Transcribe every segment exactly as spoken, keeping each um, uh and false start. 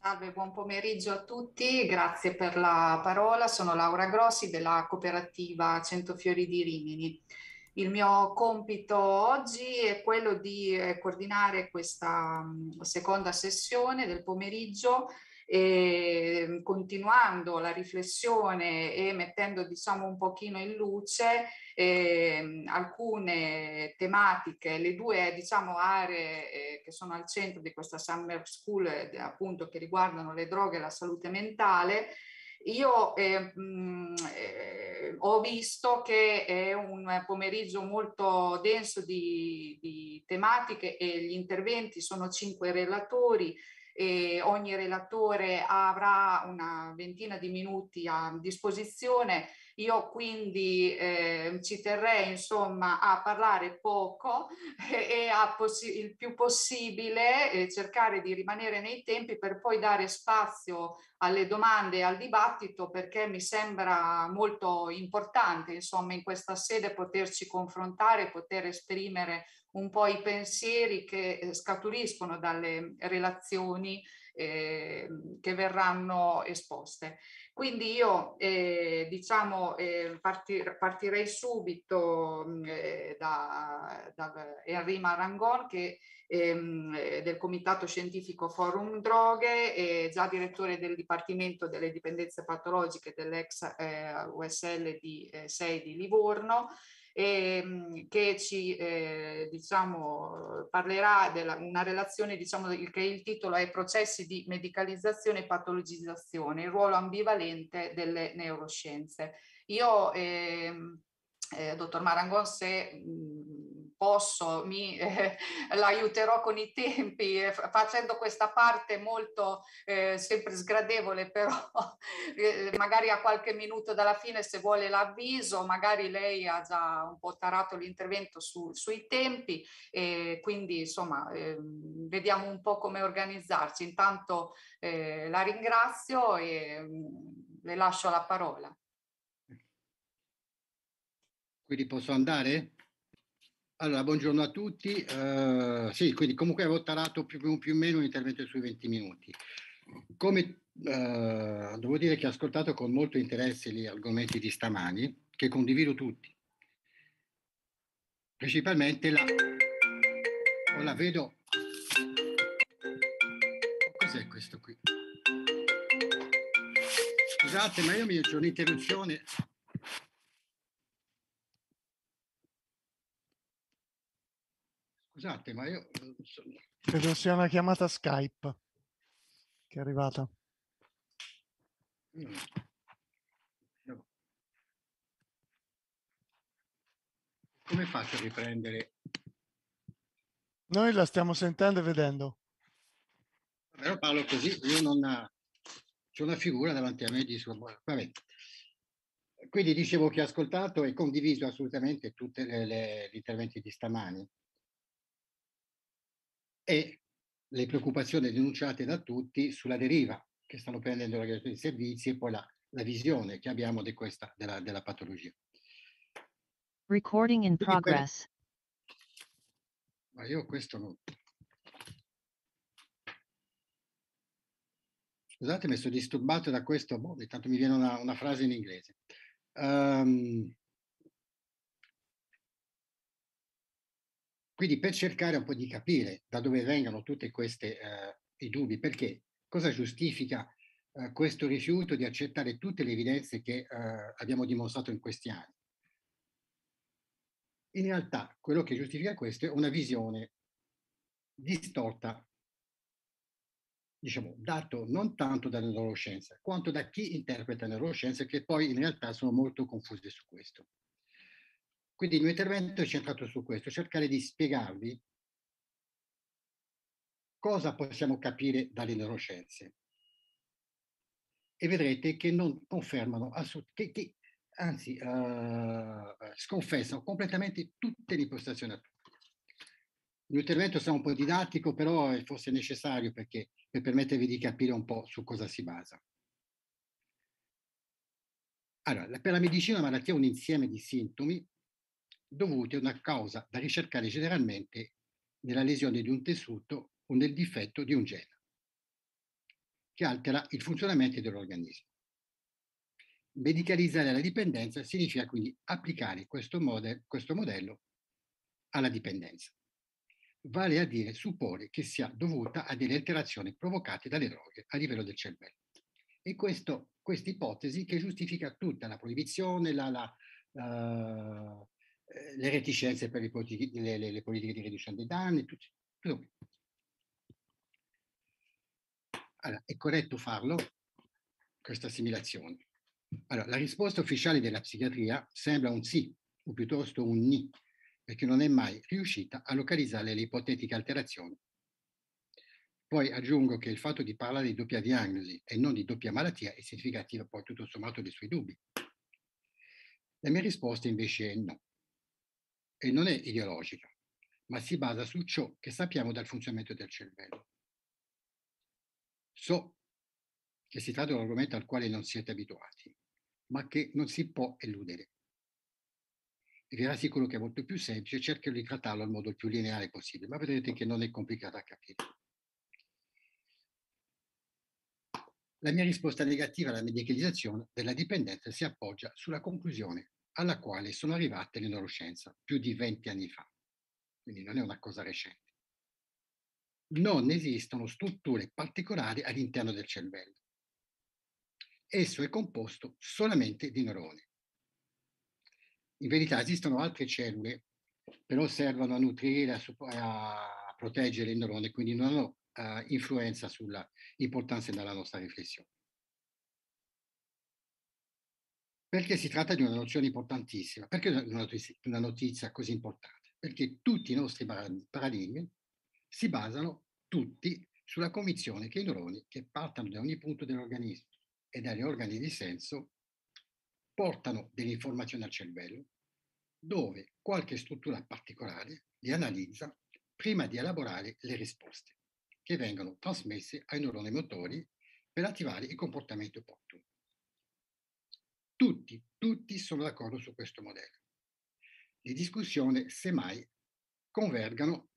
Salve, buon pomeriggio a tutti, grazie per la parola. Sono Laura Grossi della cooperativa Centofiori di Rimini. Il mio compito oggi è quello di eh, coordinare questa mh, seconda sessione del pomeriggio, e, continuando la riflessione e mettendo, diciamo, un pochino in luce eh, alcune tematiche, le due, diciamo, aree eh, che sono al centro di questa Summer School, eh, appunto, che riguardano le droghe e la salute mentale. Io eh, mh, eh, ho visto che è un pomeriggio molto denso di, di tematiche e gli interventi sono cinque relatori e ogni relatore avrà una ventina di minuti a disposizione. Io quindi eh, ci terrei insomma a parlare poco e a possi- il più possibile eh, cercare di rimanere nei tempi per poi dare spazio alle domande e al dibattito, perché mi sembra molto importante insomma in questa sede poterci confrontare, poter esprimere un po' i pensieri che eh, scaturiscono dalle relazioni eh, che verranno esposte. Quindi io eh, diciamo eh, partir, partirei subito eh, da, da Henri Marangon, che ehm, eh, del Comitato Scientifico Forum Droghe, è già direttore del Dipartimento delle Dipendenze Patologiche dell'ex eh, U S L di eh, sei di Livorno, e, che ci eh, diciamo, parlerà di una relazione, diciamo, che il titolo è Processi di medicalizzazione e patologizzazione, il ruolo ambivalente delle neuroscienze. Io, ehm, eh, dottor Marangon, se mh, posso, mi eh, l'aiuterò con i tempi, eh, facendo questa parte molto eh, sempre sgradevole, però eh, magari a qualche minuto dalla fine, se vuole, l'avviso. Magari lei ha già un po' tarato l'intervento su, sui tempi, e quindi insomma eh, vediamo un po' come organizzarci. Intanto eh, la ringrazio e mh, le lascio la parola. Quindi posso andare? Allora, buongiorno a tutti. Eh, sì, quindi comunque avevo tarato più, più o meno un intervento sui venti minuti. Come eh, devo dire che ho ascoltato con molto interesse gli argomenti di stamani, che condivido tutti. Principalmente la... Oh, la vedo... Cos'è questo qui? Scusate, ma io mi c'è un'interruzione. Scusate, ma io... Credo sia una chiamata Skype che è arrivata. Mm. No. Come faccio a riprendere? Noi la stiamo sentendo e vedendo. Però parlo così, io non... C'è una figura davanti a me di suo... Vabbè. Quindi dicevo che ho ascoltato e condiviso assolutamente tutti gli interventi di stamani e le preoccupazioni denunciate da tutti sulla deriva che stanno prendendo le dei servizi e poi la, la visione che abbiamo di questa, della, della patologia. Recording in Quindi quello, progress. ma io questo non... Scusate, mi sono disturbato da questo, boh, intanto mi viene una, una frase in inglese. Um, Quindi per cercare un po' di capire da dove vengano tutti questi eh, i dubbi, perché cosa giustifica eh, questo rifiuto di accettare tutte le evidenze che eh, abbiamo dimostrato in questi anni. In realtà quello che giustifica questo è una visione distorta, diciamo, dato non tanto dalle neuroscienze, quanto da chi interpreta le neuroscienze, che poi in realtà sono molto confuse su questo. Quindi il mio intervento è centrato su questo, cercare di spiegarvi cosa possiamo capire dalle neuroscienze. E vedrete che non confermano, che, che, anzi uh, sconfessano completamente tutte le impostazioni attuali. Il mio intervento sarà un po' didattico, però è forse necessario perché, per permettervi di capire un po' su cosa si basa. Allora, per la medicina la malattia è un insieme di sintomi dovuti a una causa da ricercare generalmente nella lesione di un tessuto o nel difetto di un gene. che altera il funzionamento dell'organismo. Medicalizzare la dipendenza significa quindi applicare questo, mode, questo modello alla dipendenza. Vale a dire supporre che sia dovuta a delle alterazioni provocate dalle droghe a livello del cervello. E questa ipotesi che giustifica tutta la proibizione, la, la, uh, le reticenze per le politiche, le, le, le politiche di riduzione dei danni, tutto, tutto. Allora, è corretto farlo, questa assimilazione? Allora, la risposta ufficiale della psichiatria sembra un sì, o piuttosto un ni, perché non è mai riuscita a localizzare le ipotetiche alterazioni. Poi aggiungo che il fatto di parlare di doppia diagnosi e non di doppia malattia è significativa poi tutto sommato dei suoi dubbi. La mia risposta invece è no. E non è ideologica, ma si basa su ciò che sappiamo dal funzionamento del cervello. So che si tratta di un argomento al quale non siete abituati, ma che non si può eludere. E vi rassicuro che è molto più semplice, cercherò di trattarlo al modo più lineare possibile, ma vedrete che non è complicato a capire. La mia risposta negativa alla medicalizzazione della dipendenza si appoggia sulla conclusione alla quale sono arrivate le neuroscienze più di venti anni fa, quindi non è una cosa recente. Non esistono strutture particolari all'interno del cervello. Esso è composto solamente di neuroni. In verità esistono altre cellule, però servono a nutrire, a, a proteggere il neurone, quindi non hanno uh, influenza sulla importanza della nostra riflessione. Perché si tratta di una nozione importantissima? Perché una notizia, una notizia così importante? Perché tutti i nostri paradigmi si basano tutti sulla convinzione che i neuroni, che partono da ogni punto dell'organismo e dagli organi di senso, portano delle informazioni al cervello, dove qualche struttura particolare li analizza prima di elaborare le risposte, che vengono trasmesse ai neuroni motori per attivare i comportamenti opportuni. Tutti, tutti sono d'accordo su questo modello. Le discussioni, semmai, convergano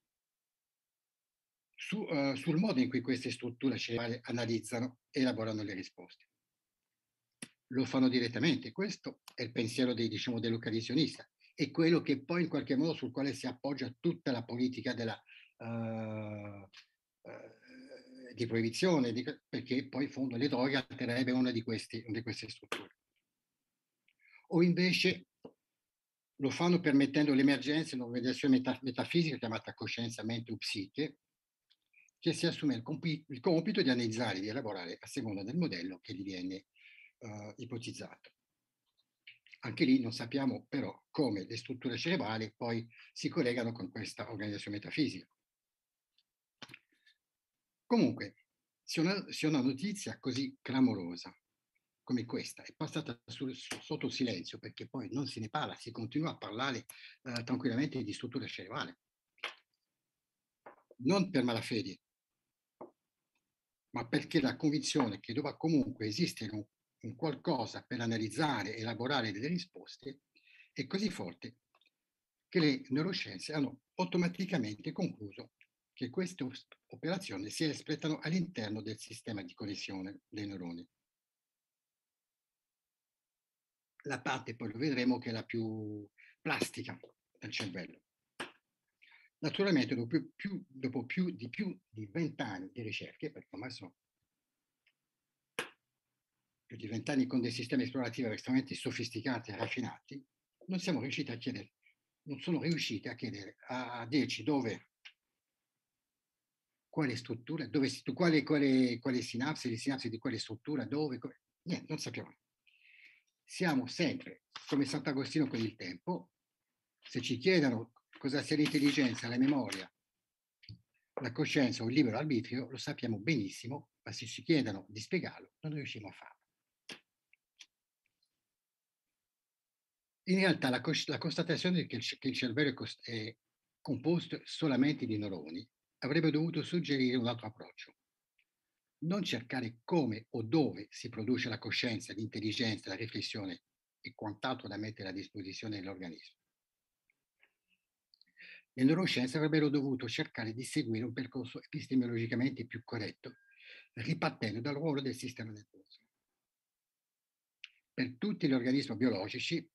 su, uh, sul modo in cui queste strutture cerebrali analizzano e elaborano le risposte. Lo fanno direttamente, questo è il pensiero dei, diciamo, dell'occasionista, è quello che poi in qualche modo sul quale si appoggia tutta la politica della, uh, uh, di proibizione, di, perché poi in fondo le droghe altererebbe una di, questi, una di queste strutture. O invece lo fanno permettendo l'emergenza in un'organizzazione meta, metafisica chiamata coscienza, mente o psiche, che si assume il, compi, il compito di analizzare, di elaborare a seconda del modello che gli viene uh, ipotizzato. Anche lì non sappiamo però come le strutture cerebrali poi si collegano con questa organizzazione metafisica. Comunque, se una, se una notizia così clamorosa come questa è passata sul, sotto silenzio, perché poi non se ne parla, si continua a parlare eh, tranquillamente di strutture cerebrali, non per malafede, ma perché la convinzione che doveva comunque esistere un, un qualcosa per analizzare e elaborare delle risposte è così forte che le neuroscienze hanno automaticamente concluso che queste operazioni si espletano all'interno del sistema di connessione dei neuroni. La parte, poi lo vedremo, che è la più plastica del cervello. Naturalmente, dopo più, più, dopo più di più di vent'anni di ricerche, perché ormai sono più di vent'anni con dei sistemi esplorativi estremamente sofisticati e raffinati, non siamo riusciti a chiedere, non sono riusciti a chiedere, a, a dirci dove, quale struttura, dove, quale, quale, quale sinapsi, le sinapsi di quale struttura, dove, come, niente, non sappiamo. Siamo sempre, come Sant'Agostino con il tempo, se ci chiedono cosa sia l'intelligenza, la memoria, la coscienza o il libero arbitrio, lo sappiamo benissimo, ma se ci chiedono di spiegarlo, non riusciamo a farlo. In realtà la, la constatazione che il, che il cervello è, è composto solamente di neuroni avrebbe dovuto suggerire un altro approccio. Non cercare come o dove si produce la coscienza, l'intelligenza, la riflessione e quant'altro da mettere a disposizione dell'organismo. Le neuroscienze avrebbero dovuto cercare di seguire un percorso epistemologicamente più corretto ripartendo dal ruolo del sistema nervoso. Per tutti gli organismi biologici,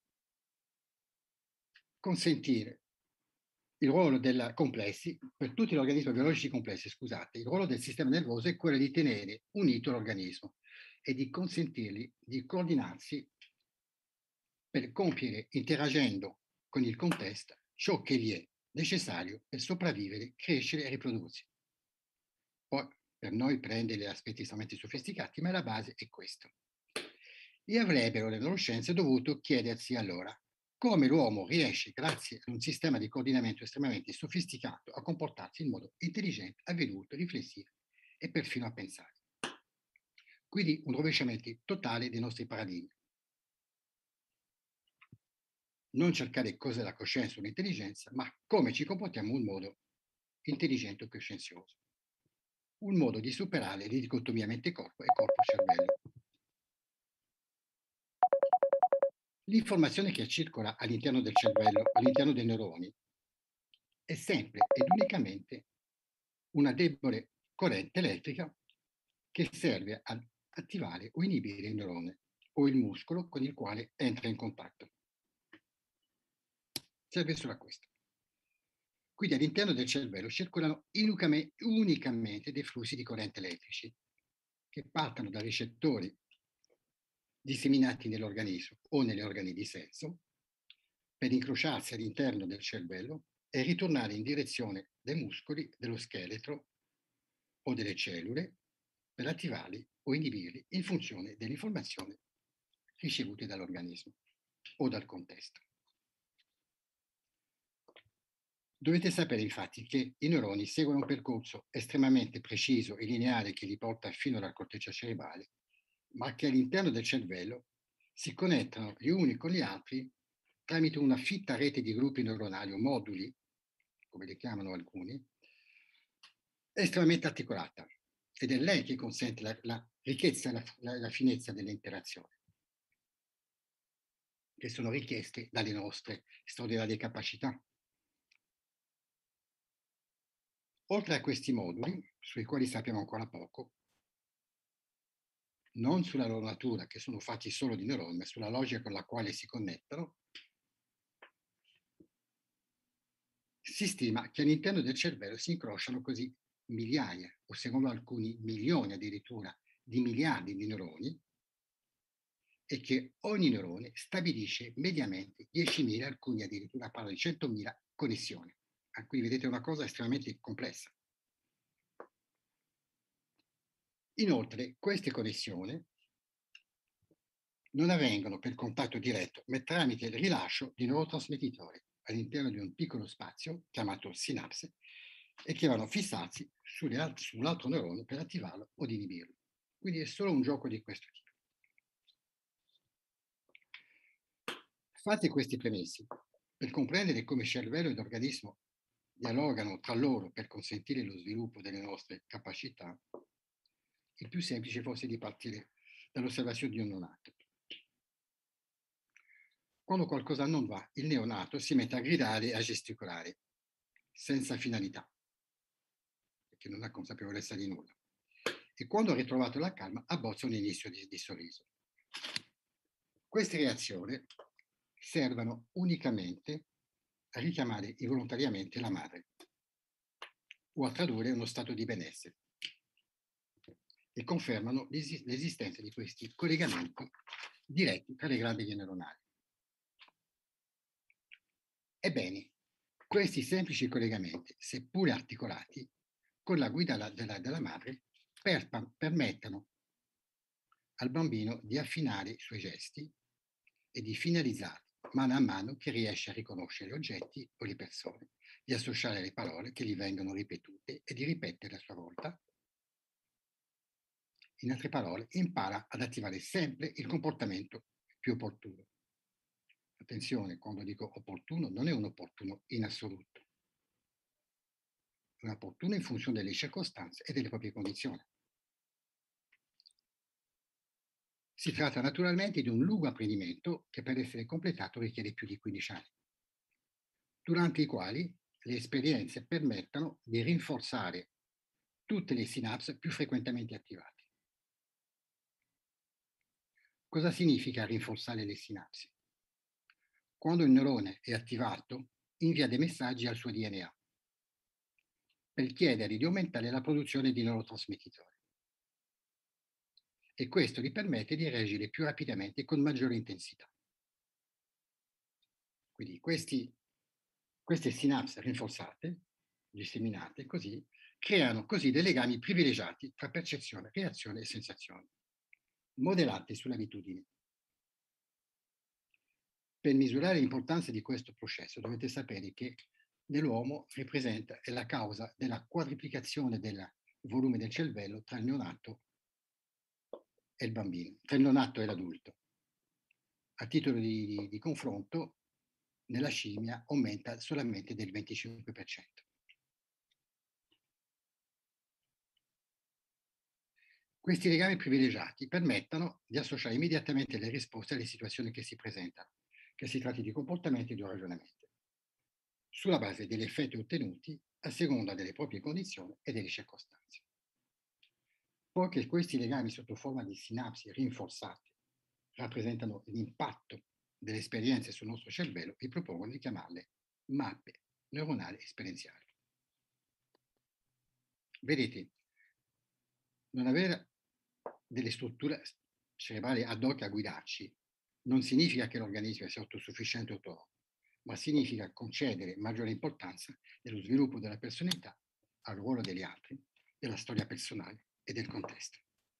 consentire il ruolo della complessi, per tutti gli organismi biologici complessi, scusate, il ruolo del sistema nervoso è quello di tenere unito l'organismo e di consentirgli di coordinarsi per compiere, interagendo con il contesto, ciò che gli è necessario per sopravvivere, crescere e riprodursi. Poi per noi prende gli aspetti estremamente sofisticati, ma la base è questo. E avrebbero le neuroscienze dovuto chiedersi allora come l'uomo riesce, grazie a un sistema di coordinamento estremamente sofisticato, a comportarsi in modo intelligente, avveduto, riflessivo e perfino a pensare. Quindi un rovesciamento totale dei nostri paradigmi. Non cercare cos'è la coscienza o l'intelligenza, ma come ci comportiamo in un modo intelligente o coscienzioso. Un modo di superare la dicotomia mente-corpo e corpo-cervello. L'informazione che circola all'interno del cervello, all'interno dei neuroni, è sempre ed unicamente una debole corrente elettrica che serve ad attivare o inibire il neurone o il muscolo con il quale entra in contatto. Serve solo a questo. Quindi all'interno del cervello circolano unicamente dei flussi di corrente elettrici che partono da ricettori disseminati nell'organismo o negli organi di senso per incrociarsi all'interno del cervello e ritornare in direzione dei muscoli, dello scheletro o delle cellule per attivarli o inibirli in funzione delle informazioni ricevute dall'organismo o dal contesto. Dovete sapere infatti che i neuroni seguono un percorso estremamente preciso e lineare che li porta fino alla corteccia cerebrale, ma che all'interno del cervello si connettano gli uni con gli altri tramite una fitta rete di gruppi neuronali o moduli, come li chiamano alcuni, estremamente articolata. Ed è lei che consente la, la ricchezza e la, la, la finezza delle interazioni, che sono richieste dalle nostre straordinarie capacità. Oltre a questi moduli, sui quali sappiamo ancora poco, non sulla loro natura, che sono fatti solo di neuroni, ma sulla logica con la quale si connettono, si stima che all'interno del cervello si incrociano così migliaia, o secondo alcuni milioni addirittura, di miliardi di neuroni, e che ogni neurone stabilisce mediamente diecimila, alcuni addirittura parlano di centomila connessioni. Quindi vedete una cosa estremamente complessa. Inoltre, queste connessioni non avvengono per contatto diretto, ma tramite il rilascio di neurotrasmettitori all'interno di un piccolo spazio chiamato sinapse e che vanno fissarsi sull'altro neurone per attivarlo o inibirlo. Quindi è solo un gioco di questo tipo. Fatti questi premessi, per comprendere come cervello ed organismo dialogano tra loro per consentire lo sviluppo delle nostre capacità, il più semplice fosse di partire dall'osservazione di un neonato. Quando qualcosa non va, il neonato si mette a gridare e a gesticolare, senza finalità, perché non ha consapevolezza di nulla. E quando ha ritrovato la calma, abbozza un inizio di, di sorriso. Queste reazioni servono unicamente a richiamare involontariamente la madre o a tradurre uno stato di benessere e confermano l'es- l'esistenza di questi collegamenti diretti tra le gramiglie neuronali. Ebbene, questi semplici collegamenti, seppure articolati, con la guida la, della, della madre, per, permettono al bambino di affinare i suoi gesti e di finalizzarli mano a mano che riesce a riconoscere gli oggetti o le persone, di associare le parole che gli vengono ripetute e di ripetere a sua volta. In altre parole, impara ad attivare sempre il comportamento più opportuno. Attenzione, quando dico opportuno, non è un opportuno in assoluto. È un opportuno in funzione delle circostanze e delle proprie condizioni. Si tratta naturalmente di un lungo apprendimento che per essere completato richiede più di quindici anni, durante i quali le esperienze permettono di rinforzare tutte le sinapsi più frequentemente attivate. Cosa significa rinforzare le sinapsi? Quando il neurone è attivato, invia dei messaggi al suo D N A per chiedere di aumentare la produzione di neurotrasmettitori. E questo gli permette di reagire più rapidamente e con maggiore intensità. Quindi questi, queste sinapsi rinforzate, disseminate così, creano così dei legami privilegiati tra percezione, reazione e sensazione, modellati sulle abitudini. Per misurare l'importanza di questo processo dovete sapere che nell'uomo rappresenta è la causa della quadriplicazione del volume del cervello tra il neonato e il bambino, tra il neonato e l'adulto. A titolo di, di, di confronto, nella scimmia aumenta solamente del venticinque per cento. Questi legami privilegiati permettono di associare immediatamente le risposte alle situazioni che si presentano, che si tratti di comportamenti o di ragionamenti, sulla base degli effetti ottenuti a seconda delle proprie condizioni e delle circostanze. Poiché questi legami sotto forma di sinapsi rinforzate rappresentano l'impatto delle esperienze sul nostro cervello, vi propongo di chiamarle mappe neuronali esperienziali. Vedete, non avere delle strutture cerebrali ad hoc a guidarci non significa che l'organismo sia autosufficiente o autonomo, ma significa concedere maggiore importanza nello sviluppo della personalità al ruolo degli altri, della storia personale e del contesto.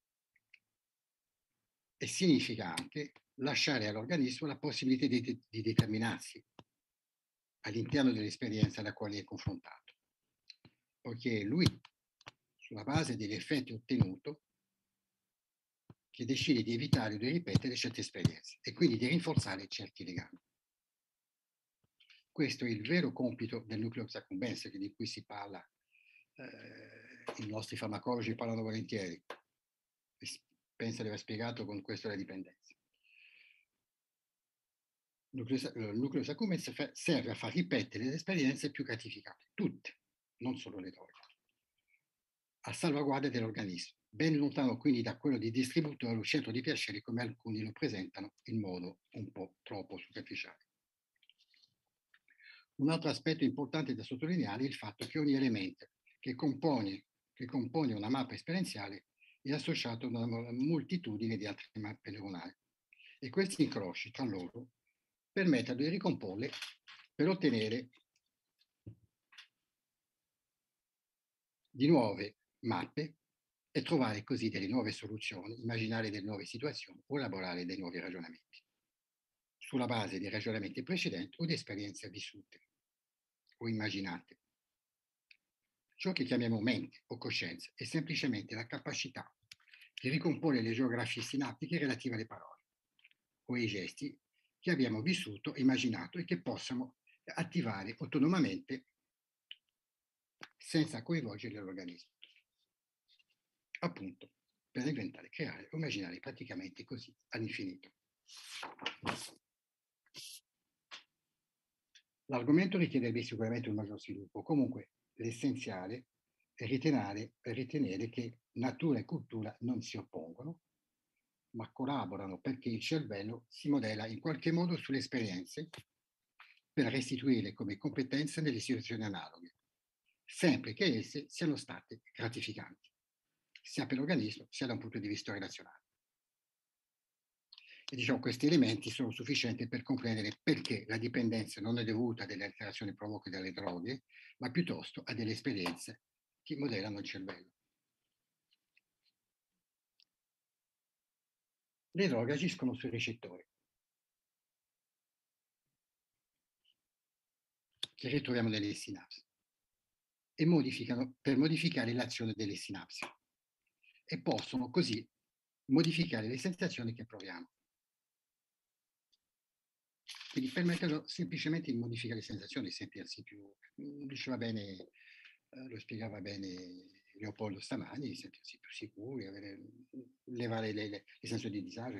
E significa anche lasciare all'organismo la possibilità di, de- di determinarsi all'interno dell'esperienza alla quale è confrontato, poiché è lui, sulla base degli effetti ottenuti, che decide di evitare o di ripetere certe esperienze e quindi di rinforzare certi legami. Questo è il vero compito del nucleus accumbens, di cui si parla, eh, i nostri farmacologi parlano volentieri. Penso di aver spiegato con questo la dipendenza. Il nucleus accumbens serve a far ripetere le esperienze più gratificanti, tutte, non solo le droghe, a salvaguardia dell'organismo, ben lontano quindi da quello di distributore o centro di piacere come alcuni lo presentano in modo un po' troppo superficiale. Un altro aspetto importante da sottolineare è il fatto che ogni elemento che compone, che compone una mappa esperienziale è associato a una moltitudine di altre mappe neuronali e questi incroci tra loro permettono di ricomporle per ottenere di nuove mappe e trovare così delle nuove soluzioni, immaginare delle nuove situazioni o elaborare dei nuovi ragionamenti sulla base dei ragionamenti precedenti o di esperienze vissute o immaginate. Ciò che chiamiamo mente o coscienza è semplicemente la capacità di ricomporre le geografie sinaptiche relative alle parole o ai gesti che abbiamo vissuto, immaginato e che possiamo attivare autonomamente senza coinvolgere l'organismo. Appunto, per inventare, creare o immaginare praticamente così all'infinito. L'argomento richiederebbe sicuramente un maggior sviluppo, comunque l'essenziale è ritenere, è ritenere che natura e cultura non si oppongono, ma collaborano perché il cervello si modella in qualche modo sulle esperienze per restituirle come competenze nelle situazioni analoghe, sempre che esse siano state gratificanti, sia per l'organismo sia da un punto di vista relazionale. E diciamo questi elementi sono sufficienti per comprendere perché la dipendenza non è dovuta alle alterazioni provocate dalle droghe, ma piuttosto a delle esperienze che modellano il cervello. Le droghe agiscono sui recettori, che ritroviamo nelle sinapsi, e modificano per modificare l'azione delle sinapsi e possono così modificare le sensazioni che proviamo. Quindi permettono semplicemente di modificare le sensazioni, sentirsi più, diceva bene, eh, lo spiegava bene Leopoldo stamani, sentirsi più sicuri, avere, levare le, le, le sensazioni di disagio.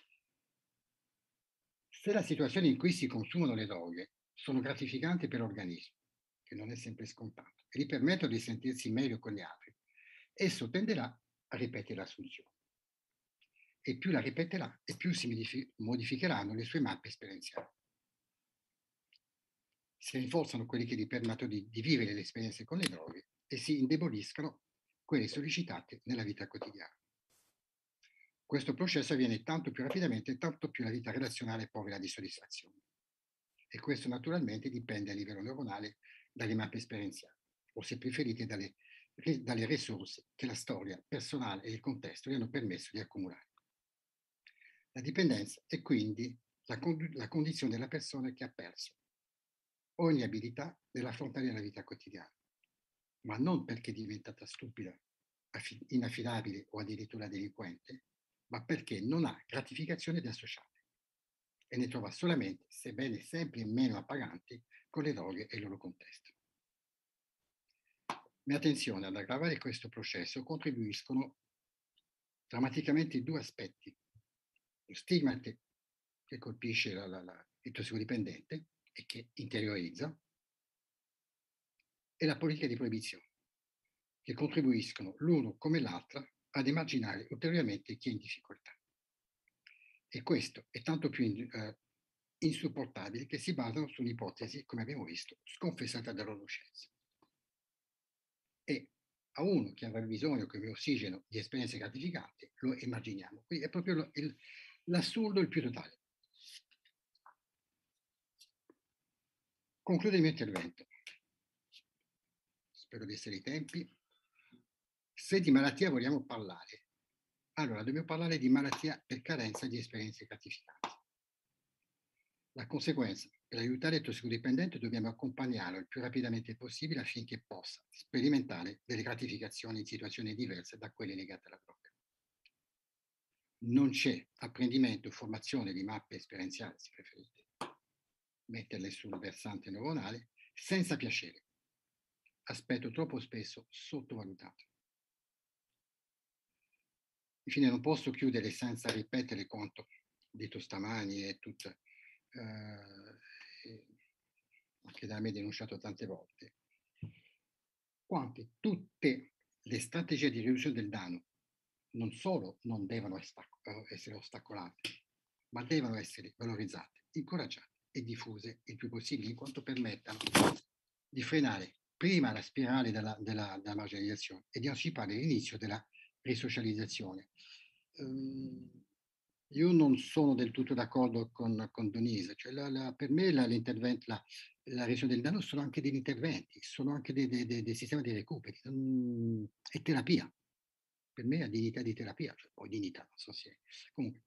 Se la situazione in cui si consumano le droghe sono gratificanti per l'organismo, che non è sempre scontato, e gli permettono di sentirsi meglio con gli altri, esso tenderà a ripetere l'assunzione. E più la ripeterà, e più si modificheranno le sue mappe esperienziali. Si rinforzano quelli che gli permettono di, di vivere le esperienze con le droghe e si indeboliscono quelle sollecitate nella vita quotidiana. Questo processo avviene tanto più rapidamente, tanto più la vita relazionale è povera di soddisfazione. E questo naturalmente dipende a livello neuronale dalle mappe esperienziali, o se preferite dalle, dalle risorse che la storia personale e il contesto gli hanno permesso di accumulare. La dipendenza è quindi la, la condizione della persona che ha perso ogni abilità nell'affrontare la vita quotidiana, ma non perché è diventata stupida, inaffidabile o addirittura delinquente, ma perché non ha gratificazione da associare e ne trova solamente, sebbene sempre meno appaganti, con le droghe e il loro contesto. Ma attenzione, ad aggravare questo processo contribuiscono drammaticamente due aspetti: lo stigma che colpisce la, la, la, il tossicodipendente e che interiorizza, e la politica di proibizione, che contribuiscono l'uno come l'altra ad emarginare ulteriormente chi è in difficoltà. E questo è tanto più in, eh, insupportabile che si basano su un'ipotesi, come abbiamo visto, sconfessata dall'adolescenza. E a uno che avrà bisogno come ossigeno di esperienze gratificanti lo emarginiamo. Quindi è proprio il, l'assurdo il più totale. Concludo il mio intervento. Spero di essere i tempi. Se di malattia vogliamo parlare, allora dobbiamo parlare di malattia per carenza di esperienze gratificanti. La conseguenza, per aiutare il tossicodipendente dobbiamo accompagnarlo il più rapidamente possibile affinché possa sperimentare delle gratificazioni in situazioni diverse da quelle legate alla droga. Non c'è apprendimento o formazione di mappe esperienziali, se preferite metterle sul versante neuronale, senza piacere, aspetto troppo spesso sottovalutato. Infine non posso chiudere senza ripetere quanto detto stamani e tutto, eh, anche da me denunciato tante volte, quante tutte le strategie di riduzione del danno non solo non devono essere ostacolate, ma devono essere valorizzate, incoraggiate e diffuse il più possibile, in quanto permettano di frenare prima la spirale della, della, della marginalizzazione e di anticipare l'inizio della risocializzazione. Um, io non sono del tutto d'accordo con, con Donisa, cioè la, la, per me la, l'intervento, la, la riduzione del danno sono anche degli interventi, sono anche dei, dei, dei, dei sistemi di recuperi, um, è terapia. Per me ha dignità di terapia, cioè poi dignità, non so se... Comunque,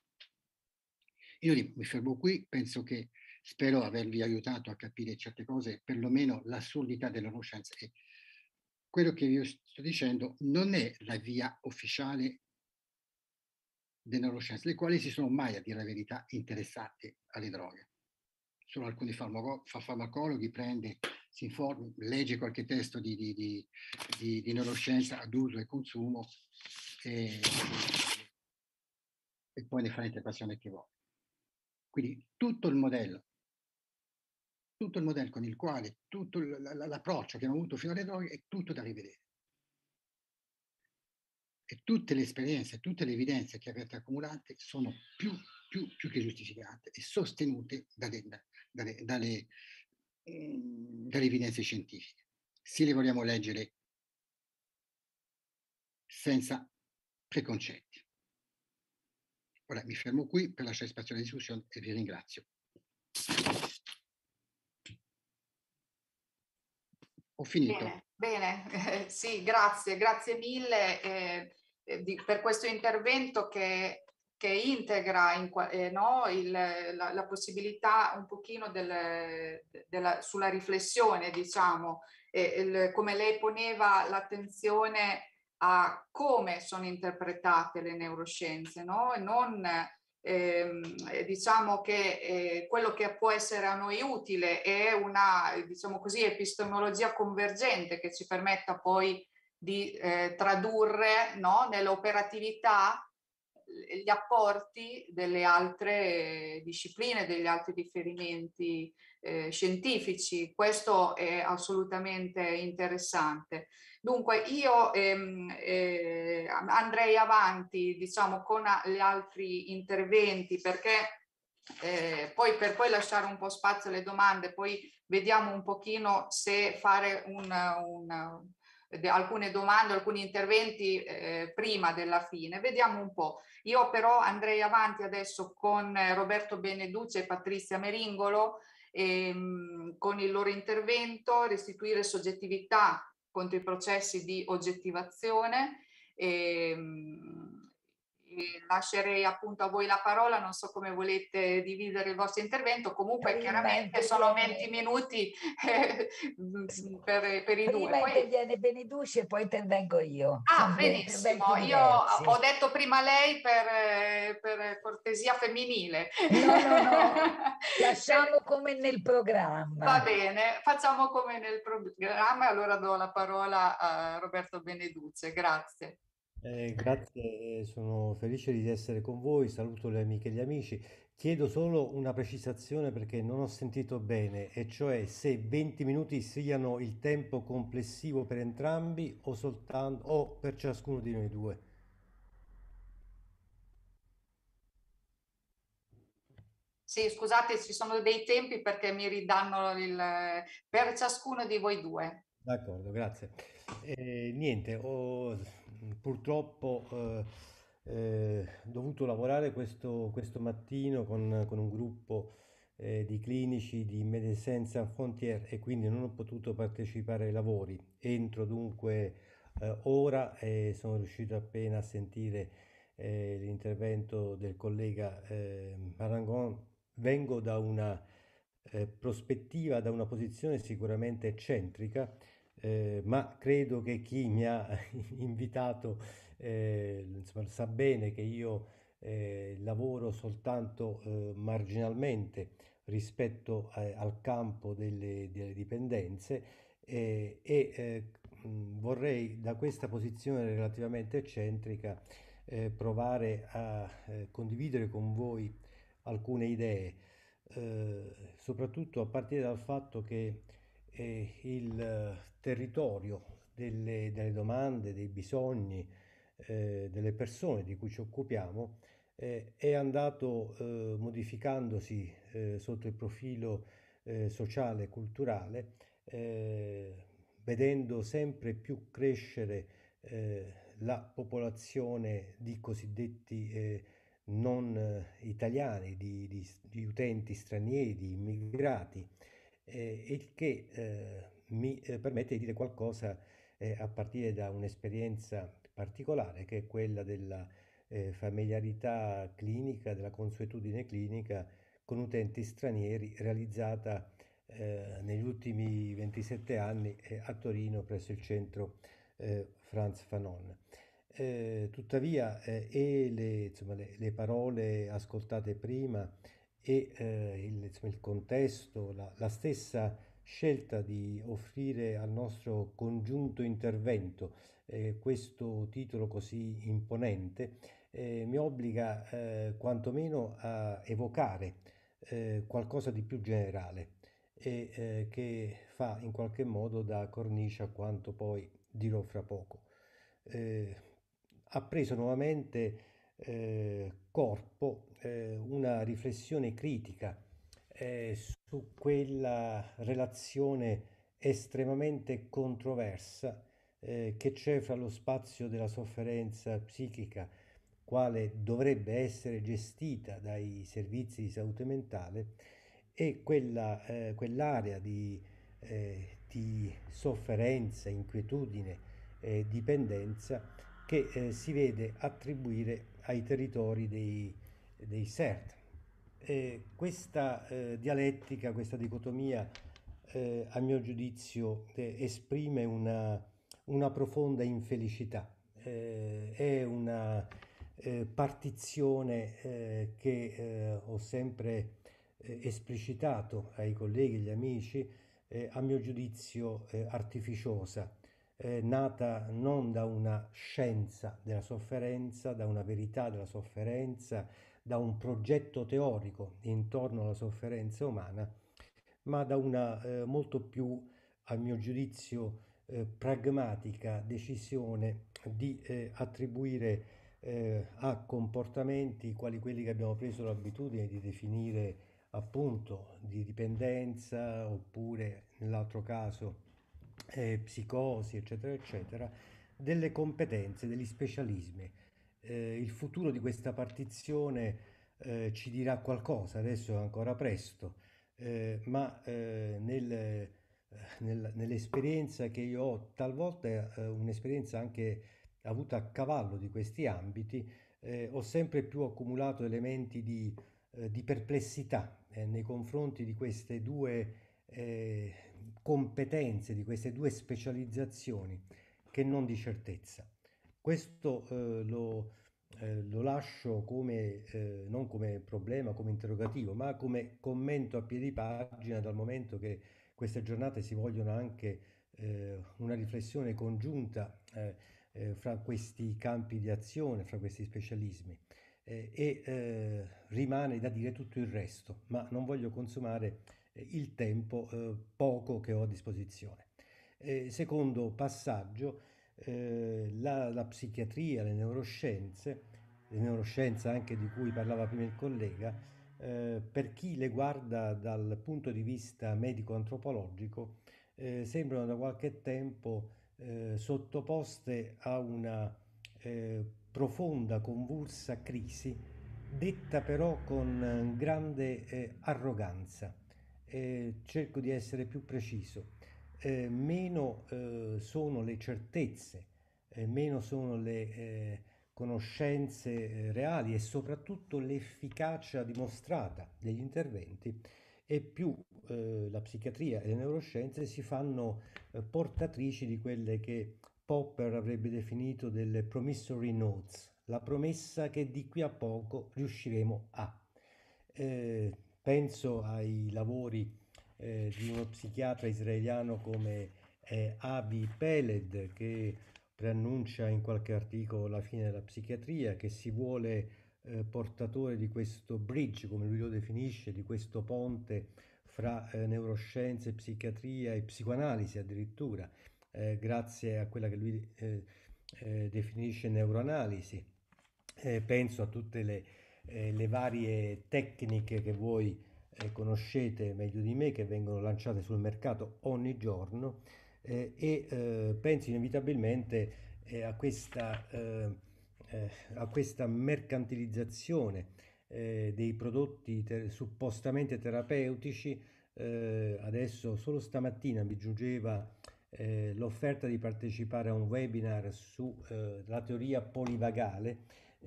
io mi fermo qui, penso che spero avervi aiutato a capire certe cose, perlomeno l'assurdità della neuroscienza. E quello che vi sto dicendo non è la via ufficiale delle neuroscienze, le quali si sono mai, a dire la verità, interessate alle droghe. Solo alcuni farmaco- farmacologhi prende, si informa, legge qualche testo di, di, di, di, di neuroscienza ad uso e consumo e, e poi ne fa l'interpretazione che vuole. Quindi tutto il modello, tutto il modello con il quale, tutto l'approccio che abbiamo avuto fino alle droghe è tutto da rivedere. E tutte le esperienze, tutte le evidenze che avete accumulate sono più, più, più che giustificate e sostenute dalle, dalle, dalle, dalle evidenze scientifiche. Se le vogliamo leggere senza preconcetti. Ora mi fermo qui per lasciare spazio alla discussione e vi ringrazio. Ho finito. Bene, bene. Eh, sì, grazie, grazie mille eh, eh, di, per questo intervento che, che integra in, eh, no, il, la, la possibilità un pochino del, della, sulla riflessione, diciamo, eh, il, come lei poneva l'attenzione a come sono interpretate le neuroscienze, no? E non eh, diciamo che eh, quello che può essere a noi utile è una, diciamo così, epistemologia convergente che ci permetta poi di eh, tradurre, no, nell'operatività gli apporti delle altre discipline, degli altri riferimenti eh, scientifici. Questo è assolutamente interessante. Dunque io ehm, eh, andrei avanti, diciamo, con gli altri interventi, perché eh, poi per poi lasciare un po' spazio alle domande, poi vediamo un pochino se fare un, un, alcune domande, alcuni interventi eh, prima della fine. Vediamo un po'. Io però andrei avanti adesso con Roberto Beneduce e Patrizia Meringolo ehm, con il loro intervento, restituire soggettività contro i processi di oggettivazione. Ehm, e lascerei appunto a voi la parola, non so come volete dividere il vostro intervento, comunque Prima chiaramente sono interviene- venti minuti eh, per, per i due. Prima Poi... interviene Beneduce e poi intervengo io. Ah, Sono due benissimo, interventi io diversi. ho detto prima lei per, eh, per cortesia femminile. No, no, no, lasciamo come nel programma. Va bene, facciamo come nel programma e allora do la parola a Roberto Beneduce, grazie. Eh, grazie, eh, sono felice di essere con voi, saluto le amiche e gli amici. Chiedo solo una precisazione perché non ho sentito bene, e cioè se venti minuti siano il tempo complessivo per entrambi o soltanto o per ciascuno di noi due. Sì, scusate, ci sono dei tempi perché mi ridanno il, per ciascuno di voi due. D'accordo, grazie. Eh, niente, ho purtroppo eh, eh, dovuto lavorare questo, questo mattino con, con un gruppo eh, di clinici di Médecins Sans Frontières e quindi non ho potuto partecipare ai lavori. Entro dunque eh, ora e sono riuscito appena a sentire eh, l'intervento del collega eh, Marangon. Vengo da una eh, prospettiva, da una posizione sicuramente eccentrica, eh, ma credo che chi mi ha invitato eh, insomma, sa bene che io eh, lavoro soltanto eh, marginalmente rispetto eh, al campo delle, delle dipendenze eh, e eh, mh, vorrei da questa posizione relativamente eccentrica eh, provare a eh, condividere con voi alcune idee, eh, soprattutto a partire dal fatto che eh, il eh, territorio delle, delle domande, dei bisogni eh, delle persone di cui ci occupiamo eh, è andato eh, modificandosi eh, sotto il profilo eh, sociale e culturale, eh, vedendo sempre più crescere eh, la popolazione di cosiddetti eh, non eh, italiani, di, di- di utenti stranieri, di immigrati, eh, il che eh, mi eh, permette di dire qualcosa eh, a partire da un'esperienza particolare che è quella della eh, familiarità clinica, della consuetudine clinica con utenti stranieri realizzata eh, negli ultimi ventisette anni eh, a Torino presso il centro eh, Frantz Fanon. Eh, tuttavia, eh, e le, insomma, le, le parole ascoltate prima e eh, il, insomma, il contesto, la, la stessa scelta di offrire al nostro congiunto intervento eh, questo titolo così imponente eh, mi obbliga eh, quantomeno a evocare eh, qualcosa di più generale e eh, che fa in qualche modo da cornice a quanto poi dirò fra poco. Eh, ha preso nuovamente eh, corpo eh, una riflessione critica eh, su quella relazione estremamente controversa eh, che c'è fra lo spazio della sofferenza psichica, quale dovrebbe essere gestita dai servizi di salute mentale, e quella, eh, quell'area di, eh, di sofferenza, inquietudine e dipendenza che eh, si vede attribuire ai territori dei, dei S E R T. E questa eh, dialettica, questa dicotomia, eh, a mio giudizio, eh, esprime una, una profonda infelicità. Eh, è una eh, partizione eh, che eh, ho sempre eh, esplicitato ai colleghi e agli amici, eh, a mio giudizio eh, artificiosa, eh, nata non da una scienza della sofferenza, da una verità della sofferenza, da un progetto teorico intorno alla sofferenza umana, ma da una eh, molto più, a mio giudizio, eh, pragmatica decisione di eh, attribuire eh, a comportamenti quali quelli che abbiamo preso l'abitudine di definire appunto di dipendenza, oppure nell'altro caso eh, psicosi, eccetera, eccetera, delle competenze, degli specialismi. Eh, il futuro di questa partizione eh, ci dirà qualcosa, adesso è ancora presto, eh, ma eh, nel, eh, nel- nell'esperienza che io ho, talvolta eh, un'esperienza anche avuta a cavallo di questi ambiti, eh, ho sempre più accumulato elementi di, eh, di perplessità eh, nei confronti di queste due eh, competenze, di queste due specializzazioni, che non di certezza. Questo eh, lo, eh, lo lascio come, eh, non come problema, come interrogativo, ma come commento a piedi pagina, dal momento che queste giornate si vogliono anche eh, una riflessione congiunta eh, eh, fra questi campi di azione, fra questi specialismi. Eh, e eh, rimane da dire tutto il resto, ma non voglio consumare eh, il tempo eh, poco che ho a disposizione. Eh, secondo passaggio, eh, la, la psichiatria, le neuroscienze, le neuroscienze anche di cui parlava prima il collega, eh, per chi le guarda dal punto di vista medico-antropologico, eh, sembrano da qualche tempo eh, sottoposte a una eh, profonda, convulsa crisi, detta però con eh, grande eh, arroganza. Eh, cerco di essere più preciso. Eh, meno eh, sono le certezze, eh, meno sono le eh, conoscenze eh, reali e soprattutto l'efficacia dimostrata degli interventi, e più eh, la psichiatria e le neuroscienze si fanno eh, portatrici di quelle che Popper avrebbe definito delle promissory notes, la promessa che di qui a poco riusciremo a. Eh, penso ai lavori eh, di uno psichiatra israeliano come eh, Avi Peled, che preannuncia in qualche articolo la fine della psichiatria, che si vuole eh, portatore di questo bridge, come lui lo definisce, di questo ponte fra eh, neuroscienze, psichiatria e psicoanalisi addirittura, eh, grazie a quella che lui eh, eh, definisce neuroanalisi. Eh, penso a tutte le, eh, le varie tecniche che voi eh, conoscete meglio di me, che vengono lanciate sul mercato ogni giorno, eh, e eh, penso inevitabilmente eh, a questa, eh, eh, a questa mercantilizzazione eh, dei prodotti ter- suppostamente terapeutici. Eh, adesso solo stamattina mi giungeva eh, l'offerta di partecipare a un webinar sulla teoria polivagale,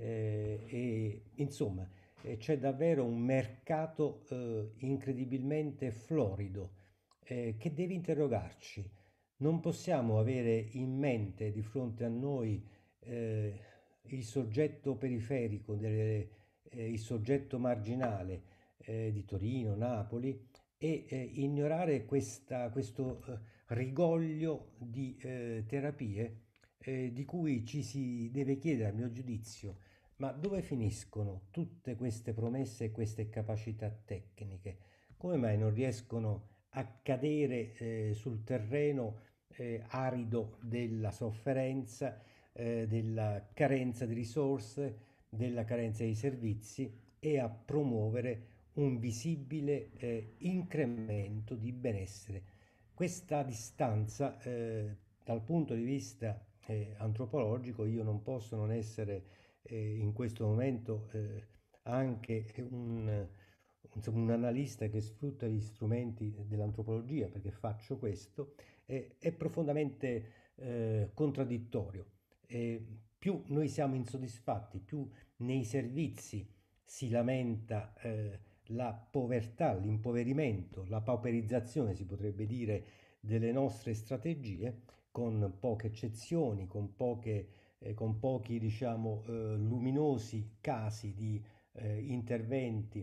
eh, e insomma eh, c'è davvero un mercato eh, incredibilmente florido eh, che deve interrogarci. Non possiamo avere in mente di fronte a noi eh, il soggetto periferico, delle, eh, il soggetto marginale eh, di Torino, Napoli, e eh, ignorare questa, questo eh, rigoglio di eh, terapie eh, di cui ci si deve chiedere, a mio giudizio, ma dove finiscono tutte queste promesse e queste capacità tecniche? Come mai non riescono a cadere eh, sul terreno eh, arido della sofferenza, eh, della carenza di risorse, della carenza di servizi, e a promuovere un visibile eh, incremento di benessere? Questa distanza, eh, dal punto di vista eh, antropologico, io non posso non essere eh, in questo momento eh, anche un, insomma, un analista che sfrutta gli strumenti dell'antropologia, perché faccio questo, eh, è profondamente eh, contraddittorio. E più noi siamo insoddisfatti, più nei servizi si lamenta eh, la povertà, l'impoverimento, la pauperizzazione, si potrebbe dire, delle nostre strategie, con poche eccezioni, con poche eh, con pochi, diciamo, eh, luminosi casi di eh, interventi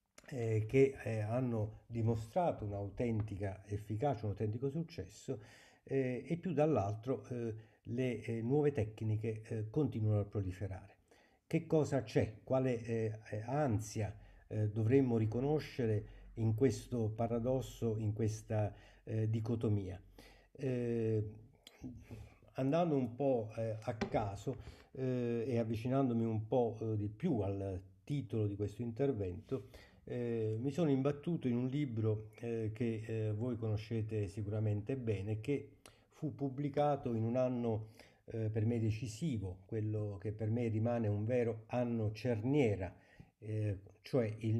eh, che eh, hanno dimostrato un'autentica efficacia, un autentico successo. eh, e più dall'altro eh, le eh, nuove tecniche eh, continuano a proliferare. Che cosa c'è? Quale eh, eh, ansia eh, dovremmo riconoscere in questo paradosso, in questa eh, dicotomia? Eh, Andando un po' eh, a caso eh, e avvicinandomi un po' eh, di più al titolo di questo intervento, eh, mi sono imbattuto in un libro eh, che eh, voi conoscete sicuramente bene, che fu pubblicato in un anno eh, per me decisivo, quello che per me rimane un vero anno cerniera, eh, cioè il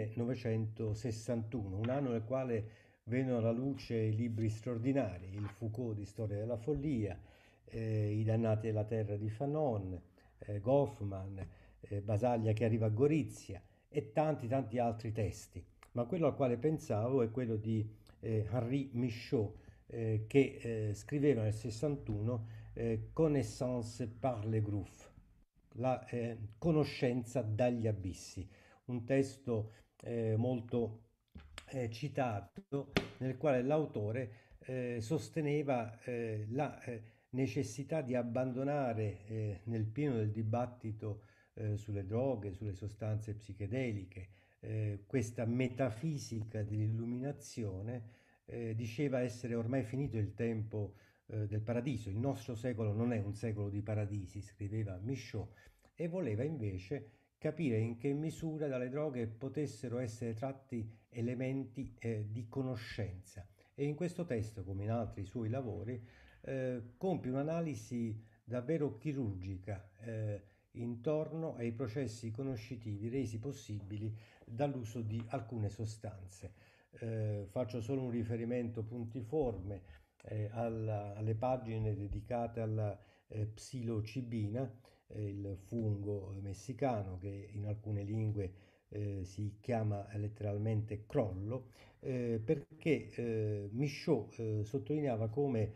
millenovecentosessantuno, un anno nel quale vennero alla luce i libri straordinari, il Foucault di Storia della follia, eh, I dannati della terra di Fanon, eh, Goffman, eh, Basaglia che arriva a Gorizia e tanti tanti altri testi. Ma quello al quale pensavo è quello di eh, Henri Michaud, eh, che eh, scriveva nel sessantuno eh, Connaissance par le gouffres, la eh, conoscenza dagli abissi, un testo eh, molto eh, citato nel quale l'autore eh, sosteneva eh, la eh, necessità di abbandonare eh, nel pieno del dibattito eh, sulle droghe, sulle sostanze psichedeliche, eh, questa metafisica dell'illuminazione, eh, diceva essere ormai finito il tempo eh, del paradiso. Il nostro secolo non è un secolo di paradisi, scriveva Michaud, e voleva invece capire in che misura dalle droghe potessero essere tratti elementi eh, di conoscenza. E in questo testo, come in altri suoi lavori, eh, compie un'analisi davvero chirurgica eh, intorno ai processi conoscitivi resi possibili dall'uso di alcune sostanze. Eh, faccio solo un riferimento puntiforme eh, alla, alle pagine dedicate alla eh, psilocibina, eh, il fungo messicano che in alcune lingue eh, si chiama letteralmente crollo, eh, perché eh, Michaud eh, sottolineava come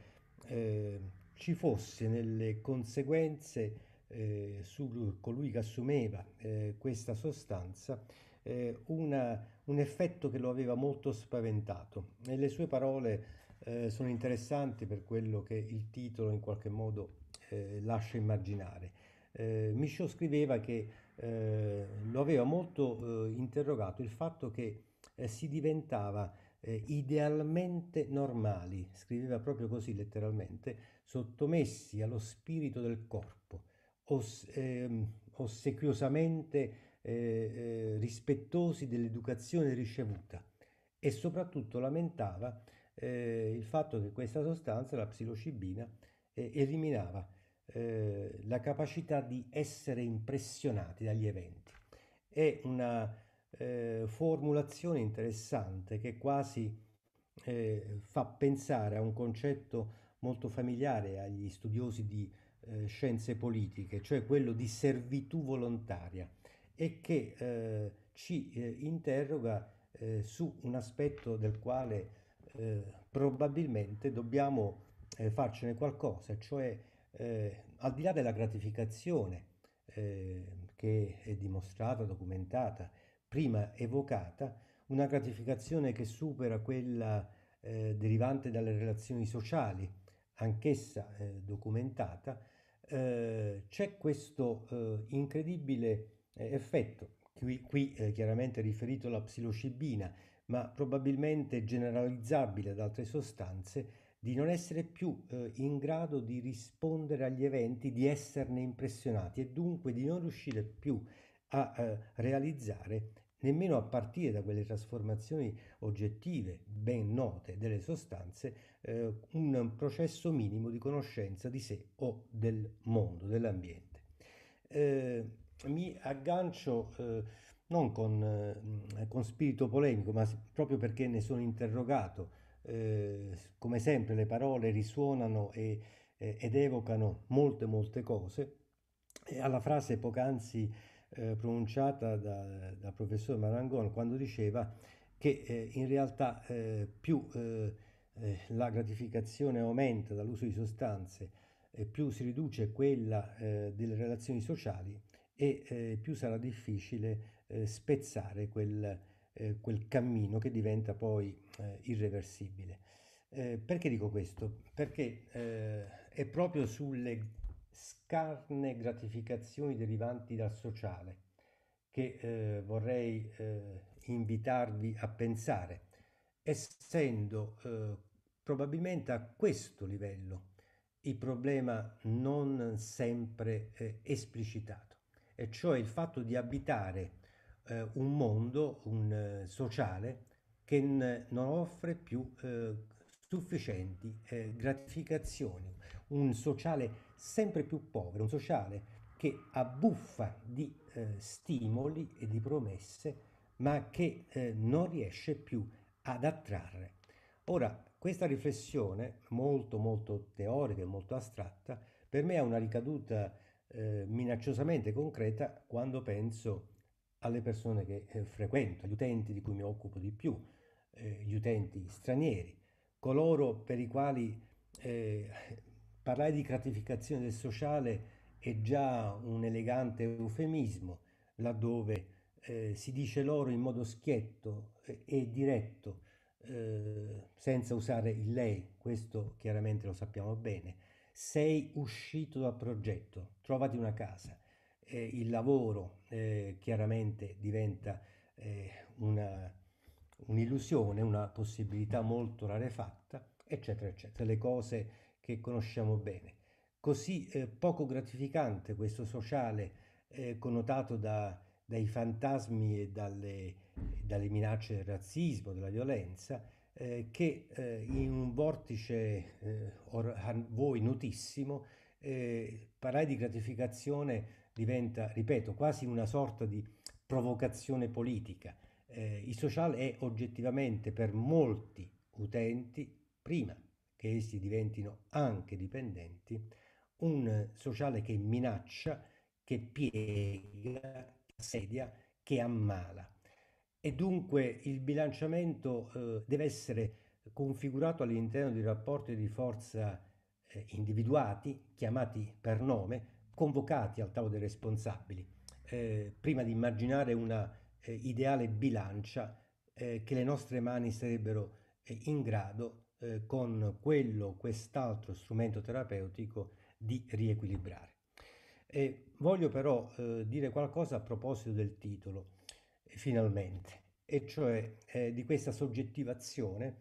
eh, ci fosse nelle conseguenze eh, su colui che assumeva eh, questa sostanza eh, una, un effetto che lo aveva molto spaventato. E le sue parole eh, sono interessanti per quello che il titolo in qualche modo eh, lascia immaginare. Eh, Michaud scriveva che eh, lo aveva molto eh, interrogato il fatto che eh, si diventava eh, idealmente normali, scriveva proprio così letteralmente, sottomessi allo spirito del corpo, os- ehm, ossequiosamente eh, eh, rispettosi dell'educazione ricevuta, e soprattutto lamentava eh, il fatto che questa sostanza, la psilocibina, eh, eliminava eh, la capacità di essere impressionati dagli eventi. È una eh, formulazione interessante che quasi eh, fa pensare a un concetto molto familiare agli studiosi di eh, scienze politiche, cioè quello di servitù volontaria, e che eh, ci eh, interroga eh, su un aspetto del quale eh, probabilmente dobbiamo eh, farcene qualcosa, cioè eh, al di là della gratificazione eh, che è dimostrata, documentata, prima evocata, una gratificazione che supera quella eh, derivante dalle relazioni sociali, anch'essa eh, documentata, eh, c'è questo eh, incredibile eh, effetto, qui, qui eh, chiaramente riferito alla psilocibina, ma probabilmente generalizzabile ad altre sostanze, di non essere più eh, in grado di rispondere agli eventi, di esserne impressionati, e dunque di non riuscire più a eh, realizzare, nemmeno a partire da quelle trasformazioni oggettive ben note delle sostanze, eh, un processo minimo di conoscenza di sé o del mondo, dell'ambiente. Eh, mi aggancio eh, non con, eh, con spirito polemico, ma proprio perché ne sono interrogato. Eh, come sempre le parole risuonano e, eh, ed evocano molte molte cose, e alla frase poc'anzi eh, pronunciata da, dal professor Marangon, quando diceva che eh, in realtà eh, più eh, eh, la gratificazione aumenta dall'uso di sostanze, eh, più si riduce quella eh, delle relazioni sociali, e eh, più sarà difficile eh, spezzare quel, eh, quel cammino che diventa poi eh, irreversibile. Eh, perché dico questo? Perché eh, è proprio sulle scarne gratificazioni derivanti dal sociale che eh, vorrei eh, invitarvi a pensare, essendo eh, probabilmente a questo livello il problema non sempre eh, esplicitato, e cioè il fatto di abitare eh, un mondo, un eh, sociale che n- non offre più eh, sufficienti eh, gratificazioni, un sociale sempre più povero, un sociale che abbuffa di eh, stimoli e di promesse, ma che eh, non riesce più ad attrarre. Ora, questa riflessione molto molto teorica e molto astratta, per me ha una ricaduta eh, minacciosamente concreta quando penso alle persone che eh, frequento, agli utenti di cui mi occupo di più, eh, gli utenti stranieri, coloro per i quali eh, parlare di gratificazione del sociale è già un elegante eufemismo, laddove eh, si dice loro in modo schietto eh, e diretto, eh, senza usare il lei, questo chiaramente lo sappiamo bene: sei uscito dal progetto, trovati una casa. Eh, il lavoro eh, chiaramente diventa eh, una, un'illusione, una possibilità molto rarefatta, eccetera, eccetera, le cose che conosciamo bene. Così eh, poco gratificante questo sociale eh, connotato da, dai fantasmi e dalle, dalle minacce del razzismo, della violenza, eh, che eh, in un vortice eh, or- a voi notissimo, eh, parlare di gratificazione diventa, ripeto, quasi una sorta di provocazione politica. Eh, il sociale è oggettivamente per molti utenti, prima che essi diventino anche dipendenti, un sociale che minaccia, che piega, che assedia, che ammala. E dunque il bilanciamento eh, deve essere configurato all'interno di rapporti di forza eh, individuati, chiamati per nome, convocati al tavolo dei responsabili, eh, prima di immaginare una eh, ideale bilancia eh, che le nostre mani sarebbero eh, in grado, eh, con quello o quest'altro strumento terapeutico, di riequilibrare. E voglio però eh, dire qualcosa a proposito del titolo, eh, finalmente, e cioè eh, di questa soggettivazione.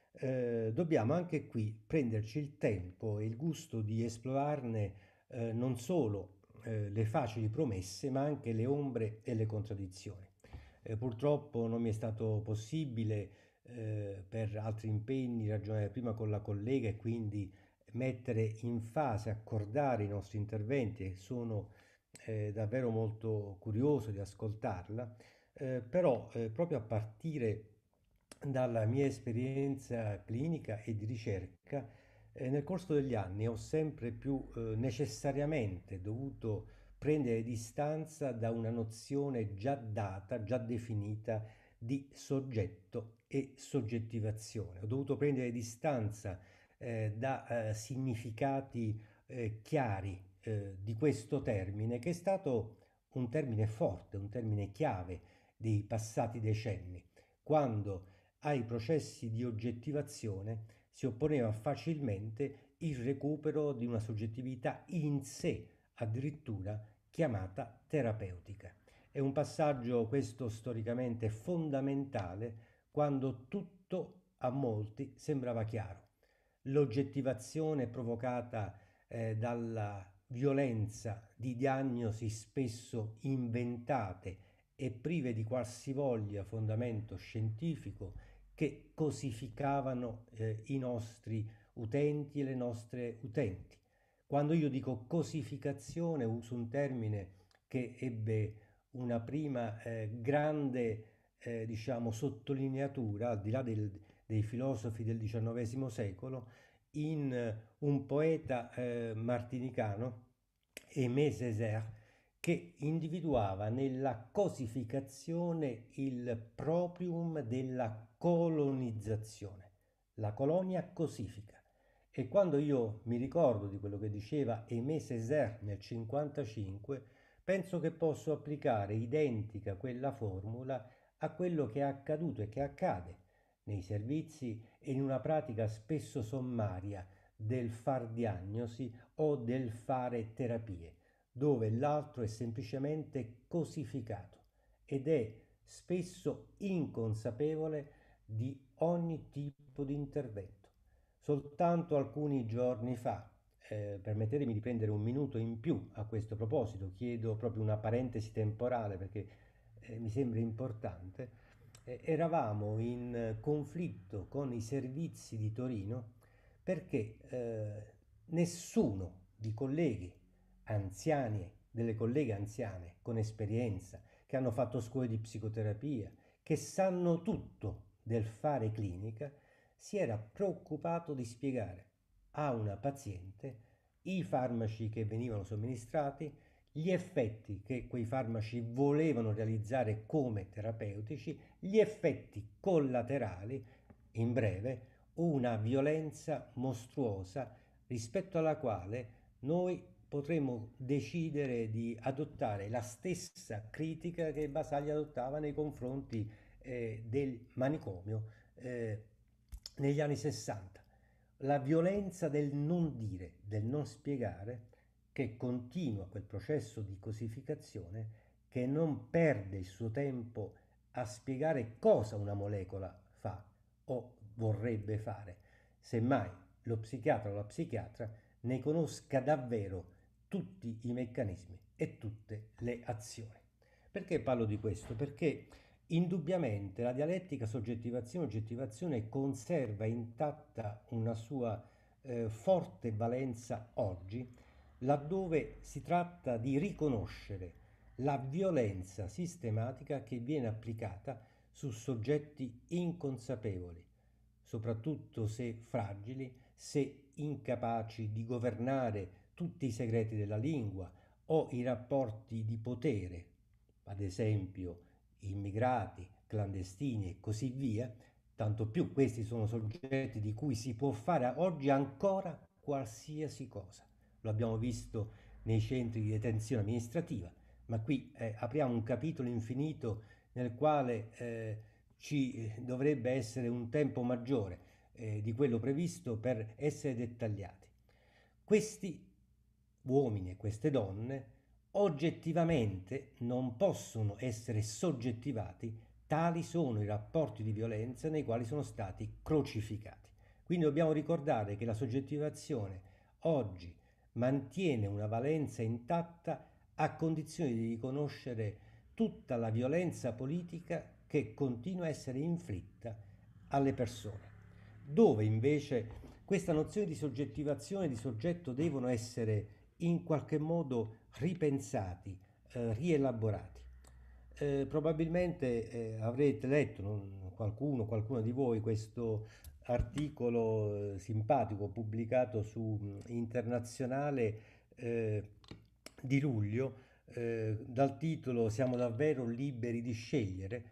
Eh, dobbiamo anche qui prenderci il tempo e il gusto di esplorarne eh, non solo eh, le facili promesse, ma anche le ombre e le contraddizioni. Eh, purtroppo non mi è stato possibile, eh, per altri impegni, ragionare prima con la collega e quindi mettere in fase, accordare i nostri interventi, e sono eh, davvero molto curioso di ascoltarla, eh, però eh, proprio a partire dalla mia esperienza clinica e di ricerca, eh, nel corso degli anni ho sempre più eh, necessariamente dovuto prendere distanza da una nozione già data, già definita di soggetto e soggettivazione. Ho dovuto prendere distanza eh, da eh, significati eh, chiari eh, di questo termine, che è stato un termine forte, un termine chiave dei passati decenni, quando ai processi di oggettivazione si opponeva facilmente il recupero di una soggettività in sé, addirittura chiamata terapeutica. È un passaggio, questo, storicamente fondamentale, quando tutto a molti sembrava chiaro. L'oggettivazione provocata eh, dalla violenza di diagnosi spesso inventate e prive di qualsivoglia fondamento scientifico, che cosificavano eh, i nostri utenti e le nostre utenti. Quando io dico cosificazione uso un termine che ebbe una prima eh, grande eh, diciamo sottolineatura, al di là del, dei filosofi del diciannovesimo secolo, in eh, un poeta eh, martinicano, Aimé Césaire, che individuava nella cosificazione il proprium della colonizzazione. La colonia cosifica. E quando io mi ricordo di quello che diceva Aimé Césaire nel cinquantacinque, penso che posso applicare identica quella formula a quello che è accaduto e che accade nei servizi e in una pratica spesso sommaria del far diagnosi o del fare terapie, dove l'altro è semplicemente cosificato ed è spesso inconsapevole di ogni tipo di intervento. Soltanto alcuni giorni fa, eh, permettetemi di prendere un minuto in più a questo proposito, chiedo proprio una parentesi temporale perché eh, mi sembra importante, eh, eravamo in conflitto con i servizi di Torino perché eh, nessuno di colleghi anziani, delle colleghe anziane con esperienza, che hanno fatto scuole di psicoterapia, che sanno tutto del fare clinica, si era preoccupato di spiegare a una paziente i farmaci che venivano somministrati, gli effetti che quei farmaci volevano realizzare come terapeutici, gli effetti collaterali, in breve, una violenza mostruosa rispetto alla quale noi potremmo decidere di adottare la stessa critica che Basaglia adottava nei confronti eh, del manicomio eh, negli anni sessanta. La violenza del non dire, del non spiegare, che continua quel processo di cosificazione, che non perde il suo tempo a spiegare cosa una molecola fa o vorrebbe fare, semmai lo psichiatra o la psichiatra ne conosca davvero tutti i meccanismi e tutte le azioni. Perché parlo di questo? Perché indubbiamente la dialettica soggettivazione-oggettivazione conserva intatta una sua eh, forte valenza oggi, laddove si tratta di riconoscere la violenza sistematica che viene applicata su soggetti inconsapevoli, soprattutto se fragili, se incapaci di governare tutti i segreti della lingua o i rapporti di potere, ad esempio immigrati, clandestini e così via, tanto più questi sono soggetti di cui si può fare oggi ancora qualsiasi cosa. Lo abbiamo visto nei centri di detenzione amministrativa, ma qui eh, apriamo un capitolo infinito nel quale eh, ci dovrebbe essere un tempo maggiore eh, di quello previsto per essere dettagliati. Questi uomini e queste donne oggettivamente non possono essere soggettivati, tali sono i rapporti di violenza nei quali sono stati crocificati. Quindi dobbiamo ricordare che la soggettivazione oggi mantiene una valenza intatta a condizione di riconoscere tutta la violenza politica che continua a essere inflitta alle persone, dove invece questa nozione di soggettivazione e di soggetto devono essere in qualche modo ripensati, eh, rielaborati. Eh, probabilmente eh, avrete letto, non, qualcuno, qualcuno di voi, questo articolo eh, simpatico pubblicato su mh, Internazionale eh, di luglio eh, dal titolo "Siamo davvero liberi di scegliere?",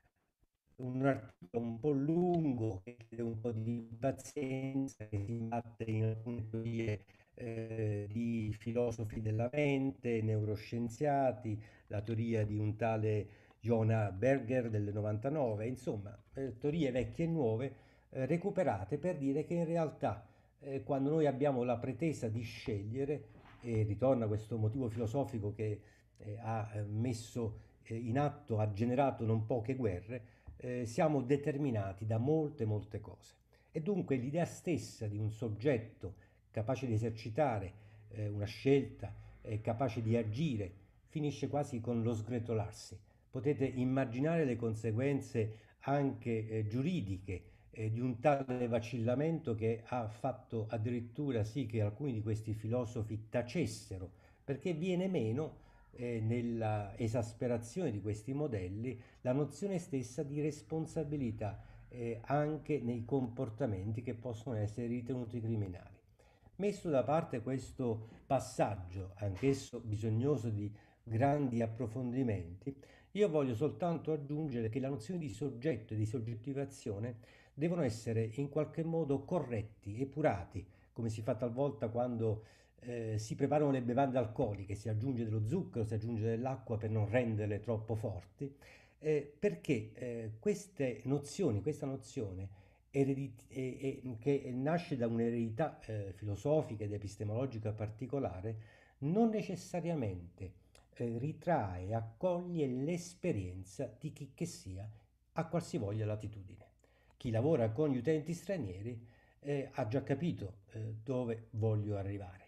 un articolo un po' lungo che chiede un po' di pazienza, che si imbatte in alcune teorie eh, di filosofi della mente, neuroscienziati, la teoria di un tale Jonah Berger del novantanove, insomma, eh, teorie vecchie e nuove eh, recuperate per dire che in realtà eh, quando noi abbiamo la pretesa di scegliere, e ritorna questo motivo filosofico che eh, ha eh, messo eh, in atto, ha generato non poche guerre, eh, siamo determinati da molte molte cose. E dunque l'idea stessa di un soggetto capace di esercitare eh, una scelta, eh, capace di agire, finisce quasi con lo sgretolarsi. Potete immaginare le conseguenze anche eh, giuridiche eh, di un tale vacillamento, che ha fatto addirittura sì che alcuni di questi filosofi tacessero, perché viene meno eh, nella esasperazione di questi modelli la nozione stessa di responsabilità eh, anche nei comportamenti che possono essere ritenuti criminali. Messo da parte questo passaggio, anch'esso bisognoso di grandi approfondimenti, io voglio soltanto aggiungere che la nozione di soggetto e di soggettivazione devono essere in qualche modo corretti, epurati, come si fa talvolta quando eh, si preparano le bevande alcoliche, si aggiunge dello zucchero, si aggiunge dell'acqua per non renderle troppo forti, eh, perché eh, queste nozioni, questa nozione eredit- e- e- che nasce da un'eredità eh, filosofica ed epistemologica particolare, non necessariamente eh, ritrae e accoglie l'esperienza di chi che sia a qualsivoglia latitudine. Chi lavora con gli utenti stranieri eh, ha già capito eh, dove voglio arrivare.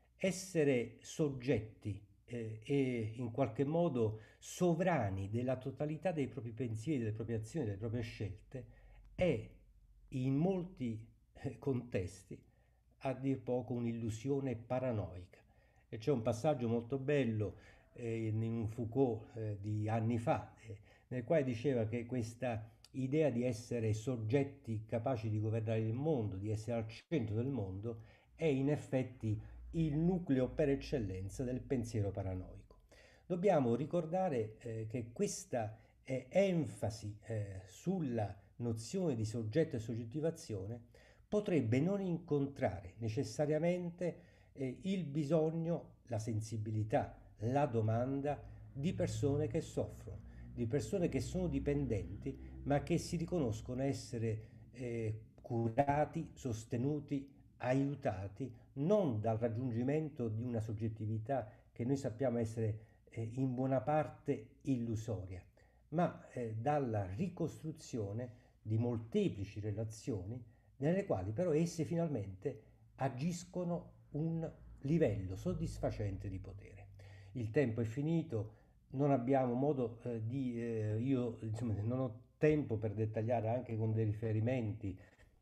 Essere soggetti eh, e in qualche modo sovrani della totalità dei propri pensieri, delle proprie azioni, delle proprie scelte è in molti eh, contesti a dir poco un'illusione paranoica. E c'è un passaggio molto bello eh, in un Foucault eh, di anni fa, eh, nel quale diceva che questa idea di essere soggetti capaci di governare il mondo, di essere al centro del mondo, è in effetti il nucleo per eccellenza del pensiero paranoico. Dobbiamo ricordare eh, che questa eh, enfasi eh, sulla nozione di soggetto e soggettivazione potrebbe non incontrare necessariamente eh, il bisogno, la sensibilità, la domanda di persone che soffrono, di persone che sono dipendenti, ma che si riconoscono essere eh, curati, sostenuti, aiutati non dal raggiungimento di una soggettività che noi sappiamo essere eh, in buona parte illusoria, ma eh, dalla ricostruzione di molteplici relazioni nelle quali però esse finalmente agiscono un livello soddisfacente di potere. Il tempo è finito, non abbiamo modo eh, di, eh, io insomma non ho tempo per dettagliare anche con dei riferimenti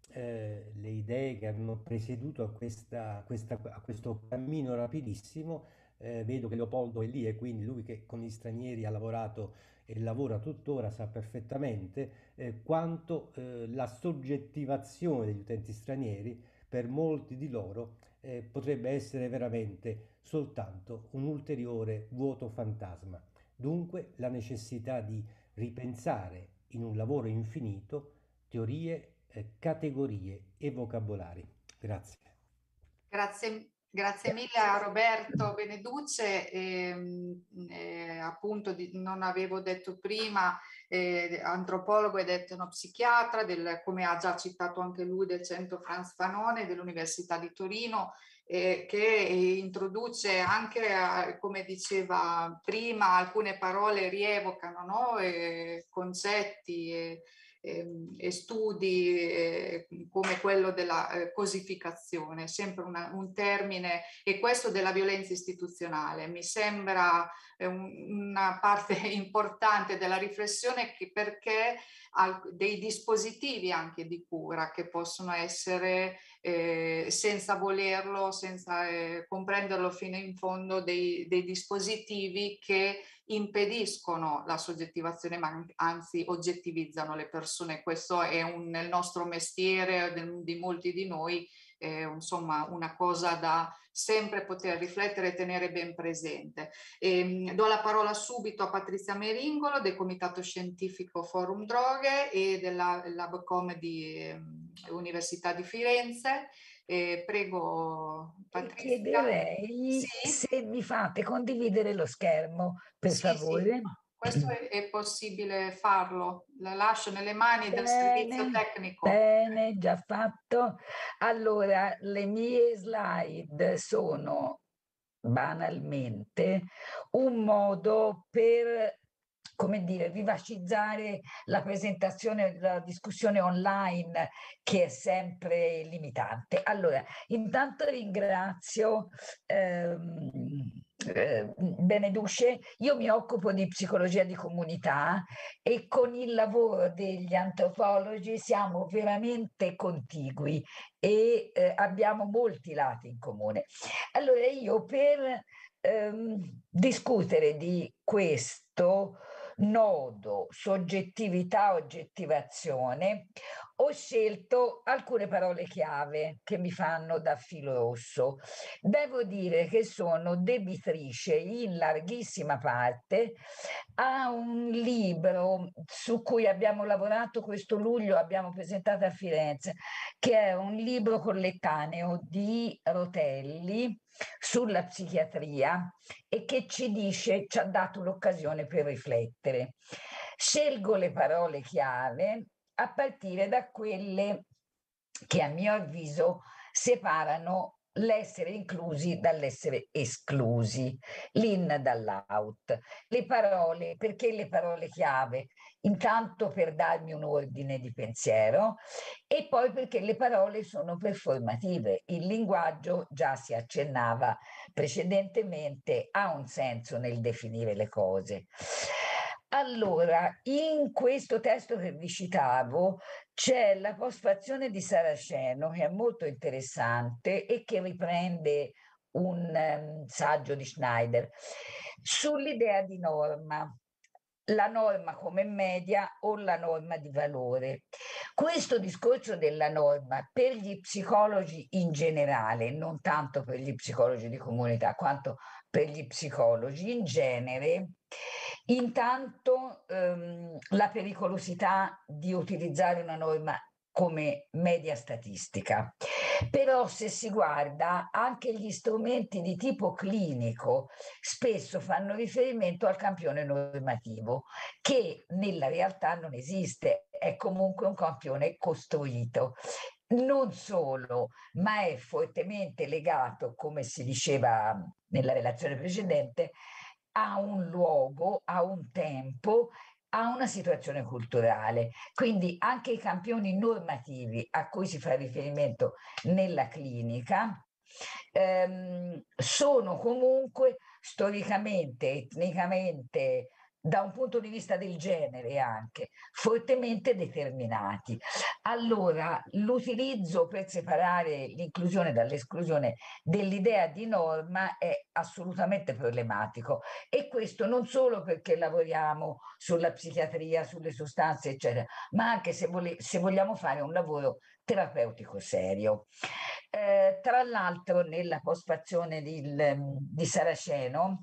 eh, le idee che hanno presieduto a, questa, questa, a questo cammino rapidissimo. Eh, vedo che Leopoldo è lì e quindi lui che con gli stranieri ha lavorato e lavora tuttora sa perfettamente eh, quanto eh, la soggettivazione degli utenti stranieri per molti di loro eh, potrebbe essere veramente soltanto un ulteriore vuoto fantasma. Dunque la necessità di ripensare in un lavoro infinito teorie, eh, categorie e vocabolari. Grazie. Grazie, grazie mille a Roberto Beneduce. E, e, appunto di, non avevo detto prima, eh, antropologo ed etnopsichiatra, del, come ha già citato anche lui, del Centro Franz Fanone dell'Università di Torino, eh, che introduce anche, eh, come diceva prima, alcune parole rievocano, no? eh, concetti e, e studi eh, come quello della eh, cosificazione, sempre una, un termine, e questo della violenza istituzionale. Mi sembra eh, un, una parte importante della riflessione, che perché al, dei dispositivi anche di cura che possono essere eh, senza volerlo, senza eh, comprenderlo fino in fondo, dei, dei dispositivi che impediscono la soggettivazione, ma anzi oggettivizzano le persone. Questo è un, nel nostro mestiere de, di molti di noi, eh, insomma, una cosa da sempre poter riflettere e tenere ben presente. E, do la parola subito a Patrizia Meringolo del Comitato Scientifico Forum Droghe e della LabCom di eh, Università di Firenze. Eh, prego Patrizia. Chiederei Sì? se mi fate condividere lo schermo, per Sì, sì, favore. questo è, è possibile farlo. La lascio nelle mani del servizio Bene, tecnico. bene, già fatto. Allora, le mie slide sono banalmente un modo per, come dire, vivacizzare la presentazione, la discussione online, che è sempre limitante. Allora, intanto ringrazio ehm, eh, Beneduce. Io mi occupo di psicologia di comunità e con il lavoro degli antropologi siamo veramente contigui e eh, abbiamo molti lati in comune. Allora io per ehm, discutere di questo nodo soggettività-oggettivazione ho scelto alcune parole chiave che mi fanno da filo rosso. Devo dire che sono debitrice in larghissima parte a un libro su cui abbiamo lavorato questo luglio, abbiamo presentato a Firenze, che è un libro collettaneo di Rotelli, sulla psichiatria e che ci dice, ci ha dato l'occasione per riflettere. Scelgo le parole chiave a partire da quelle che a mio avviso separano l'essere inclusi dall'essere esclusi, l'in dall'out. Le parole, perché le parole chiave? Intanto per darmi un ordine di pensiero e poi perché le parole sono performative. Il linguaggio, già si accennava precedentemente, ha un senso nel definire le cose. Allora, in questo testo che vi citavo c'è la postfazione di Saraceno, che è molto interessante e che riprende un um, saggio di Schneider sull'idea di norma, la norma come media o la norma di valore. Questo discorso della norma per gli psicologi in generale, non tanto per gli psicologi di comunità quanto per gli psicologi in genere, intanto ehm, la pericolosità di utilizzare una norma come media statistica. Però se si guarda anche gli strumenti di tipo clinico spesso fanno riferimento al campione normativo che nella realtà non esiste, è comunque un campione costruito. Non solo, ma è fortemente legato, come si diceva nella relazione precedente, a un luogo, a un tempo, a una situazione culturale. Quindi anche i campioni normativi a cui si fa riferimento nella clinica ehm, sono comunque storicamente, etnicamente, da un punto di vista del genere anche, fortemente determinati. Allora, l'utilizzo per separare l'inclusione dall'esclusione dell'idea di norma è assolutamente problematico, e questo non solo perché lavoriamo sulla psichiatria, sulle sostanze, eccetera, ma anche se, vole- se vogliamo fare un lavoro terapeutico serio. Eh, tra l'altro, nella postfazione di, di Saraceno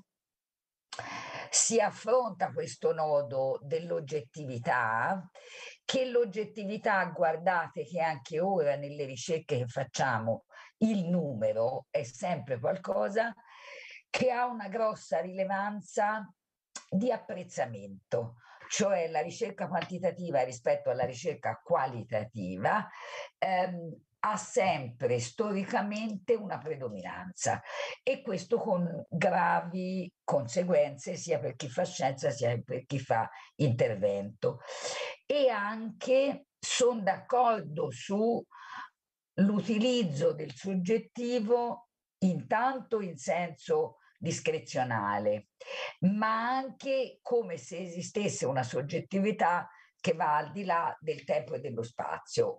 si affronta questo nodo dell'oggettività, che l'oggettività, guardate che anche ora nelle ricerche che facciamo il numero è sempre qualcosa che ha una grossa rilevanza di apprezzamento, cioè la ricerca quantitativa rispetto alla ricerca qualitativa ehm, ha sempre storicamente una predominanza, e questo con gravi conseguenze sia per chi fa scienza sia per chi fa intervento. E anche sono d'accordo sull'utilizzo del soggettivo intanto in senso discrezionale, ma anche come se esistesse una soggettività che va al di là del tempo e dello spazio.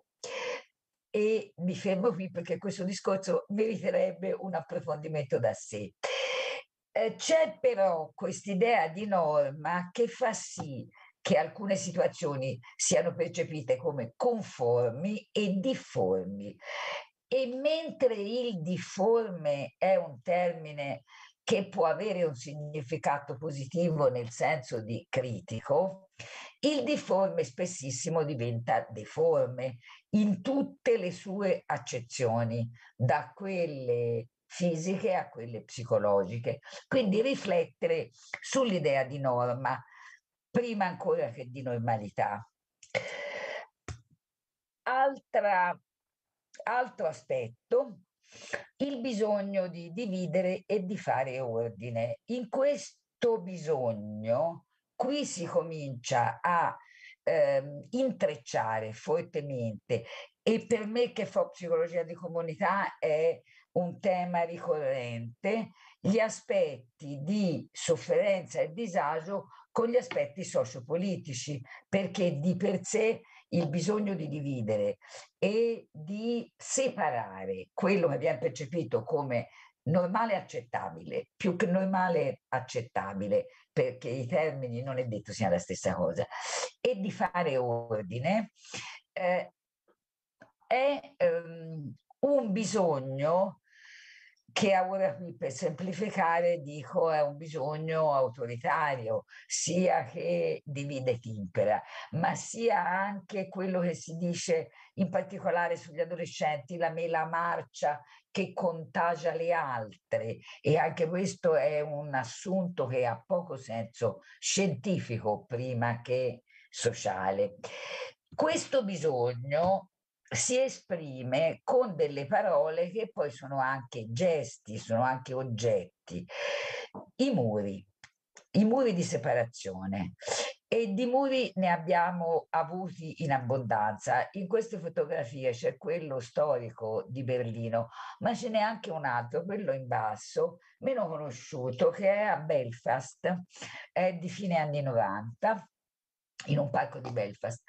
E mi fermo qui perché questo discorso meriterebbe un approfondimento da sé. Eh, c'è però quest'idea di norma che fa sì che alcune situazioni siano percepite come conformi e difformi. E mentre il difforme è un termine che può avere un significato positivo nel senso di critico, il difforme spessissimo diventa deforme in tutte le sue accezioni, da quelle fisiche a quelle psicologiche. Quindi riflettere sull'idea di norma, prima ancora che di normalità. Altra, altro aspetto, il bisogno di dividere e di fare ordine. In questo bisogno, qui si comincia a ehm, intrecciare fortemente, e per me che fa psicologia di comunità è un tema ricorrente, gli aspetti di sofferenza e disagio con gli aspetti sociopolitici, perché di per sé il bisogno di dividere e di separare quello che viene percepito come normale e accettabile, più che normale accettabile, perché i termini non è detto siano la stessa cosa, e di fare ordine, eh, è um, un bisogno che ora qui per semplificare dico è un bisogno autoritario, sia che divide e timpera, ma sia anche quello che si dice in particolare sugli adolescenti, la mela marcia che contagia le altre, e anche questo è un assunto che ha poco senso scientifico prima che sociale. Questo bisogno si esprime con delle parole che poi sono anche gesti, sono anche oggetti. I muri, i muri di separazione. E di muri ne abbiamo avuti in abbondanza. In queste fotografie c'è quello storico di Berlino, ma ce n'è anche un altro, quello in basso, meno conosciuto, che è a Belfast, è di fine anni novanta, in un parco di Belfast.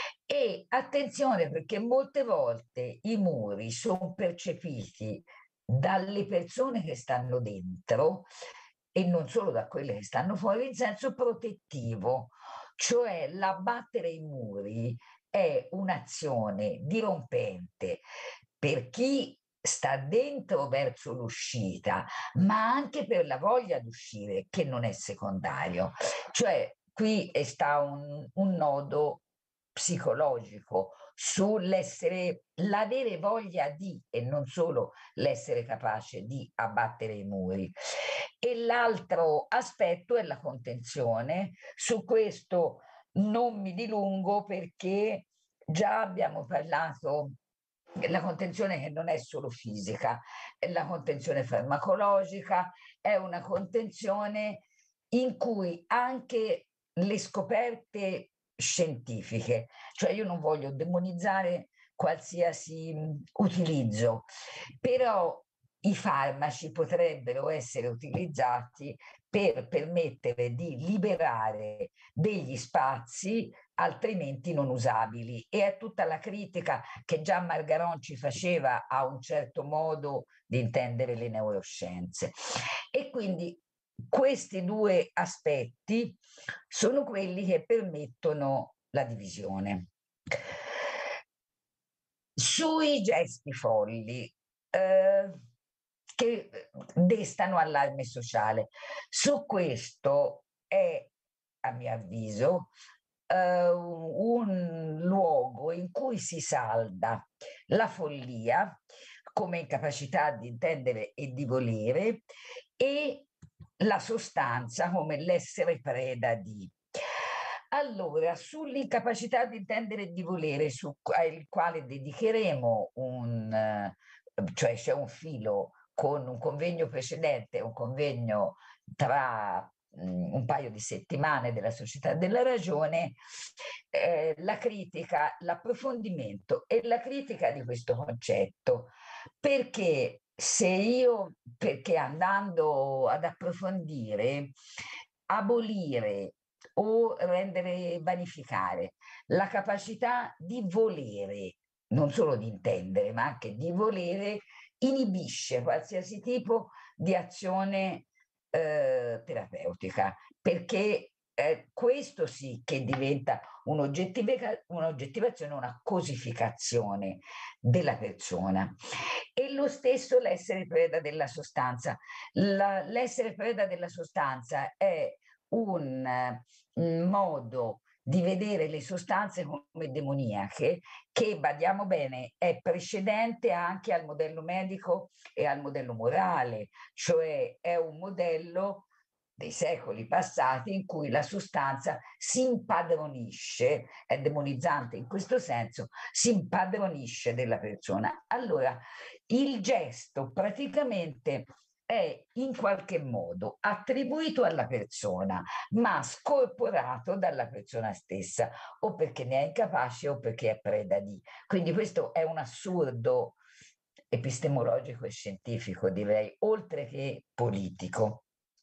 E attenzione, perché molte volte i muri sono percepiti dalle persone che stanno dentro e non solo da quelle che stanno fuori in senso protettivo, cioè l'abbattere i muri è un'azione dirompente per chi sta dentro verso l'uscita, ma anche per la voglia di uscire, che non è secondario. Cioè qui sta un, un nodo psicologico sull'essere, l'avere voglia di, e non solo l'essere capace di abbattere i muri. E l'altro aspetto è la contenzione. Su questo non mi dilungo perché già abbiamo parlato. La contenzione che non è solo fisica, è la contenzione farmacologica, è una contenzione in cui anche le scoperte scientifiche, cioè io non voglio demonizzare qualsiasi utilizzo, però i farmaci potrebbero essere utilizzati per permettere di liberare degli spazi altrimenti non usabili, e è tutta la critica che già Margaron ci faceva a un certo modo di intendere le neuroscienze. E quindi questi due aspetti sono quelli che permettono la divisione. Sui gesti folli, eh, che destano allarme sociale, su questo è, a mio avviso, eh, un luogo in cui si salda la follia come incapacità di intendere e di volere, e la sostanza come l'essere preda di. Allora, sull'incapacità di intendere e di volere, su, al quale dedicheremo un, cioè c'è un filo con un convegno precedente, un convegno tra um, un paio di settimane della Società della Ragione, eh, la critica, l'approfondimento e la critica di questo concetto. Perché se io, perché andando ad approfondire, abolire o rendere, vanificare la capacità di volere, non solo di intendere, ma anche di volere, inibisce qualsiasi tipo di azione eh, terapeutica, perché eh, questo sì che diventa un'oggettivazione, una cosificazione della persona. E lo stesso l'essere preda della sostanza. La, l'essere preda della sostanza è un, un modo di vedere le sostanze come demoniache, che, badiamo bene, è precedente anche al modello medico e al modello morale, cioè è un modello dei secoli passati in cui la sostanza si impadronisce, è demonizzante in questo senso, si impadronisce della persona. Allora, il gesto praticamente è in qualche modo attribuito alla persona, ma scorporato dalla persona stessa, o perché ne è incapace o perché è preda di. Quindi questo è un assurdo epistemologico e scientifico, direi, oltre che politico.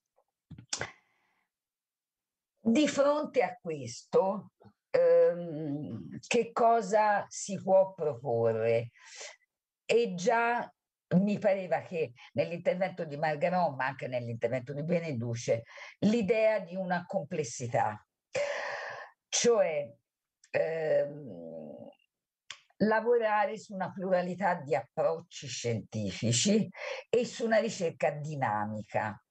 Di fronte a questo, ehm, che cosa si può proporre? E già mi pareva che nell'intervento di Margaron, ma anche nell'intervento di Beneduce, l'idea di una complessità, cioè ehm, lavorare su una pluralità di approcci scientifici e su una ricerca dinamica.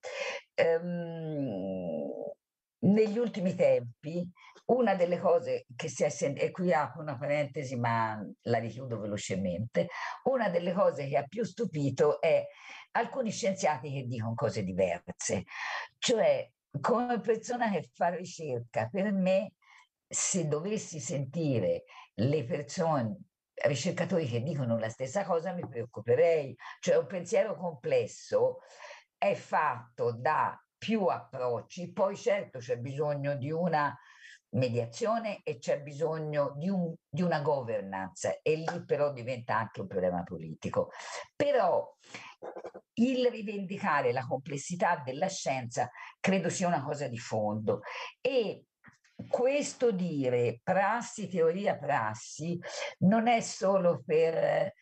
Ehm, negli ultimi tempi, una delle cose che si è sentita, e qui apro una parentesi ma la richiudo velocemente, una delle cose che ha più stupito è alcuni scienziati che dicono cose diverse. Cioè, come persona che fa ricerca, per me, se dovessi sentire le persone, ricercatori che dicono la stessa cosa, mi preoccuperei. Cioè, un pensiero complesso è fatto da più approcci, poi certo c'è bisogno di una mediazione e c'è bisogno di, un, di una governance, e lì però diventa anche un problema politico. Però il rivendicare la complessità della scienza credo sia una cosa di fondo, e questo dire prassi, teoria, prassi non è solo per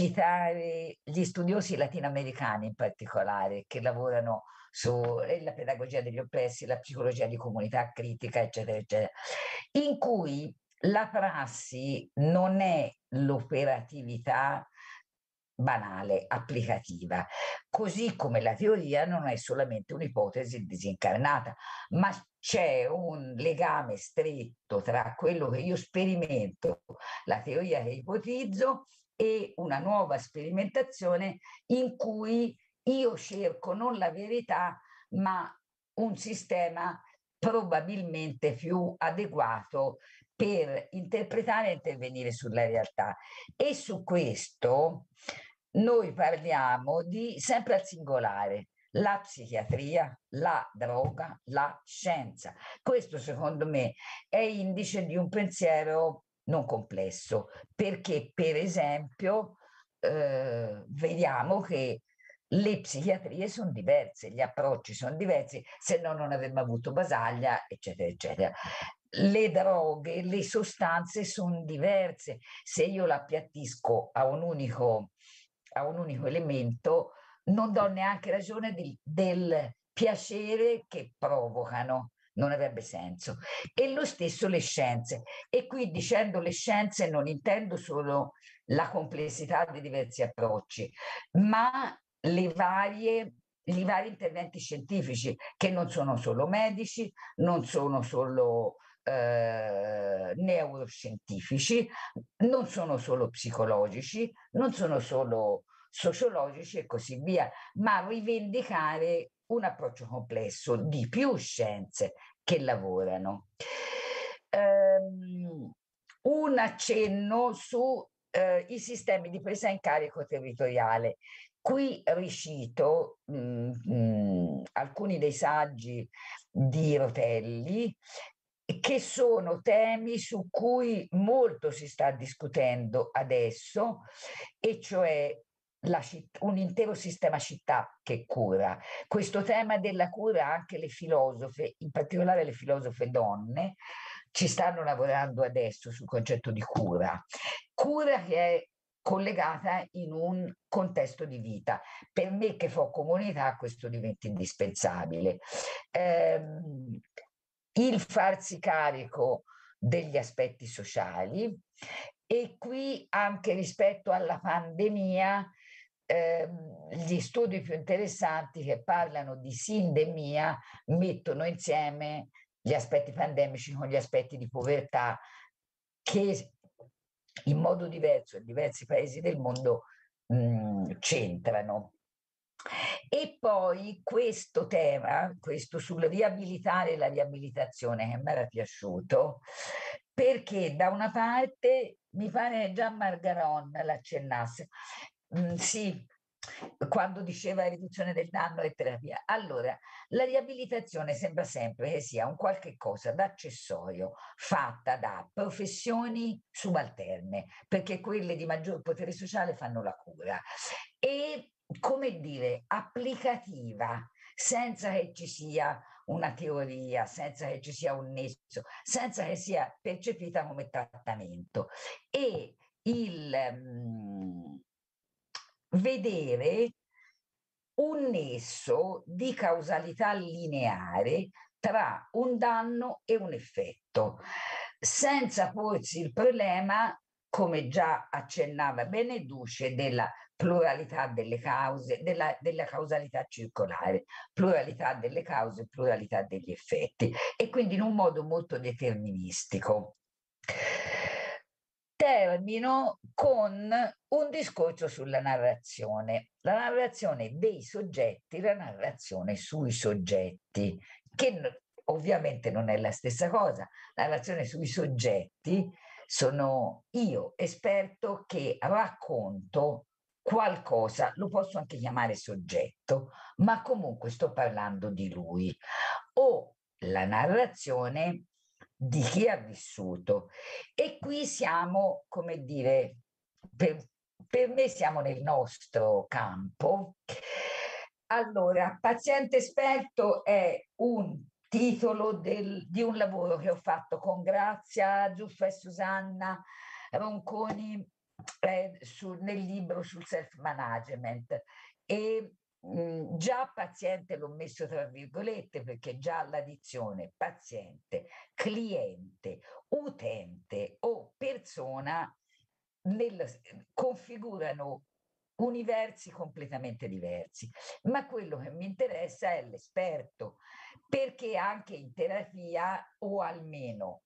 citare gli studiosi latinoamericani in particolare, che lavorano sulla pedagogia degli oppressi, la psicologia di comunità critica, eccetera, eccetera, in cui la prassi non è l'operatività banale, applicativa, così come la teoria non è solamente un'ipotesi disincarnata, ma c'è un legame stretto tra quello che io sperimento, la teoria che ipotizzo, e una nuova sperimentazione in cui io cerco non la verità, ma un sistema probabilmente più adeguato per interpretare e intervenire sulla realtà. E su questo noi parliamo di sempre al singolare: la psichiatria, la droga, la scienza. Questo secondo me è indice di un pensiero non complesso, perché per esempio eh, vediamo che le psichiatrie sono diverse, gli approcci sono diversi, se no non avremmo avuto Basaglia, eccetera, eccetera. Le droghe, le sostanze sono diverse. Se io l'appiattisco a un unico, a un unico elemento, non do neanche ragione di, del piacere che provocano, non avrebbe senso. E lo stesso le scienze. E qui, dicendo le scienze, non intendo solo la complessità dei diversi approcci, ma le varie, i vari interventi scientifici, che non sono solo medici, non sono solo eh, neuroscientifici, non sono solo psicologici, non sono solo sociologici e così via, ma rivendicare un approccio complesso di più scienze che lavorano. Um, un accenno su eh, i sistemi di presa in carico territoriale. Qui ricito mh, mh, alcuni dei saggi di Rotelli, che sono temi su cui molto si sta discutendo adesso, e cioè la citt- un intero sistema città che cura. Questo tema della cura anche le filosofe, in particolare le filosofe donne, ci stanno lavorando adesso sul concetto di cura. Cura che è collegata in un contesto di vita. Per me che fa comunità questo diventa indispensabile. Ehm, il farsi carico degli aspetti sociali, e qui anche rispetto alla pandemia ehm, gli studi più interessanti che parlano di sindemia mettono insieme gli aspetti pandemici con gli aspetti di povertà, che in modo diverso in diversi paesi del mondo mh, centrano. E poi questo tema, questo sul riabilitare la riabilitazione, che mi era piaciuto, perché da una parte mi pare Gian Margaron l'accennasse, mm, sì, quando diceva riduzione del danno e terapia. Allora, la riabilitazione sembra sempre che sia un qualche cosa d'accessorio fatta da professioni subalterne, perché quelle di maggior potere sociale fanno la cura. E, come dire, applicativa, senza che ci sia una teoria, senza che ci sia un nesso, senza che sia percepita come trattamento. E il um, vedere un nesso di causalità lineare tra un danno e un effetto, senza porsi il problema come già accennava Beneduce, della pluralità delle cause, della, della causalità circolare, pluralità delle cause, pluralità degli effetti, e quindi in un modo molto deterministico. Termino con un discorso sulla narrazione, la narrazione dei soggetti, la narrazione sui soggetti, che ovviamente non è la stessa cosa. La narrazione sui soggetti sono io, esperto, che racconto qualcosa, lo posso anche chiamare soggetto, ma comunque sto parlando di lui, o la narrazione di chi ha vissuto. E qui siamo, come dire, per, per me siamo nel nostro campo. Allora, Paziente esperto è un titolo del, di un lavoro che ho fatto con Grazia Giuffa e Susanna Ronconi eh, su, nel libro sul self-management. E mh, già paziente l'ho messo tra virgolette, perché già la dizione paziente, cliente, utente o persona nel, configurano universi completamente diversi. Ma quello che mi interessa è l'esperto, perché anche in terapia, o almeno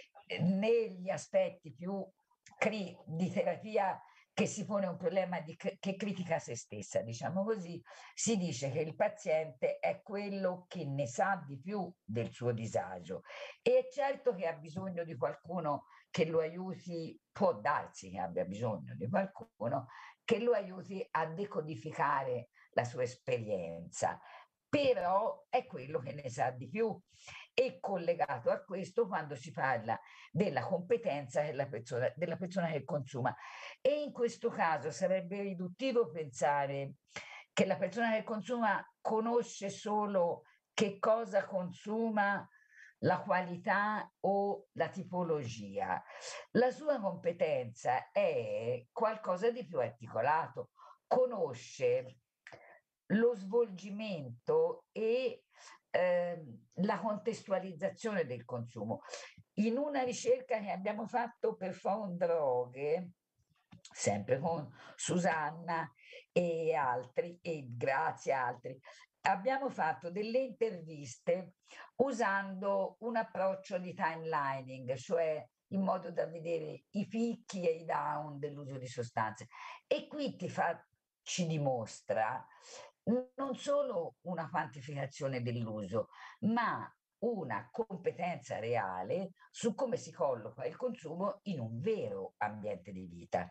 negli aspetti più cri- di terapia che si pone un problema di, che critica se stessa, diciamo così, si dice che il paziente è quello che ne sa di più del suo disagio, e è certo che ha bisogno di qualcuno che lo aiuti, può darsi che abbia bisogno di qualcuno che lo aiuti a decodificare la sua esperienza, però è quello che ne sa di più. E collegato a questo, quando si parla della competenza della persona, della persona che consuma, e in questo caso sarebbe riduttivo pensare che la persona che consuma conosce solo che cosa consuma, la qualità o la tipologia. La sua competenza è qualcosa di più articolato, conosce lo svolgimento e eh, la contestualizzazione del consumo. In una ricerca che abbiamo fatto per Found Droghe, sempre con Susanna e altri, e grazie a altri, abbiamo fatto delle interviste usando un approccio di timelining, cioè in modo da vedere i picchi e i down dell'uso di sostanze. E qui ti fa, ci dimostra non solo una quantificazione dell'uso, ma una competenza reale su come si colloca il consumo in un vero ambiente di vita.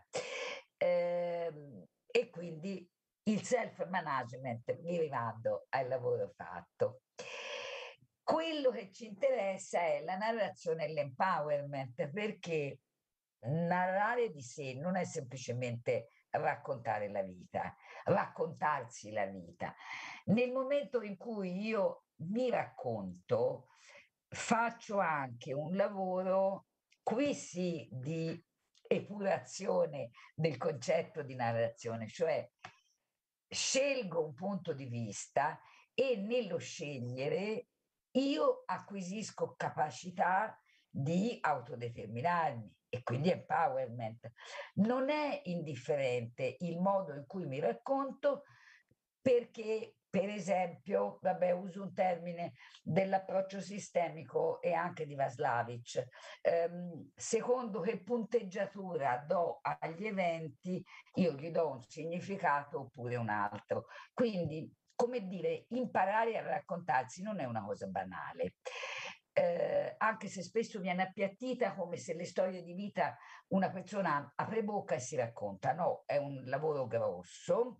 Ehm, e quindi il self-management, mi rimando al lavoro fatto. Quello che ci interessa è la narrazione e l'empowerment, perché narrare di sé non è semplicemente raccontare la vita, raccontarsi la vita. Nel momento in cui io mi racconto, faccio anche un lavoro, qui sì, di epurazione del concetto di narrazione, cioè scelgo un punto di vista e nello scegliere io acquisisco capacità di autodeterminarmi, e quindi empowerment. Non è indifferente il modo in cui mi racconto, perché, per esempio, vabbè, uso un termine dell'approccio sistemico e anche di Vaslavic, ehm, secondo che punteggiatura do agli eventi, io gli do un significato oppure un altro. Quindi, come dire, imparare a raccontarsi non è una cosa banale. Eh, anche se spesso viene appiattita come se le storie di vita una persona apre bocca e si racconta. No, è un lavoro grosso.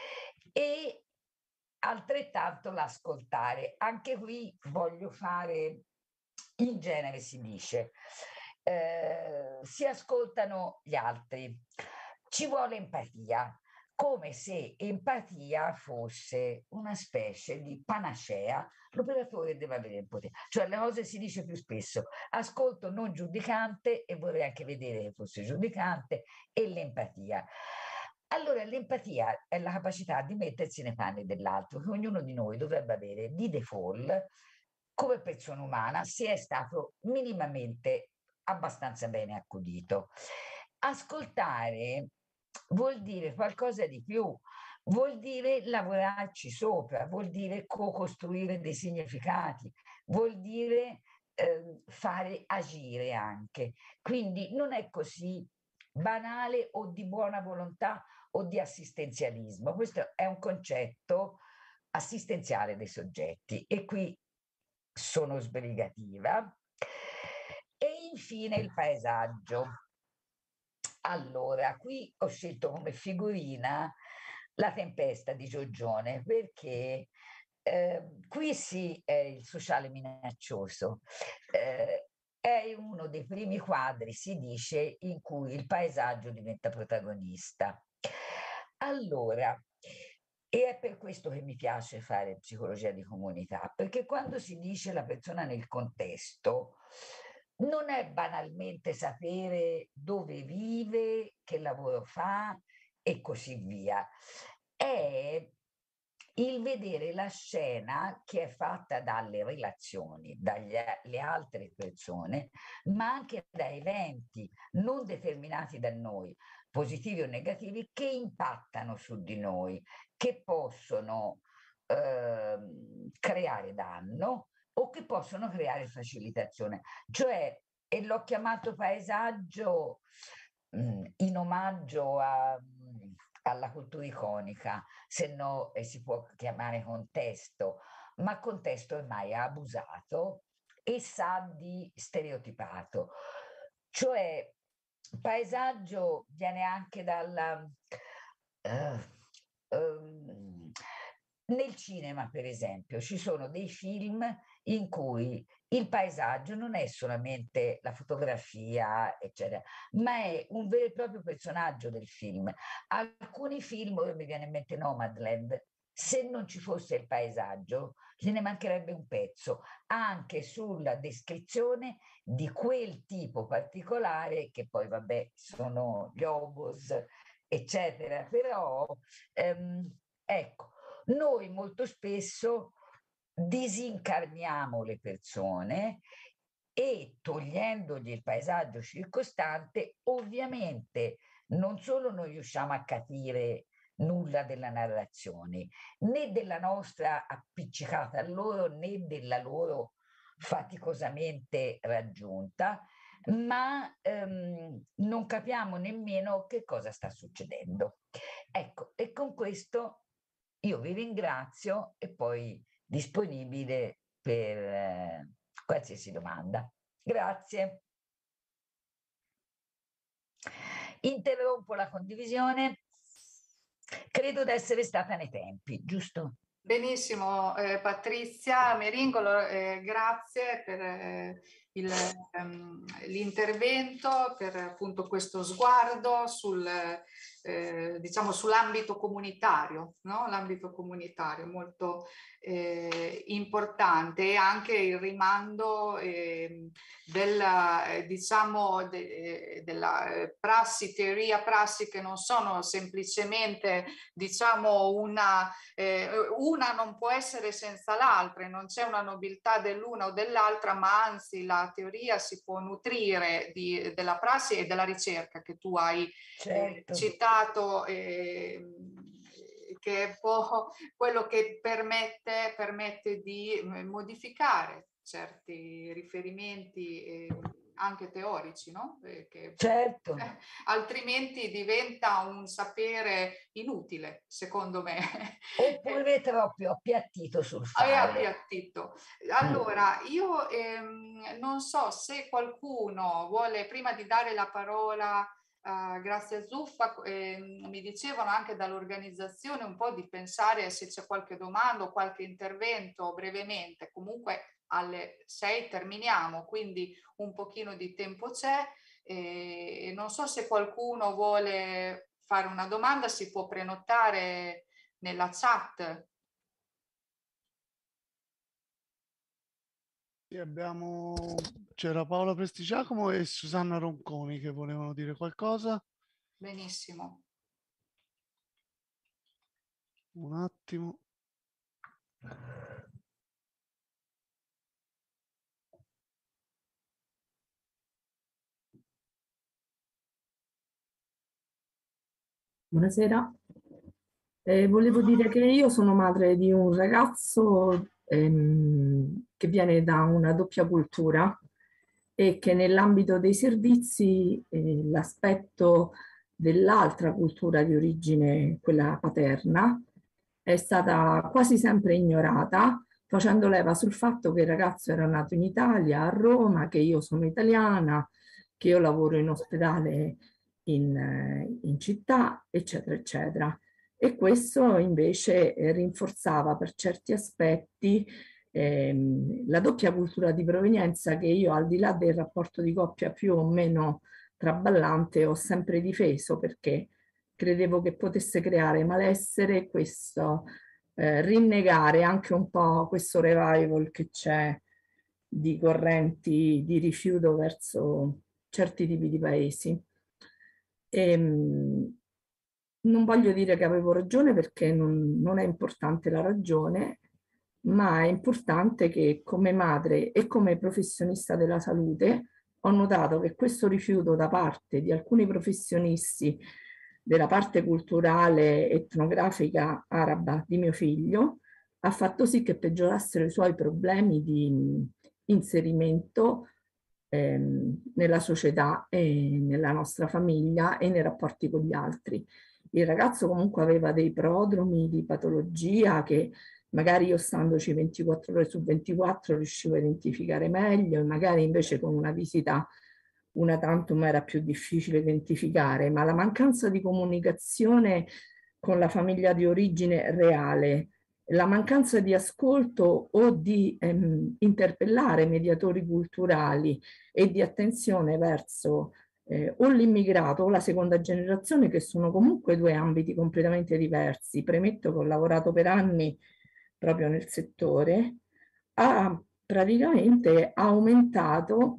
E altrettanto l'ascoltare. Anche qui voglio fare, in genere si dice, eh, si ascoltano gli altri, ci vuole empatia, come se empatia fosse una specie di panacea, l'operatore deve avere il potere. Cioè le cose si dice più spesso, ascolto non giudicante, e vorrei anche vedere che fosse giudicante, e l'empatia. Allora, l'empatia è la capacità di mettersi nei panni dell'altro, che ognuno di noi dovrebbe avere di default come persona umana, se è stato minimamente abbastanza bene accudito. ascoltare vuol dire qualcosa di più, vuol dire lavorarci sopra, vuol dire co-costruire dei significati, vuol dire eh, fare agire anche. Quindi non è così banale o di buona volontà o di assistenzialismo. Questo è un concetto assistenziale dei soggetti e qui sono sbrigativa. E infine il paesaggio. Allora, qui ho scelto come figurina La tempesta di Giorgione, perché eh, qui sì è il sociale minaccioso. Eh, è uno dei primi quadri, si dice, in cui il paesaggio diventa protagonista. Allora, e è per questo che mi piace fare psicologia di comunità, perché quando si dice la persona nel contesto, non è banalmente sapere dove vive, che lavoro fa e così via. È il vedere la scena che è fatta dalle relazioni, dalle altre persone, ma anche da eventi non determinati da noi, positivi o negativi, che impattano su di noi, che possono eh, creare danno o che possono creare facilitazione. Cioè, e l'ho chiamato paesaggio mh, in omaggio a, mh, alla cultura iconica, se no eh, si può chiamare contesto, ma contesto è mai abusato e sa di stereotipato. Cioè, paesaggio viene anche dalla... Uh, um, nel cinema, per esempio, ci sono dei film in cui il paesaggio non è solamente la fotografia, eccetera, ma è un vero e proprio personaggio del film. Alcuni film, ora mi viene in mente Nomadland, se non ci fosse il paesaggio, ce ne mancherebbe un pezzo, anche sulla descrizione di quel tipo particolare, che poi, vabbè, sono gli obos, eccetera. Però, ehm, ecco, noi molto spesso disincarniamo le persone e togliendogli il paesaggio circostante, ovviamente non solo non riusciamo a capire nulla della narrazione, né della nostra appiccicata a loro, né della loro faticosamente raggiunta, ma ehm, non capiamo nemmeno che cosa sta succedendo. Ecco, e con questo io vi ringrazio e poi disponibile per eh, qualsiasi domanda. Grazie. Interrompo la condivisione. Credo di essere stata nei tempi, giusto? Benissimo, eh, Patrizia Meringolo, eh, grazie per eh, il, ehm, l'intervento, per appunto questo sguardo sul, eh, diciamo, sull'ambito comunitario, no? L'ambito comunitario molto eh, importante, e anche il rimando eh, della, eh, diciamo, de, della prassi, teoria prassi, che non sono semplicemente, diciamo, una Eh, una non può essere senza l'altra, non c'è una nobiltà dell'una o dell'altra, ma anzi la teoria si può nutrire di, della prassi e della ricerca che tu hai Certo. eh, citato, eh, che è un po' quello che permette, permette di modificare certi riferimenti eh, anche teorici, no? Eh, che, Certo. eh, altrimenti diventa un sapere inutile, secondo me. Oppure troppo appiattito sul È fare. appiattito. Allora, io ehm, non so se qualcuno vuole, prima di dare la parola a Grazia Zuffa, ehm, mi dicevano anche dall'organizzazione un po' di pensare se c'è qualche domanda o qualche intervento brevemente. Comunque alle sei terminiamo, quindi un pochino di tempo c'è. E non so se qualcuno vuole fare una domanda, si può prenotare nella chat. Sì, abbiamo... C'era Paola Prestigiacomo e Susanna Ronconi che volevano dire qualcosa. Benissimo. Un attimo. Buonasera. Eh, volevo dire che io sono madre di un ragazzo ehm, che viene da una doppia cultura e che nell'ambito dei servizi eh, l'aspetto dell'altra cultura di origine, quella paterna, è stata quasi sempre ignorata, facendo leva sul fatto che il ragazzo era nato in Italia, a Roma, che io sono italiana, che io lavoro in ospedale in, eh, in città, eccetera, eccetera. E questo invece eh, rinforzava per certi aspetti ehm, la doppia cultura di provenienza che io, al di là del rapporto di coppia più o meno traballante, ho sempre difeso, perché credevo che potesse creare malessere questo eh, rinnegare anche un po' questo revival che c'è di correnti di rifiuto verso certi tipi di paesi. E, non voglio dire che avevo ragione, perché non, non è importante la ragione, ma è importante che come madre e come professionista della salute ho notato che questo rifiuto da parte di alcuni professionisti della parte culturale etnografica araba di mio figlio ha fatto sì che peggiorassero i suoi problemi di inserimento ehm, nella società e nella nostra famiglia e nei rapporti con gli altri. Il ragazzo comunque aveva dei prodromi di patologia che magari io, standoci ventiquattro ore su ventiquattro, riuscivo a identificare meglio, e magari invece con una visita una tantum era più difficile identificare, ma la mancanza di comunicazione con la famiglia di origine reale, la mancanza di ascolto o di ehm, interpellare mediatori culturali e di attenzione verso eh, o l'immigrato o la seconda generazione, che sono comunque due ambiti completamente diversi. Premetto che ho lavorato per anni proprio nel settore, ha praticamente aumentato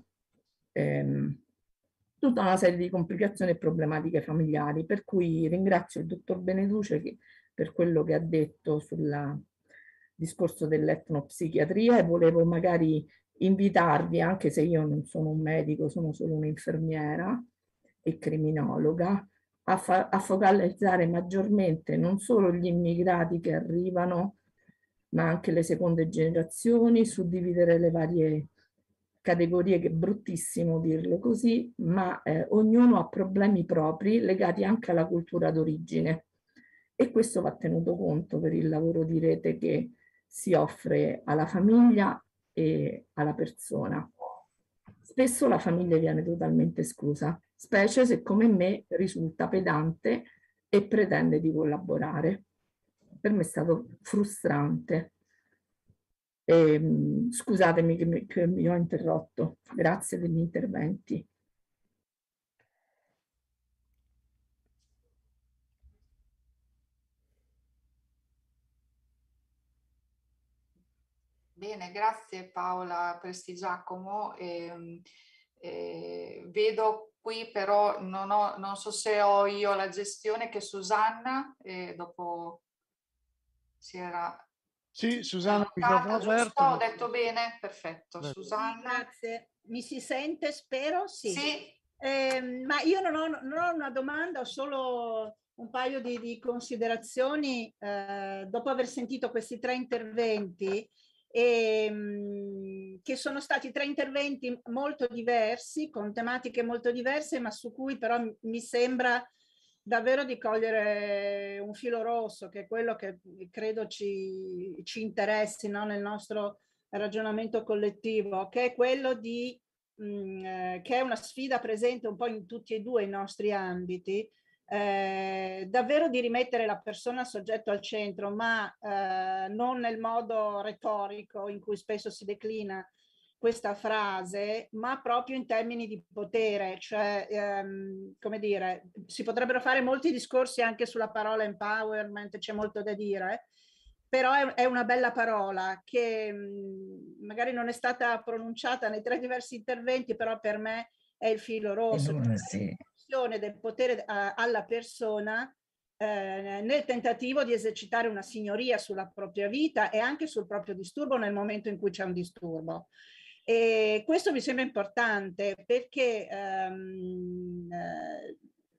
ehm, tutta una serie di complicazioni e problematiche familiari, per cui ringrazio il dottor Beneduce che, per quello che ha detto sul discorso dell'etnopsichiatria, e volevo magari invitarvi, anche se io non sono un medico, sono solo un'infermiera e criminologa, a, fa- a focalizzare maggiormente non solo gli immigrati che arrivano, ma anche le seconde generazioni, suddividere le varie categorie, che è bruttissimo dirlo così, ma eh, ognuno ha problemi propri legati anche alla cultura d'origine, e questo va tenuto conto per il lavoro di rete che si offre alla famiglia e alla persona. Spesso la famiglia viene totalmente esclusa, specie se come me risulta pedante e pretende di collaborare. Per me è stato frustrante. E, scusatemi che mi, che mi ho interrotto, grazie degli interventi. Bene, grazie Paola Prestigiacomo. E, e vedo qui però, non, ho, non so se ho io la gestione, che Susanna, e dopo si era... Sì, Susanna, microfono giusto? aperto. Ho detto bene? Perfetto. Beh. Susanna. Sì, grazie. Mi si sente, spero? Sì. Sì. Eh, ma io non ho, non ho una domanda, ho solo un paio di, di considerazioni eh, dopo aver sentito questi tre interventi, e, mh, che sono stati tre interventi molto diversi, con tematiche molto diverse, ma su cui però mi sembra davvero di cogliere un filo rosso, che è quello che credo ci, ci interessi, no, nel nostro ragionamento collettivo, che è quello di, mh, eh, che è una sfida presente un po' in tutti e due i nostri ambiti, eh, davvero di rimettere la persona soggetto al centro, ma eh, non nel modo retorico in cui spesso si declina questa frase, ma proprio in termini di potere, cioè, ehm, come dire, si potrebbero fare molti discorsi anche sulla parola empowerment, c'è molto da dire, però è, è una bella parola che mh, magari non è stata pronunciata nei tre diversi interventi, però per me è il filo rosso, Allora, sì. la funzione del potere a, alla persona eh, nel tentativo di esercitare una signoria sulla propria vita e anche sul proprio disturbo nel momento in cui c'è un disturbo. E questo mi sembra importante perché ehm, eh,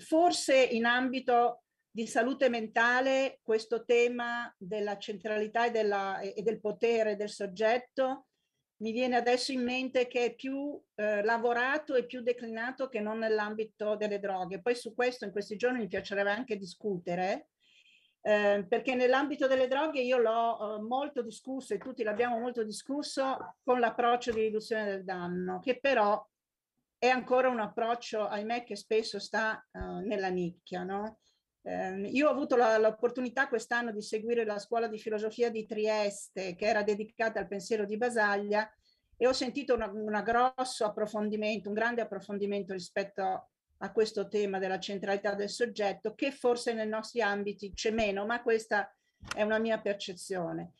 forse in ambito di salute mentale questo tema della centralità e, della, e del potere del soggetto mi viene adesso in mente che è più eh, lavorato e più declinato che non nell'ambito delle droghe. Poi su questo in questi giorni mi piacerebbe anche discutere, eh, perché nell'ambito delle droghe io l'ho eh, molto discusso e tutti l'abbiamo molto discusso con l'approccio di riduzione del danno, che però è ancora un approccio, ahimè, che spesso sta uh, nella nicchia, no? Eh, io ho avuto l'opportunità quest'anno di seguire la scuola di filosofia di Trieste, che era dedicata al pensiero di Basaglia, e ho sentito un grosso approfondimento, un grande approfondimento rispetto a questo tema della centralità del soggetto, che forse nei nostri ambiti c'è meno, ma questa è una mia percezione.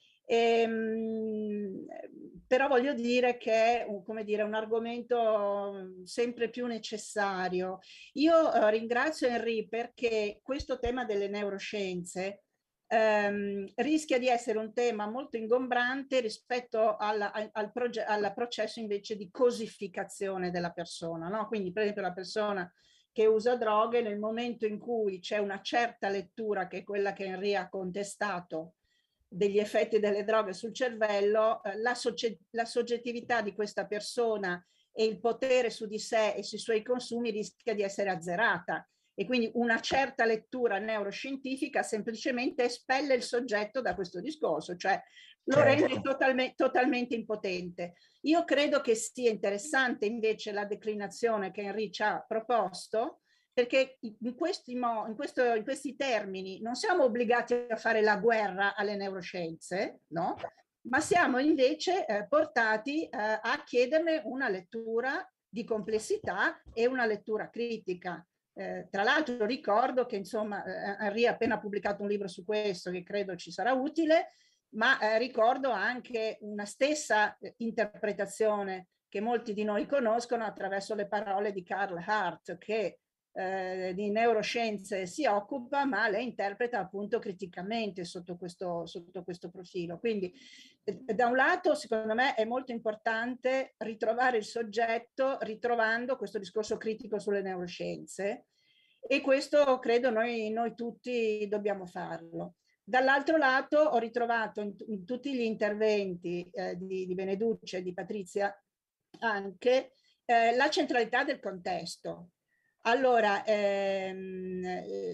Ehm, però voglio dire che è un, come dire, un argomento sempre più necessario. Io eh, ringrazio Henri perché questo tema delle neuroscienze ehm, rischia di essere un tema molto ingombrante rispetto alla, al, al, proge- al processo invece di cosificazione della persona, no? Quindi per esempio la persona che usa droghe, nel momento in cui c'è una certa lettura, che è quella che Henri ha contestato, degli effetti delle droghe sul cervello, eh, la, sogge- la soggettività di questa persona e il potere su di sé e sui suoi consumi rischia di essere azzerata, e quindi una certa lettura neuroscientifica semplicemente espelle il soggetto da questo discorso, cioè lo Certo. rende totalme- totalmente impotente. Io credo che sia interessante invece la declinazione che Henri ci ha proposto, perché in questi, in, questo, in questi termini non siamo obbligati a fare la guerra alle neuroscienze, no? Ma siamo invece eh, portati eh, a chiederne una lettura di complessità e una lettura critica. Eh, tra l'altro ricordo che insomma eh, Henri ha appena pubblicato un libro su questo che credo ci sarà utile, ma eh, ricordo anche una stessa eh, interpretazione che molti di noi conoscono attraverso le parole di Carl Hart, che Eh, di neuroscienze si occupa, ma le interpreta appunto criticamente sotto questo, sotto questo profilo. Quindi eh, da un lato secondo me è molto importante ritrovare il soggetto ritrovando questo discorso critico sulle neuroscienze, e questo credo noi, noi tutti dobbiamo farlo. Dall'altro lato ho ritrovato in, in tutti gli interventi eh, di, di Beneduce e di Patrizia anche eh, la centralità del contesto. Allora, ehm,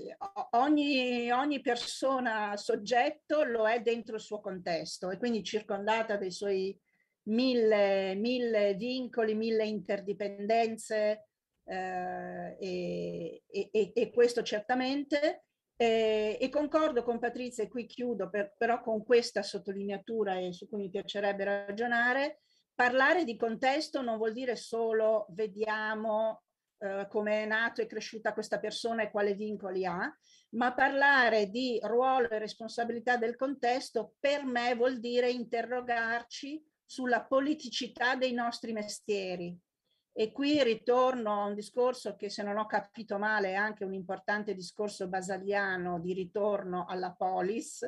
ogni, ogni persona soggetto lo è dentro il suo contesto e quindi circondata dai suoi mille, mille vincoli, mille interdipendenze eh, e, e, e questo certamente. Eh, e concordo con Patrizia, e qui chiudo, per, però con questa sottolineatura e su cui mi piacerebbe ragionare, parlare di contesto non vuol dire solo vediamo Uh, come è nato e cresciuta questa persona e quali vincoli ha, ma parlare di ruolo e responsabilità del contesto per me vuol dire interrogarci sulla politicità dei nostri mestieri. E qui ritorno a un discorso che, se non ho capito male, è anche un importante discorso basaliano di ritorno alla polis,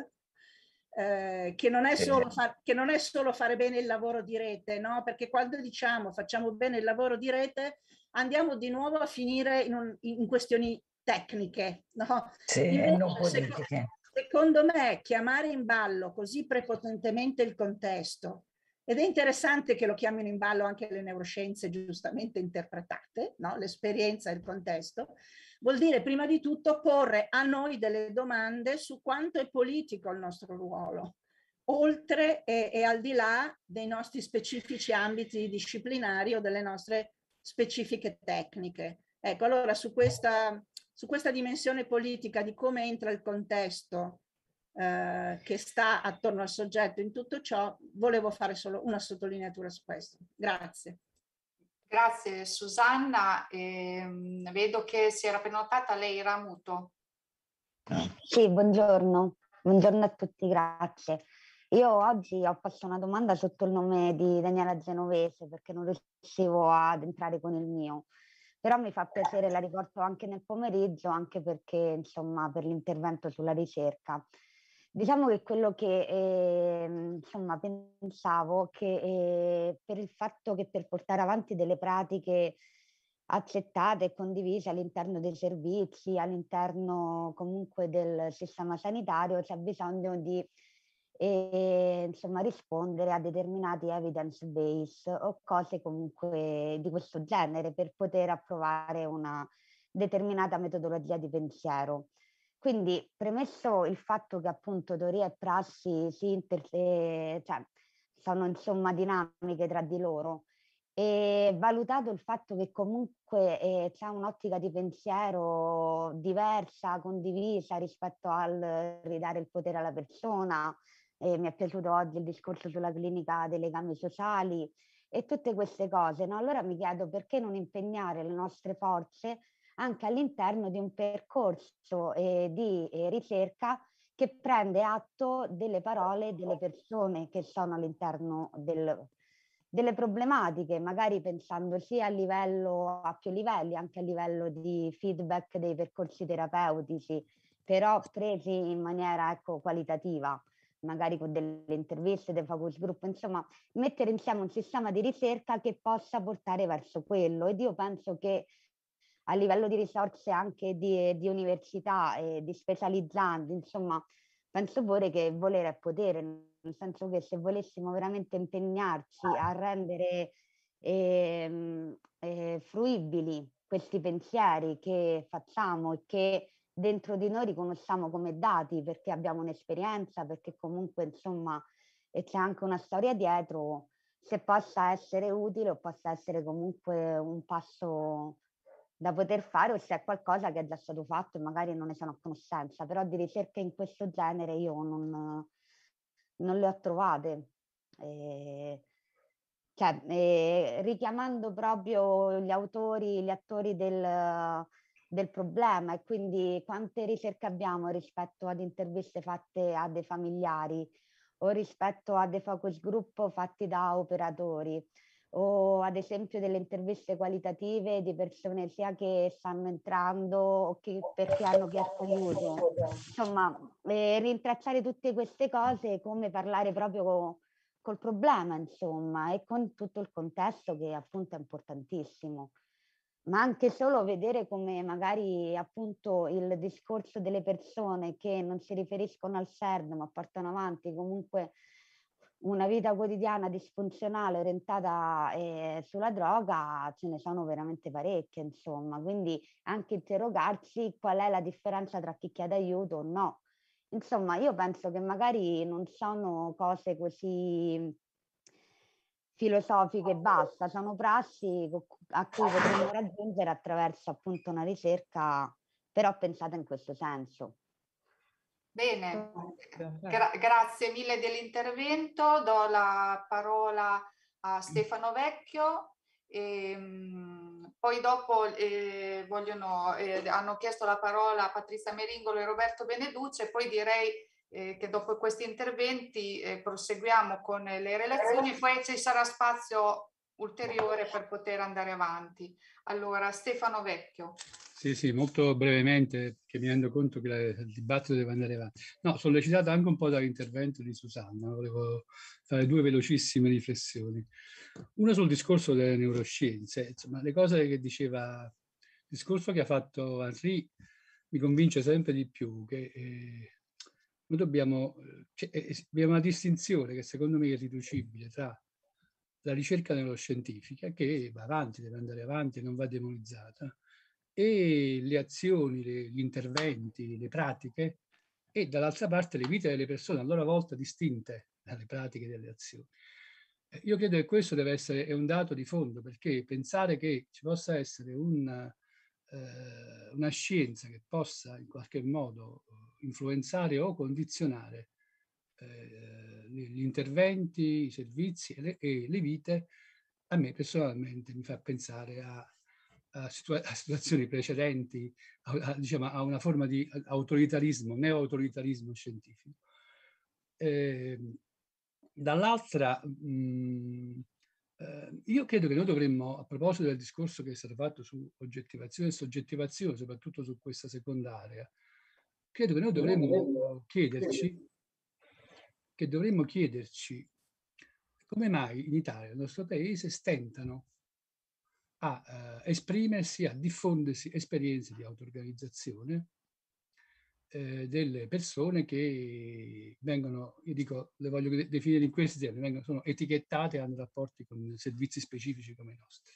eh, che, non è solo far, che non è solo fare bene il lavoro di rete, no? Perché quando diciamo facciamo bene il lavoro di rete andiamo di nuovo a finire in, un, in questioni tecniche, no? Sì, e non politiche. Secondo, secondo me chiamare in ballo così prepotentemente il contesto, ed è interessante che lo chiamino in ballo anche le neuroscienze giustamente interpretate, no? L'esperienza e il contesto, vuol dire prima di tutto porre a noi delle domande su quanto è politico il nostro ruolo, oltre e, e al di là dei nostri specifici ambiti disciplinari o delle nostre specifiche tecniche. Ecco, allora su questa, su questa dimensione politica di come entra il contesto eh, che sta attorno al soggetto in tutto ciò, volevo fare solo una sottolineatura su questo. Grazie. Grazie Susanna. Eh, vedo che si era prenotata lei, Ramuto. Sì, buongiorno. Buongiorno a tutti, grazie. Io oggi ho posto una domanda sotto il nome di Daniela Genovese perché non riuscivo ad entrare con il mio, però mi fa piacere, la riporto anche nel pomeriggio, anche perché insomma per l'intervento sulla ricerca. Diciamo che quello che eh, insomma pensavo che eh, per il fatto che per portare avanti delle pratiche accettate e condivise all'interno dei servizi, all'interno comunque del sistema sanitario, c'è bisogno di eh, insomma, rispondere a determinati evidence base o cose comunque di questo genere per poter approvare una determinata metodologia di pensiero. Quindi, premesso il fatto che appunto teoria e prassi si inter- eh, cioè, sono insomma dinamiche tra di loro, e valutato il fatto che comunque eh, c'è un'ottica di pensiero diversa, condivisa rispetto al ridare il potere alla persona, eh, mi è piaciuto oggi il discorso sulla clinica dei legami sociali e tutte queste cose, no? Allora mi chiedo perché non impegnare le nostre forze anche all'interno di un percorso eh, di eh, ricerca che prende atto delle parole delle persone che sono all'interno del, delle problematiche, magari pensando sia a livello, a più livelli, anche a livello di feedback dei percorsi terapeutici, però presi in maniera ecco, qualitativa, magari con delle interviste, dei focus group, insomma, mettere insieme un sistema di ricerca che possa portare verso quello. Ed io penso che a livello di risorse anche di, di università e di specializzanti, insomma, penso pure che volere è potere, nel senso che se volessimo veramente impegnarci a rendere eh, eh, fruibili questi pensieri che facciamo e che dentro di noi riconosciamo come dati perché abbiamo un'esperienza, perché comunque insomma e c'è anche una storia dietro, se possa essere utile o possa essere comunque un passo da poter fare o se è qualcosa che è già stato fatto e magari non ne sono a conoscenza, però di ricerche in questo genere io non, non le ho trovate. Eh, cioè, eh, richiamando proprio gli autori, gli attori del, del problema e quindi quante ricerche abbiamo rispetto ad interviste fatte a dei familiari o rispetto a dei focus group fatti da operatori o ad esempio delle interviste qualitative di persone sia che stanno entrando o che perché hanno chiesto aiuto. Insomma, eh, rintracciare tutte queste cose come parlare proprio con, col problema, insomma, e con tutto il contesto che appunto è importantissimo. Ma anche solo vedere come magari appunto il discorso delle persone che non si riferiscono al S E R D ma portano avanti comunque una vita quotidiana disfunzionale orientata eh, sulla droga, ce ne sono veramente parecchie, insomma. Quindi anche interrogarsi qual è la differenza tra chi chiede aiuto o no. Insomma, io penso che magari non sono cose così filosofiche e basta, sono prassi a cui potremmo raggiungere attraverso appunto una ricerca, però pensata in questo senso. Bene, Gra- grazie mille dell'intervento. Do la parola a Stefano Vecchio. E, mh, poi dopo eh, vogliono, eh, hanno chiesto la parola a Patrizia Meringolo e Roberto Beneduce, e poi direi eh, che dopo questi interventi eh, proseguiamo con le relazioni e poi ci sarà spazio ulteriore per poter andare avanti. Allora, Stefano Vecchio. Sì, sì, molto brevemente, che mi rendo conto che la, il dibattito deve andare avanti. No, sollecitato anche un po' dall'intervento di Susanna, volevo fare due velocissime riflessioni. Una sul discorso delle neuroscienze, insomma, le cose che diceva, il discorso che ha fatto Henri mi convince sempre di più che eh, noi dobbiamo, cioè, eh, abbiamo una distinzione che secondo me è irriducibile tra la ricerca neuroscientifica, che va avanti, deve andare avanti, non va demonizzata, e le azioni, le, gli interventi, le pratiche, e dall'altra parte le vite delle persone a loro volta distinte dalle pratiche e dalle azioni. Io credo che questo deve essere è un dato di fondo, perché pensare che ci possa essere una, eh, una scienza che possa in qualche modo influenzare o condizionare eh, gli interventi, i servizi e le, e le vite, a me personalmente mi fa pensare a a, situa- a situazioni precedenti, a, a, diciamo, a una forma di autoritarismo, neo-autoritarismo scientifico. Eh, dall'altra, mh, eh, io credo che noi dovremmo, a proposito del discorso che è stato fatto su oggettivazione e soggettivazione, soprattutto su questa seconda area, credo che noi dovremmo chiederci, che dovremmo chiederci come mai in Italia, nel nostro paese, stentano a eh, esprimersi, a diffondersi esperienze di auto-organizzazione eh, delle persone che vengono, io dico, le voglio de- definire in questi termini, vengono, sono etichettate e hanno rapporti con servizi specifici come i nostri.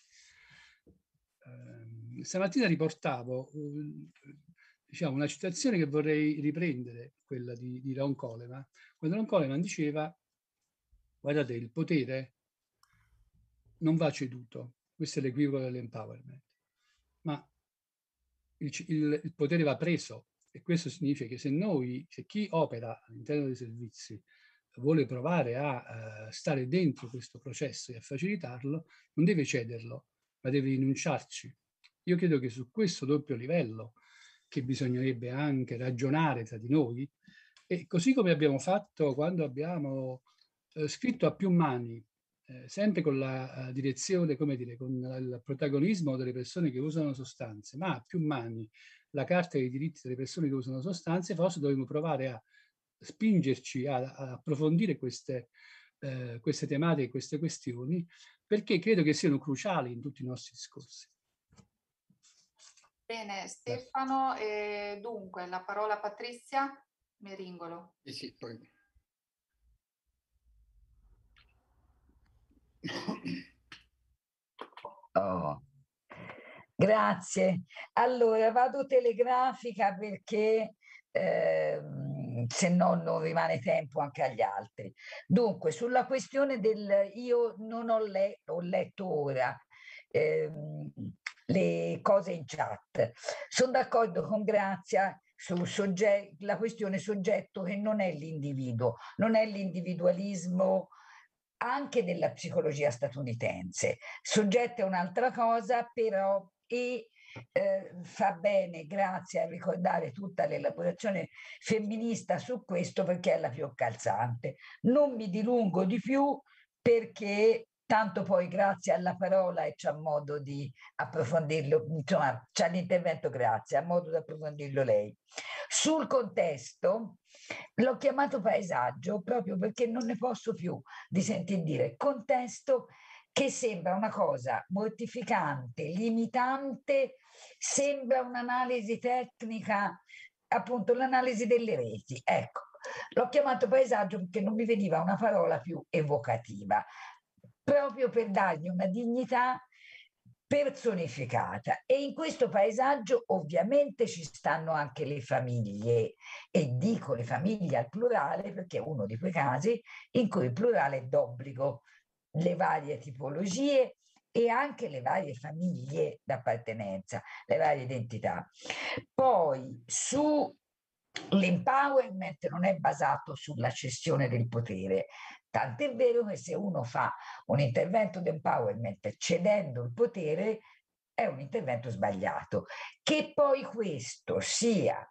Eh, stamattina riportavo uh, diciamo, una citazione che vorrei riprendere, quella di, di Ron Coleman, quando Ron Coleman diceva: guardate, il potere non va ceduto, questo è l'equivoco dell'empowerment, ma il, il, il potere va preso, e questo significa che se noi, se chi opera all'interno dei servizi vuole provare a uh, stare dentro questo processo e a facilitarlo, non deve cederlo, ma deve rinunciarci. Io credo che su questo doppio livello che bisognerebbe anche ragionare tra di noi, e così come abbiamo fatto quando abbiamo eh, scritto a più mani, eh, sempre con la uh, direzione, come dire, con il protagonismo delle persone che usano sostanze, ma a più mani la Carta dei diritti delle persone che usano sostanze, forse dovremmo provare a spingerci a, a approfondire queste, eh, queste tematiche, queste questioni, perché credo che siano cruciali in tutti i nostri discorsi. Bene, Stefano, e dunque la parola a Patrizia Meringolo. Eh sì, poi. Oh. Grazie. Allora, vado telegrafica perché eh, se no non rimane tempo anche agli altri. Dunque, sulla questione del... Io non ho, le, ho letto ora ehm, le cose in chat. Sono d'accordo con Grazia su sogge- la questione soggetto, che non è l'individuo, non è l'individualismo anche della psicologia statunitense. Soggetto è un'altra cosa, però, e eh, fa bene, grazie, a ricordare tutta l'elaborazione femminista su questo, perché è la più calzante. Non mi dilungo di più, perché tanto poi grazie alla parola e c'ha modo di approfondirlo, insomma c'ha l'intervento, grazie, ha modo di approfondirlo lei. Sul contesto l'ho chiamato paesaggio proprio perché non ne posso più di sentir dire contesto, che sembra una cosa mortificante, limitante, sembra un'analisi tecnica, appunto l'analisi delle reti. Ecco, l'ho chiamato paesaggio perché non mi veniva una parola più evocativa, proprio per dargli una dignità personificata. E in questo paesaggio ovviamente ci stanno anche le famiglie, e dico le famiglie al plurale perché è uno di quei casi in cui il plurale è d'obbligo, le varie tipologie e anche le varie famiglie d'appartenenza, le varie identità. Poi su l'empowerment non è basato sulla cessione del potere, tant'è vero che se uno fa un intervento di empowerment cedendo il potere è un intervento sbagliato. Che poi questo sia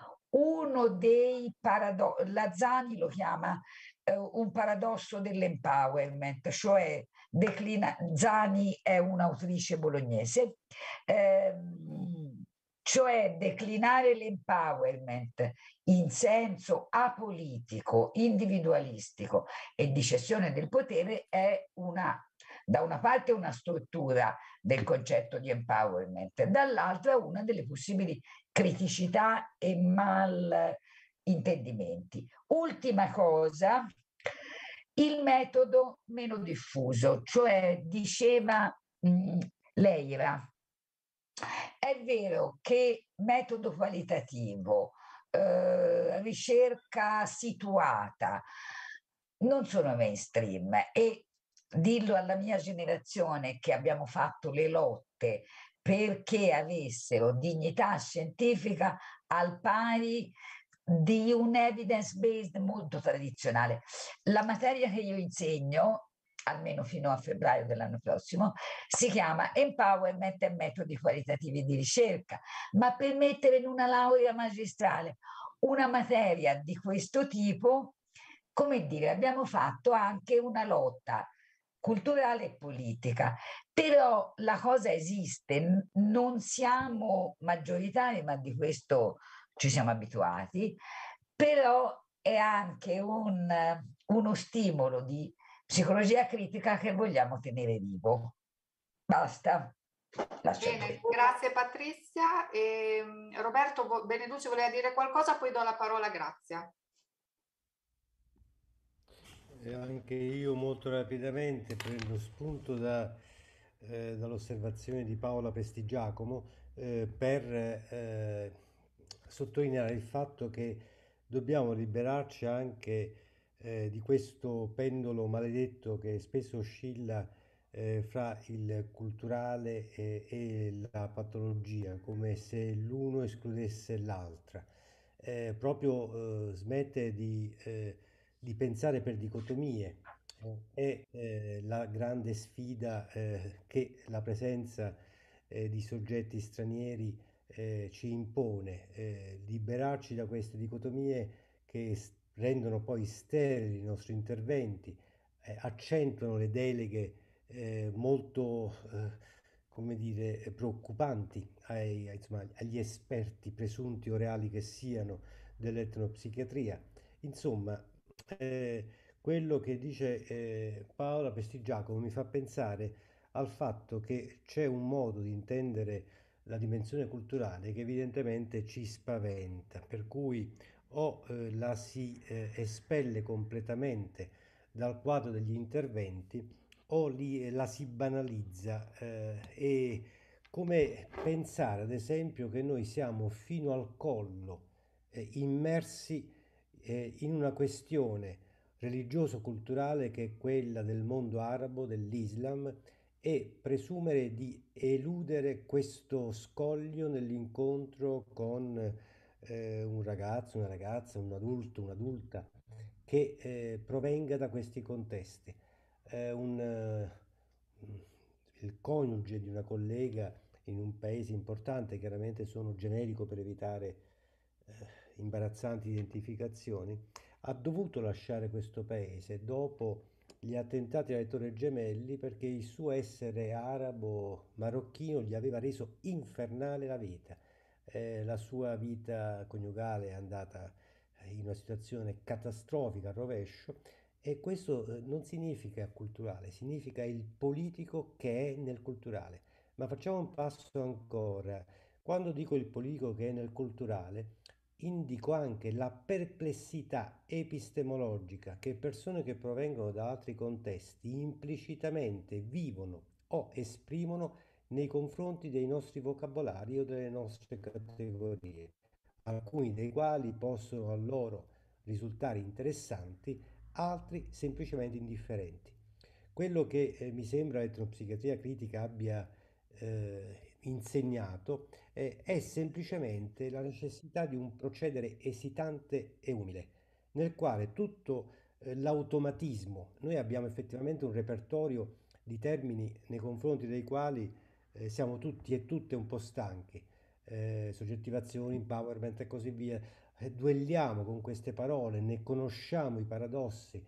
uno dei paradossi, Lazzani lo chiama eh, un paradosso dell'empowerment, cioè declina, Zani è un'autrice bolognese, ehm, cioè declinare l'empowerment in senso apolitico, individualistico e di cessione del potere è una, da una parte una struttura del concetto di empowerment, dall'altra una delle possibili criticità e malintendimenti. Ultima cosa, il metodo meno diffuso, cioè diceva mh, Leira, è vero che metodo qualitativo, eh, ricerca situata, non sono mainstream, e dirlo alla mia generazione che abbiamo fatto le lotte perché avessero dignità scientifica al pari di un evidence-based molto tradizionale. La materia che io insegno, almeno fino a febbraio dell'anno prossimo, si chiama Empowerment e metodi qualitativi di ricerca, ma per mettere in una laurea magistrale una materia di questo tipo, come dire, abbiamo fatto anche una lotta culturale e politica, però la cosa esiste, non siamo maggioritari, ma di questo ci siamo abituati, però è anche un, uno stimolo di psicologia critica che vogliamo tenere vivo. Basta. Lascio a Bene, te. grazie Patrizia. E, mm, Roberto Vo- Beneducci voleva dire qualcosa, poi do la parola a Grazia. E anche io molto rapidamente prendo spunto da, eh, dall'osservazione di Paola Prestigiacomo eh, per eh, sottolineare il fatto che dobbiamo liberarci anche eh, di questo pendolo maledetto che spesso oscilla eh, fra il culturale e, e la patologia, come se l'uno escludesse l'altra. Eh, proprio eh, smette di eh, di pensare per dicotomie. Eh, È eh, la grande sfida eh, che la presenza eh, di soggetti stranieri eh, ci impone, eh, liberarci da queste dicotomie che s- rendono poi sterili i nostri interventi, eh, accentuano le deleghe eh, molto, eh, come dire, preoccupanti ai- ai- insomma, agli esperti presunti o reali che siano dell'etnopsichiatria. Insomma, eh, quello che dice eh, Paola Prestigiacomo mi fa pensare al fatto che c'è un modo di intendere la dimensione culturale che evidentemente ci spaventa, per cui o eh, la si eh, espelle completamente dal quadro degli interventi o li, la si banalizza eh, e come pensare ad esempio che noi siamo fino al collo eh, immersi eh, in una questione religioso-culturale che è quella del mondo arabo, dell'Islam, e presumere di eludere questo scoglio nell'incontro con eh, un ragazzo, una ragazza, un adulto, un'adulta che eh, provenga da questi contesti. Eh, un, eh, il coniuge di una collega in un paese importante, chiaramente sono generico per evitare eh, imbarazzanti identificazioni, ha dovuto lasciare questo paese dopo gli attentati alle Torri Gemelli perché il suo essere arabo marocchino gli aveva reso infernale la vita. Eh, la sua vita coniugale è andata in una situazione catastrofica, a rovescio, e questo eh, non significa culturale, significa il politico che è nel culturale. Ma facciamo un passo ancora. Quando dico il politico che è nel culturale, indico anche la perplessità epistemologica che persone che provengono da altri contesti implicitamente vivono o esprimono nei confronti dei nostri vocabolari o delle nostre categorie, alcuni dei quali possono a loro risultare interessanti, altri semplicemente indifferenti. Quello che eh, mi sembra l'etnopsichiatria critica abbia eh, insegnato eh, è semplicemente la necessità di un procedere esitante e umile, nel quale tutto eh, l'automatismo, noi abbiamo effettivamente un repertorio di termini nei confronti dei quali eh, siamo tutti e tutte un po' stanchi, eh, soggettivazione, empowerment e così via, eh, duelliamo con queste parole, ne conosciamo i paradossi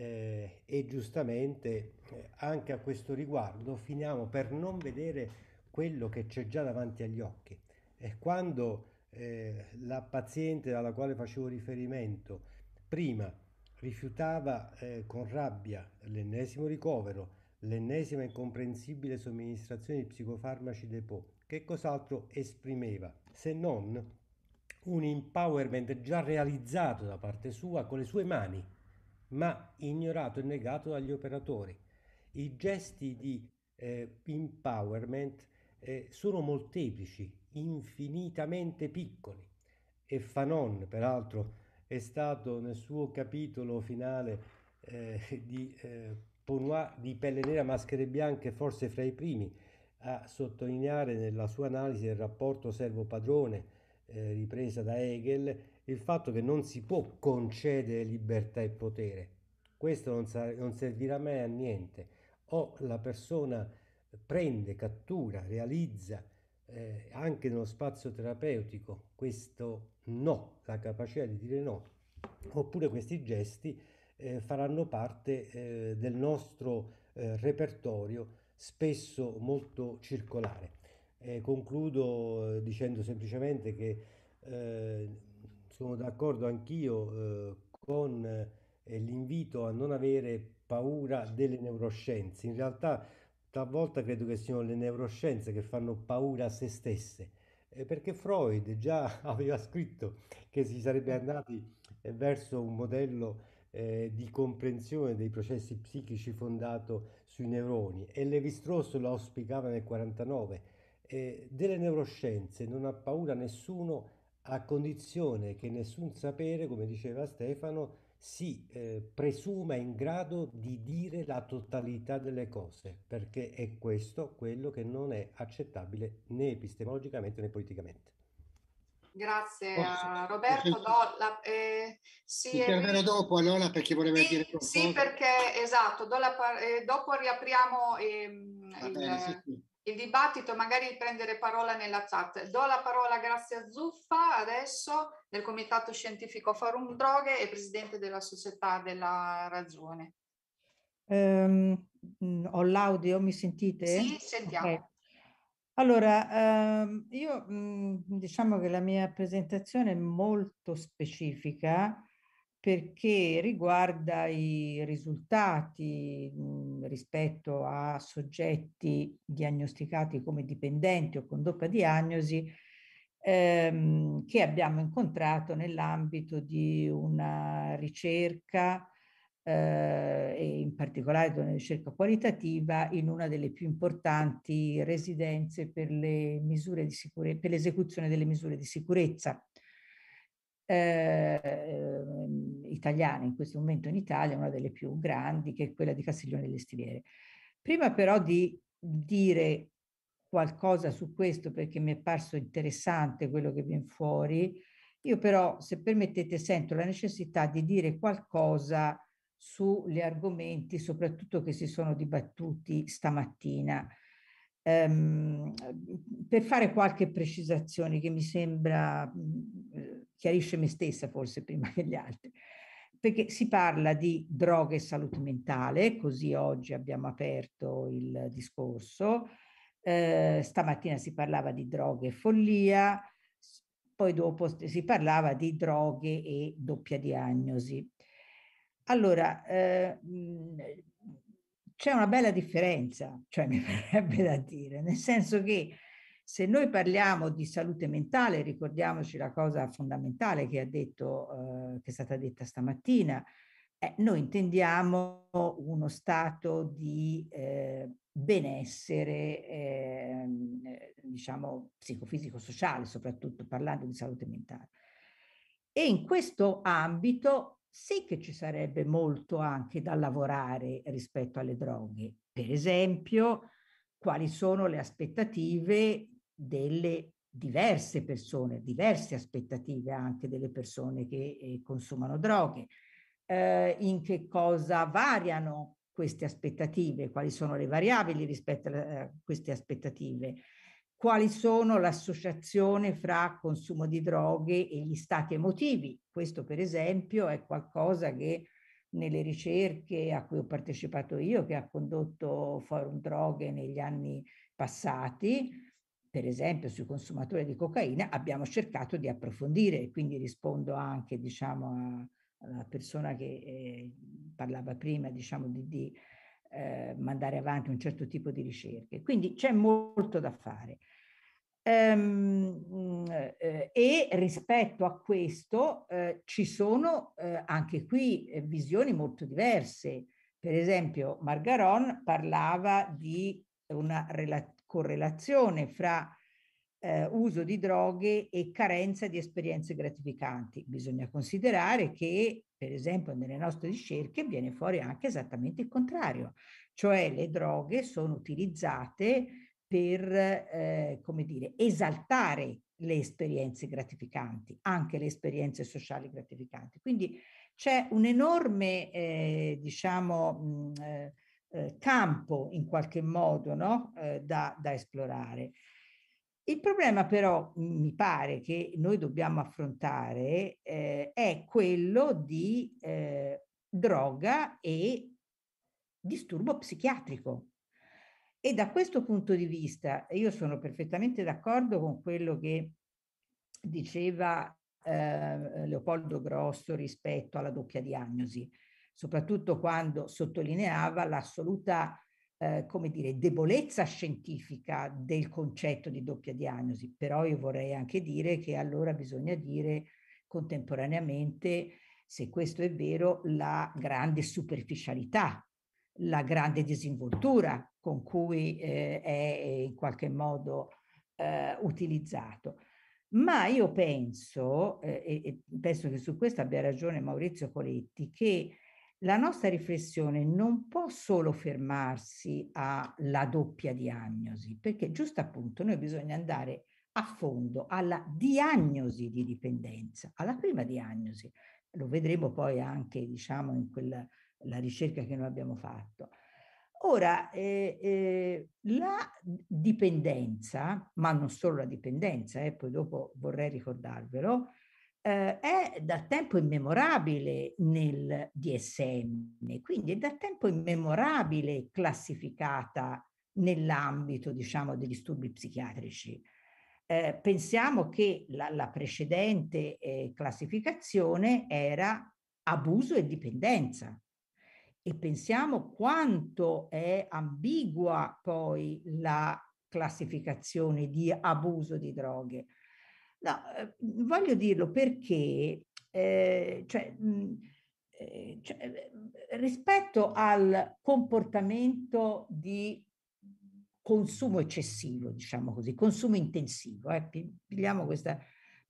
eh, e giustamente eh, anche a questo riguardo finiamo per non vedere quello che c'è già davanti agli occhi. E quando eh, la paziente alla quale facevo riferimento prima rifiutava eh, con rabbia l'ennesimo ricovero, l'ennesima incomprensibile somministrazione di psicofarmaci depot, che cos'altro esprimeva se non un empowerment già realizzato da parte sua con le sue mani, ma ignorato e negato dagli operatori. I gesti di eh, empowerment eh, sono molteplici, infinitamente piccoli. E Fanon, peraltro, è stato nel suo capitolo finale eh, di eh, Ponnois di Pelle Nera, Maschere Bianche, forse fra i primi, a sottolineare nella sua analisi del rapporto servo-padrone, eh, ripresa da Hegel, il fatto che non si può concedere libertà e potere. Questo non, sa- non servirà mai a niente. O la persona prende, cattura, realizza eh, anche nello spazio terapeutico questo no, la capacità di dire no, oppure questi gesti eh, faranno parte eh, del nostro eh, repertorio, spesso molto circolare. Eh, concludo eh, dicendo semplicemente che eh, sono d'accordo anch'io eh, con eh, l'invito a non avere paura delle neuroscienze. In realtà talvolta credo che siano le neuroscienze che fanno paura a se stesse, eh, perché Freud già aveva scritto che si sarebbe andati eh, verso un modello eh, di comprensione dei processi psichici fondato sui neuroni, e Lévi-Strauss lo auspicava nel quarantanove. Eh, delle neuroscienze non ha paura nessuno, a condizione che nessun sapere, come diceva Stefano, si eh, presuma in grado di dire la totalità delle cose, perché è questo quello che non è accettabile né epistemologicamente né politicamente. Grazie Posso, a posso Roberto. Do la, eh, sì, intervengo Enrico. dopo allora perché voleva Sì, dire qualcosa? sì, perché esatto, do la par- eh, dopo riapriamo ehm, Va il, bene, sì, sì. il dibattito, magari prendere parola nella chat. Do la parola a Grazia Zuffa adesso, del Comitato Scientifico Forum Droghe e Presidente della Società della Ragione. Um, ho l'audio, mi sentite? Sì, sentiamo. Okay. Allora, ehm, io mh, diciamo che la mia presentazione è molto specifica perché riguarda i risultati mh, rispetto a soggetti diagnosticati come dipendenti o con doppia diagnosi ehm, che abbiamo incontrato nell'ambito di una ricerca eh, e in particolare di una ricerca qualitativa in una delle più importanti residenze per le misure di sicurezza, per l'esecuzione delle misure di sicurezza eh, italiane in questo momento in Italia, una delle più grandi, che è quella di Castiglione delle Stiviere. Prima però di dire qualcosa su questo, perché mi è parso interessante quello che viene fuori, io però, se permettete, sento la necessità di dire qualcosa sugli argomenti, soprattutto che si sono dibattuti stamattina, ehm, per fare qualche precisazione che mi sembra mh, chiarisce me stessa forse prima che gli altri. Perché si parla di droghe e salute mentale, così oggi abbiamo aperto il discorso. Eh, stamattina si parlava di droghe e follia, poi dopo si parlava di droghe e doppia diagnosi. Allora, eh, c'è una bella differenza, cioè mi verrebbe da dire, nel senso che se noi parliamo di salute mentale, ricordiamoci la cosa fondamentale che ha detto, eh, che è stata detta stamattina, eh, noi intendiamo uno stato di eh, benessere, eh, diciamo, psicofisico-sociale, soprattutto parlando di salute mentale. E in questo ambito sì che ci sarebbe molto anche da lavorare rispetto alle droghe. Per esempio, quali sono le aspettative delle diverse persone, diverse aspettative anche delle persone che eh, consumano droghe, eh, in che cosa variano queste aspettative, quali sono le variabili rispetto a queste aspettative, quali sono l'associazione fra consumo di droghe e gli stati emotivi. Questo, per esempio, è qualcosa che nelle ricerche a cui ho partecipato io, che ha condotto Forum Droghe negli anni passati, per esempio sui consumatori di cocaina, abbiamo cercato di approfondire, quindi rispondo anche, diciamo, a, alla persona che eh, parlava prima, diciamo, di, di eh, mandare avanti un certo tipo di ricerche. Quindi c'è molto da fare. Ehm, eh, e rispetto a questo eh, ci sono eh, anche qui eh, visioni molto diverse. Per esempio, Margaron parlava di una correlazione fra eh, uso di droghe e carenza di esperienze gratificanti. Bisogna considerare che, per esempio, nelle nostre ricerche viene fuori anche esattamente il contrario, cioè le droghe sono utilizzate per, eh, come dire, esaltare le esperienze gratificanti, anche le esperienze sociali gratificanti. Quindi c'è un enorme, eh, diciamo, mh, eh, eh, campo in qualche modo, no? eh, da, da esplorare. Il problema però, mi pare, che noi dobbiamo affrontare eh, è quello di eh, droga e disturbo psichiatrico. E da questo punto di vista io sono perfettamente d'accordo con quello che diceva eh, Leopoldo Grosso rispetto alla doppia diagnosi, soprattutto quando sottolineava l'assoluta eh, come dire, debolezza scientifica del concetto di doppia diagnosi, però io vorrei anche dire che allora bisogna dire contemporaneamente, se questo è vero, la grande superficialità, la grande disinvoltura con cui eh, è in qualche modo eh, utilizzato. Ma io penso, eh, e penso che su questo abbia ragione Maurizio Coletti, che la nostra riflessione non può solo fermarsi alla doppia diagnosi, perché giusto appunto noi bisogna andare a fondo alla diagnosi di dipendenza, alla prima diagnosi. Lo vedremo poi anche, diciamo, in quella la ricerca che noi abbiamo fatto. Ora, eh, eh, la dipendenza, ma non solo la dipendenza, eh, poi dopo vorrei ricordarvelo, eh, è da tempo immemorabile nel D S M, quindi è da tempo immemorabile classificata nell'ambito, diciamo, degli disturbi psichiatrici. Eh, pensiamo che la, la precedente eh, classificazione era abuso e dipendenza. E pensiamo quanto è ambigua poi la classificazione di abuso di droghe. No, eh, voglio dirlo perché eh, cioè, mh, eh, cioè, rispetto al comportamento di consumo eccessivo, diciamo così, consumo intensivo, eh, pigliamo questa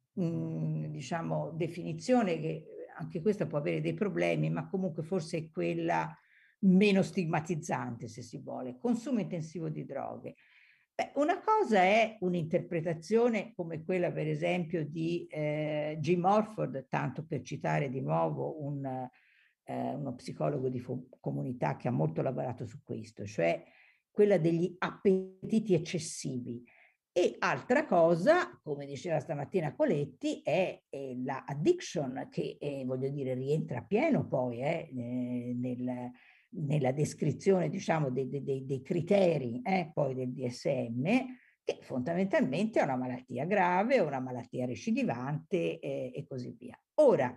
mh, diciamo, definizione che anche questa può avere dei problemi, ma comunque forse è quella meno stigmatizzante, se si vuole. Consumo intensivo di droghe. Beh, una cosa è un'interpretazione come quella, per esempio, di eh, Jim Orford, tanto per citare di nuovo un, eh, uno psicologo di comunità che ha molto lavorato su questo, cioè quella degli appetiti eccessivi. E altra cosa, come diceva stamattina Coletti, è, è la addiction, che eh, voglio dire rientra pieno poi eh, nel, nella descrizione, diciamo, dei, dei, dei criteri eh, poi del D S M, che fondamentalmente è una malattia grave, una malattia recidivante eh, e così via. Ora,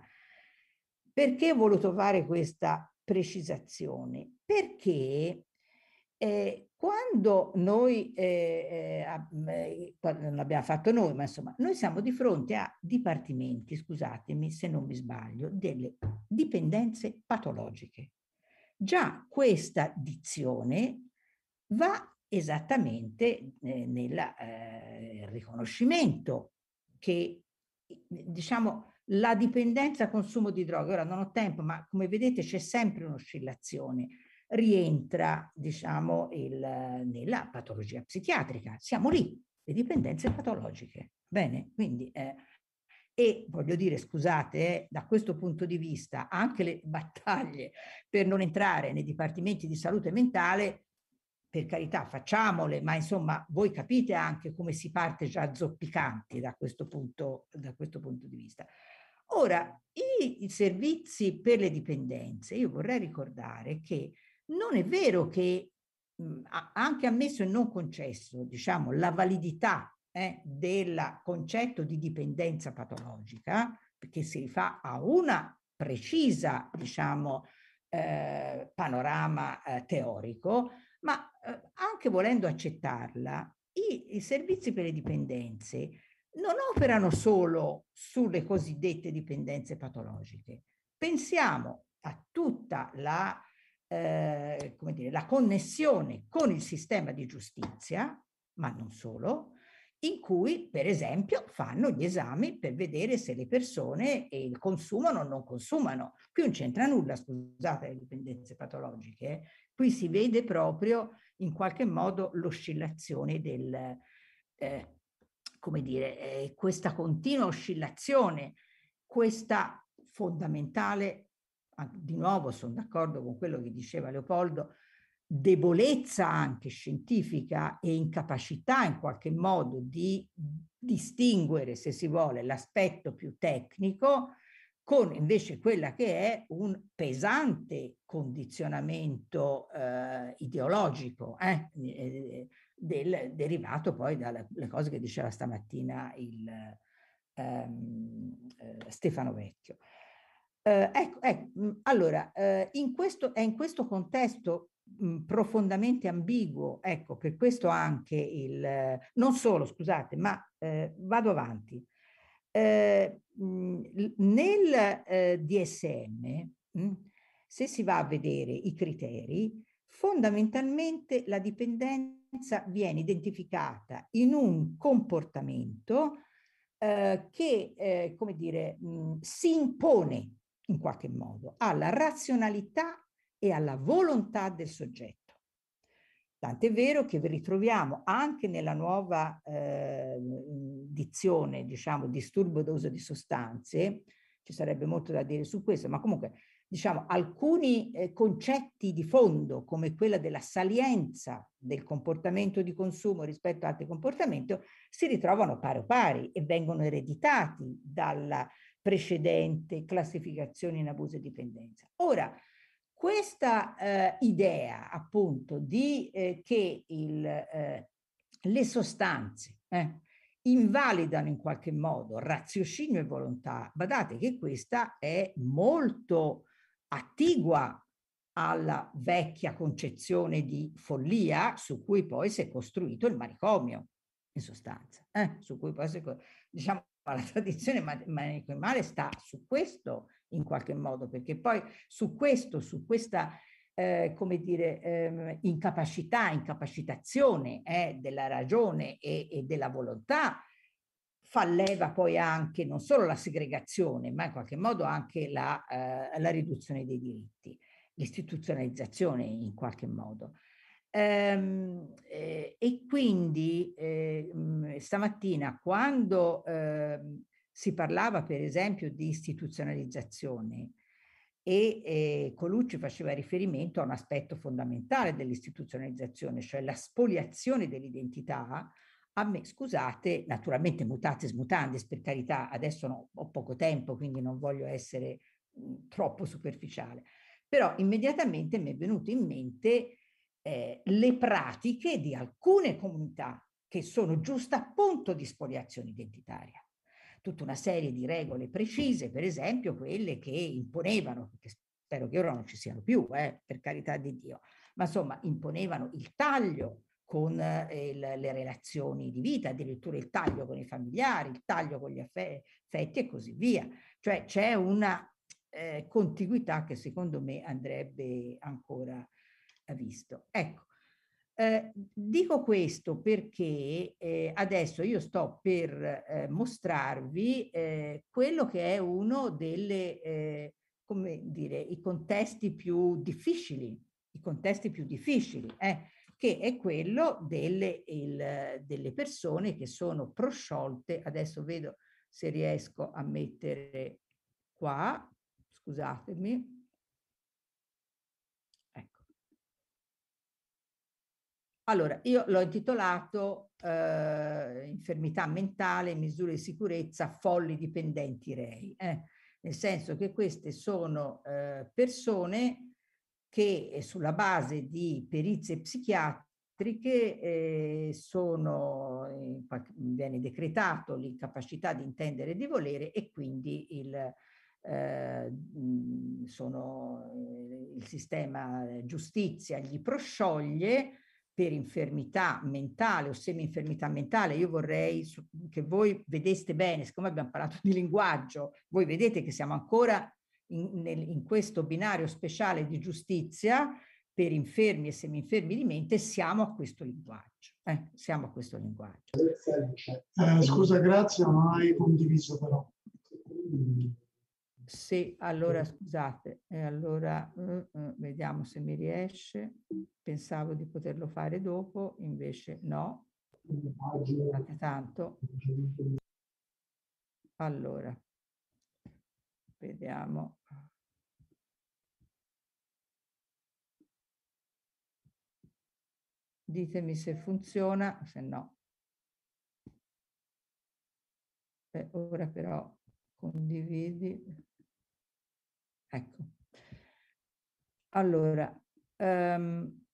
perché ho voluto fare questa precisazione? Perché Eh, quando noi, eh, eh, non l'abbiamo fatto noi, ma insomma, noi siamo di fronte a dipartimenti, scusatemi se non mi sbaglio, delle dipendenze patologiche. Già questa dizione va esattamente eh, nel eh, riconoscimento che, diciamo, la dipendenza consumo di droghe, ora non ho tempo, ma come vedete c'è sempre un'oscillazione, rientra, diciamo, il, nella patologia psichiatrica. Siamo lì, le dipendenze patologiche. Bene? Quindi, eh, e voglio dire, scusate, eh, da questo punto di vista, anche le battaglie per non entrare nei dipartimenti di salute mentale, per carità, facciamole, ma insomma, voi capite anche come si parte già zoppicanti da questo punto, da questo punto di vista. Ora, i, i servizi per le dipendenze, io vorrei ricordare che non è vero che mh, anche ammesso e non concesso, diciamo, la validità eh, del concetto di dipendenza patologica, perché si rifà a una precisa, diciamo, eh, panorama eh, teorico, ma eh, anche volendo accettarla, i, i servizi per le dipendenze non operano solo sulle cosiddette dipendenze patologiche. Pensiamo a tutta la Eh, come dire, la connessione con il sistema di giustizia, ma non solo, in cui, per esempio, fanno gli esami per vedere se le persone eh, consumano o non consumano. Qui non c'entra nulla, scusate, le dipendenze patologiche. Eh. Qui si vede proprio, in qualche modo, l'oscillazione del, eh, come dire, eh, questa continua oscillazione, questa fondamentale, di nuovo sono d'accordo con quello che diceva Leopoldo, debolezza anche scientifica e incapacità in qualche modo di distinguere, se si vuole, l'aspetto più tecnico con invece quella che è un pesante condizionamento eh, ideologico eh, del, derivato poi dalle cose che diceva stamattina il ehm, eh, Stefano Vecchio. Eh, ecco, ecco, allora, eh, in questo, è in questo contesto mh, profondamente ambiguo. Ecco, per questo anche il... Non solo, scusate, ma eh, vado avanti. Eh, mh, nel eh, D S M, mh, se si va a vedere i criteri, fondamentalmente la dipendenza viene identificata in un comportamento eh, che, eh, come dire, mh, si impone in qualche modo alla razionalità e alla volontà del soggetto. Tant'è vero che vi ritroviamo anche nella nuova eh, dizione, diciamo, disturbo d'uso di sostanze, ci sarebbe molto da dire su questo, ma comunque, diciamo, alcuni eh, concetti di fondo, come quella della salienza del comportamento di consumo rispetto a altri comportamenti, si ritrovano pari o pari e vengono ereditati dalla precedente classificazione in abuso e dipendenza. Ora, questa eh, idea appunto di eh, che il, eh, le sostanze eh, invalidano in qualche modo raziocinio e volontà, badate che questa è molto attigua alla vecchia concezione di follia su cui poi si è costruito il manicomio, in sostanza, eh, su cui poi si è, diciamo, la tradizione manicomiale sta su questo in qualche modo, perché poi su questo, su questa, eh, come dire, eh, incapacità, incapacitazione eh, della ragione e, e della volontà, fa leva poi anche non solo la segregazione, ma in qualche modo anche la, eh, la riduzione dei diritti, l'istituzionalizzazione in qualche modo. Ehm, eh, e quindi eh, stamattina quando eh, si parlava per esempio di istituzionalizzazione e eh, Colucci faceva riferimento a un aspetto fondamentale dell'istituzionalizzazione, cioè la spoliazione dell'identità. A me, scusate, naturalmente mutatis mutandis, per carità, adesso no, ho poco tempo, quindi non voglio essere mh, troppo superficiale, però immediatamente mi è venuto in mente eh, le pratiche di alcune comunità che sono giusto appunto di spoliazione identitaria. Tutta una serie di regole precise, per esempio quelle che imponevano, che spero che ora non ci siano più, eh, per carità di Dio, ma insomma imponevano il taglio con eh, il, le relazioni di vita, addirittura il taglio con i familiari, il taglio con gli affetti e così via. Cioè c'è una eh, contiguità che secondo me andrebbe ancora visto. Ecco, eh, dico questo perché eh, adesso io sto per eh, mostrarvi eh, quello che è uno delle, eh, come dire, i contesti più difficili, i contesti più difficili, eh, che è quello delle, il, delle persone che sono prosciolte. Adesso vedo se riesco a mettere qua, scusatemi. Allora, io l'ho intitolato eh, Infermità mentale, misure di sicurezza, folli dipendenti rei, eh? Nel senso che queste sono eh, persone che eh, sulla base di perizie psichiatriche eh, sono, eh, viene decretato l'incapacità di intendere e di volere e quindi il, eh, sono, eh, il sistema giustizia gli proscioglie per infermità mentale o semi-infermità mentale. Io vorrei che voi vedeste bene, siccome abbiamo parlato di linguaggio, voi vedete che siamo ancora in, nel, in questo binario speciale di giustizia per infermi e semi-infermi di mente, siamo a questo linguaggio. Eh, siamo a questo linguaggio. Eh, scusa, grazie, non hai condiviso però. Sì, allora scusate, e allora uh, uh, vediamo se mi riesce. Pensavo di poterlo fare dopo, invece no. Guardate tanto. Allora, vediamo. Ditemi se funziona, se no. Eh, ora però condividi. Ecco. Allora, um,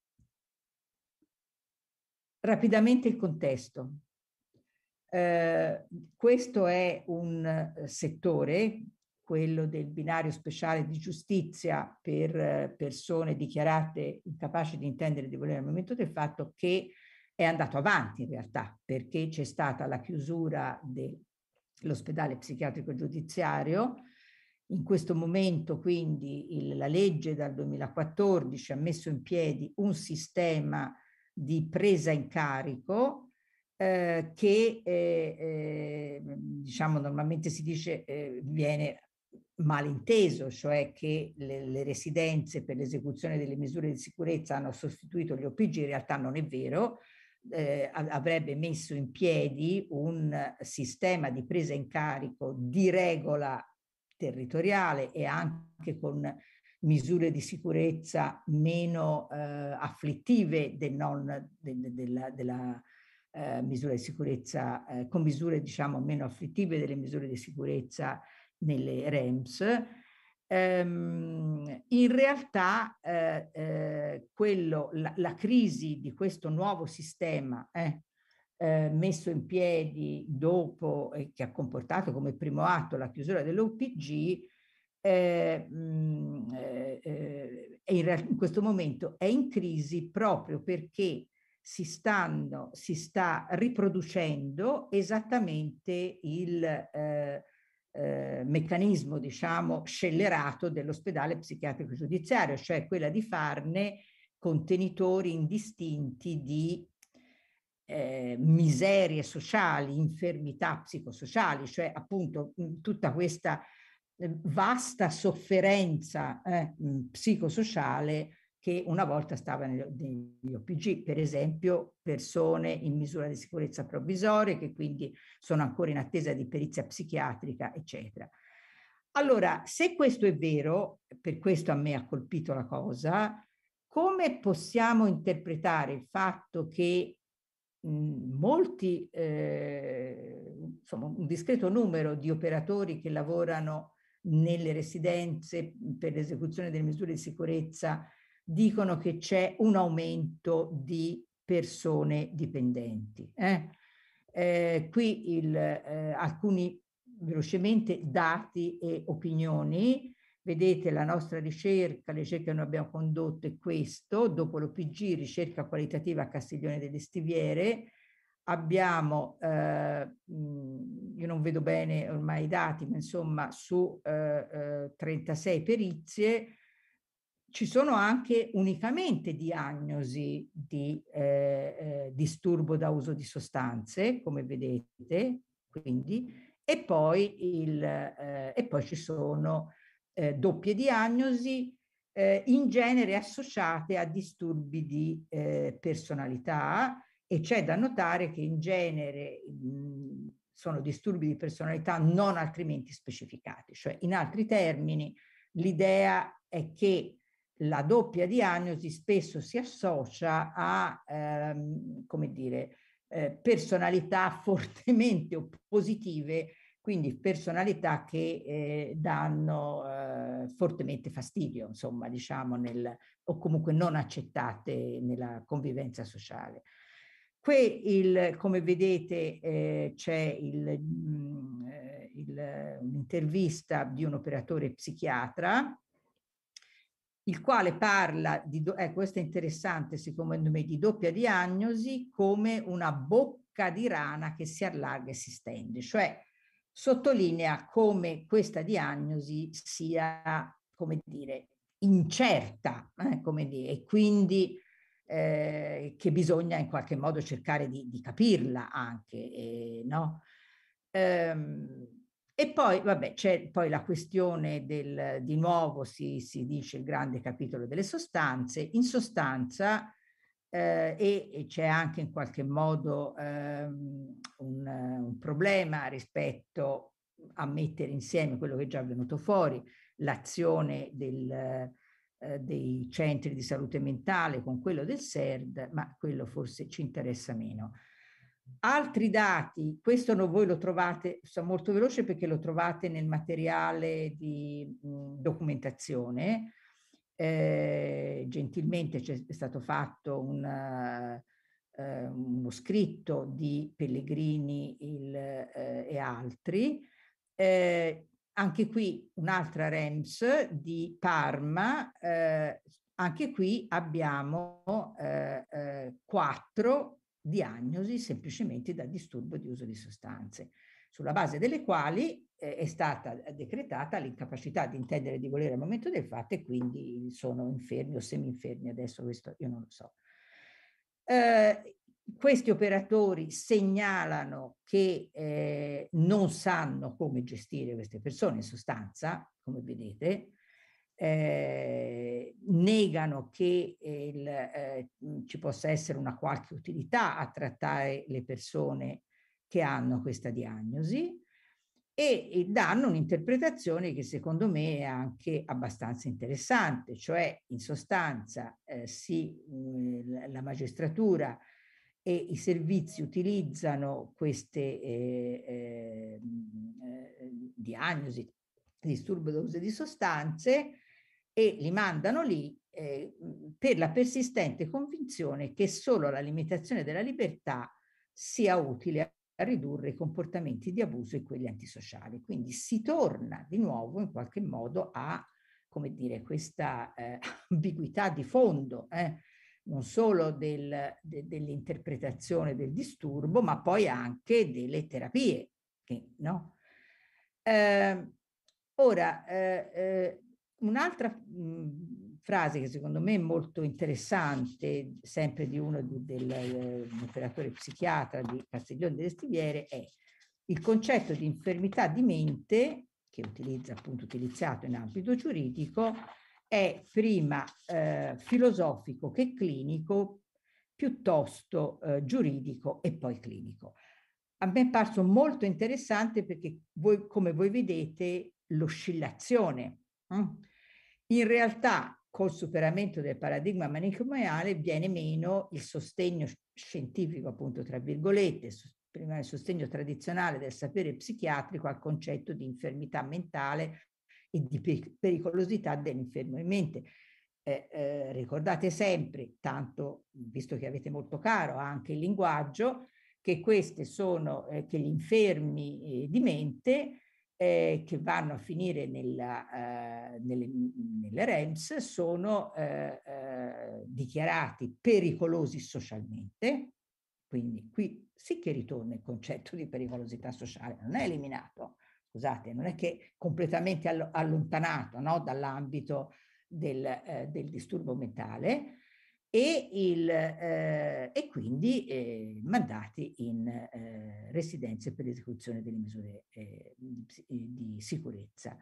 rapidamente il contesto. Eh, questo è un settore, quello del binario speciale di giustizia per eh, persone dichiarate incapaci di intendere e di volere al momento del fatto, che è andato avanti in realtà, perché c'è stata la chiusura dell'ospedale psichiatrico giudiziario. In questo momento quindi il, la legge dal duemilaquattordici ha messo in piedi un sistema di presa in carico eh, che eh, eh, diciamo normalmente si dice eh, viene malinteso, cioè che le, le residenze per l'esecuzione delle misure di sicurezza hanno sostituito gli O P G. In realtà non è vero. Eh, avrebbe messo in piedi un sistema di presa in carico di regola territoriale e anche con misure di sicurezza meno eh, afflittive del non, de, de, della, della eh, misura di sicurezza, eh, con misure diciamo meno afflittive delle misure di sicurezza nelle R E M S. Um, in realtà eh, eh, quello, la, la crisi di questo nuovo sistema eh, eh, messo in piedi dopo e eh, che ha comportato come primo atto la chiusura dell'O P G eh, mh, eh, in, in questo momento è in crisi proprio perché si, stanno, si sta riproducendo esattamente il eh, Eh, meccanismo, diciamo, scellerato dell'ospedale psichiatrico giudiziario, cioè quella di farne contenitori indistinti di eh, miserie sociali, infermità psicosociali, cioè appunto mh, tutta questa eh, vasta sofferenza eh, mh, psicosociale che una volta stava negli O P G, per esempio persone in misura di sicurezza provvisoria che quindi sono ancora in attesa di perizia psichiatrica, eccetera. Allora, se questo è vero, per questo a me ha colpito la cosa, come possiamo interpretare il fatto che mh, molti, eh, insomma un discreto numero di operatori che lavorano nelle residenze per l'esecuzione delle misure di sicurezza dicono che c'è un aumento di persone dipendenti. Eh? Eh, qui il, eh, alcuni velocemente dati e opinioni. Vedete la nostra ricerca, le ricerche che noi abbiamo condotto è questo, dopo l'O P G, ricerca qualitativa a Castiglione delle Stiviere. Abbiamo, eh, io non vedo bene ormai i dati, ma insomma su eh, eh, trentasei perizie, ci sono anche unicamente diagnosi di eh, eh, disturbo da uso di sostanze, come vedete, quindi, e poi, il, eh, e poi ci sono eh, doppie diagnosi, eh, in genere associate a disturbi di eh, personalità, e c'è da notare che in genere mh, sono disturbi di personalità non altrimenti specificati, cioè in altri termini l'idea è che la doppia diagnosi spesso si associa a, ehm, come dire, eh, personalità fortemente oppositive, quindi personalità che eh, danno eh, fortemente fastidio, insomma, diciamo, nel, o comunque non accettate nella convivenza sociale. Qui, il, come vedete, eh, c'è un'intervista di un operatore psichiatra, il quale parla di, eh, questo è interessante secondo me, di doppia diagnosi come una bocca di rana che si allarga e si stende, cioè sottolinea come questa diagnosi sia, come dire, incerta, eh, come dire, e quindi eh, che bisogna in qualche modo cercare di, di capirla anche, eh, no? Ehm, E poi, vabbè, c'è poi la questione del, di nuovo si, si dice il grande capitolo delle sostanze. In sostanza, eh, e, e c'è anche in qualche modo ehm, un, un problema rispetto a mettere insieme quello che è già venuto fuori, l'azione del, eh, dei centri di salute mentale con quello del S E R D, ma quello forse ci interessa meno. Altri dati, questo no, voi lo trovate, sono molto veloce perché lo trovate nel materiale di mh, documentazione. Eh, gentilmente è stato fatto una, eh, uno scritto di Pellegrini il, eh, e altri. Eh, anche qui un'altra REMS di Parma, eh, anche qui abbiamo eh, eh, quattro diagnosi semplicemente da disturbo di uso di sostanze, sulla base delle quali eh, è stata decretata l'incapacità di intendere e di volere al momento del fatto, e quindi sono infermi o semi-infermi, adesso questo io non lo so. Eh, questi operatori segnalano che eh, non sanno come gestire queste persone, in sostanza, come vedete, eh, negano che il, eh, ci possa essere una qualche utilità a trattare le persone che hanno questa diagnosi, e, e danno un'interpretazione che secondo me è anche abbastanza interessante, cioè in sostanza eh, sì, mh, la magistratura e i servizi utilizzano queste eh, eh, diagnosi, disturbo d'uso di sostanze, e li mandano lì eh, per la persistente convinzione che solo la limitazione della libertà sia utile a ridurre i comportamenti di abuso e quelli antisociali. Quindi si torna di nuovo in qualche modo a, come dire, questa eh, ambiguità di fondo, eh, non solo del, de, dell'interpretazione del disturbo, ma poi anche delle terapie. Che, no? Eh, ora, eh, eh, un'altra mh, frase che secondo me è molto interessante, sempre di uno di, del, del operatore psichiatra di Castiglione delle Stiviere, è il concetto di infermità di mente, che utilizza appunto utilizzato in ambito giuridico, è prima eh, filosofico che clinico, piuttosto eh, giuridico e poi clinico. A me è parso molto interessante perché voi, come voi vedete, l'oscillazione. Hm? In realtà, col superamento del paradigma manicomiale viene meno il sostegno scientifico, appunto, tra virgolette, prima il sostegno tradizionale del sapere psichiatrico al concetto di infermità mentale e di pericolosità dell'infermo in mente. Eh, eh, ricordate sempre, tanto visto che avete molto caro anche il linguaggio, che queste sono, eh, che gli infermi eh, di mente eh, che vanno a finire nella, eh, nelle, nelle REMS sono eh, eh, dichiarati pericolosi socialmente, quindi qui sì che ritorna il concetto di pericolosità sociale, non è eliminato, scusate, non è che completamente allontanato, no, dall'ambito del, eh, del disturbo mentale, e, il, eh, e quindi eh, mandati in eh, residenze per l'esecuzione delle misure eh, di, di sicurezza.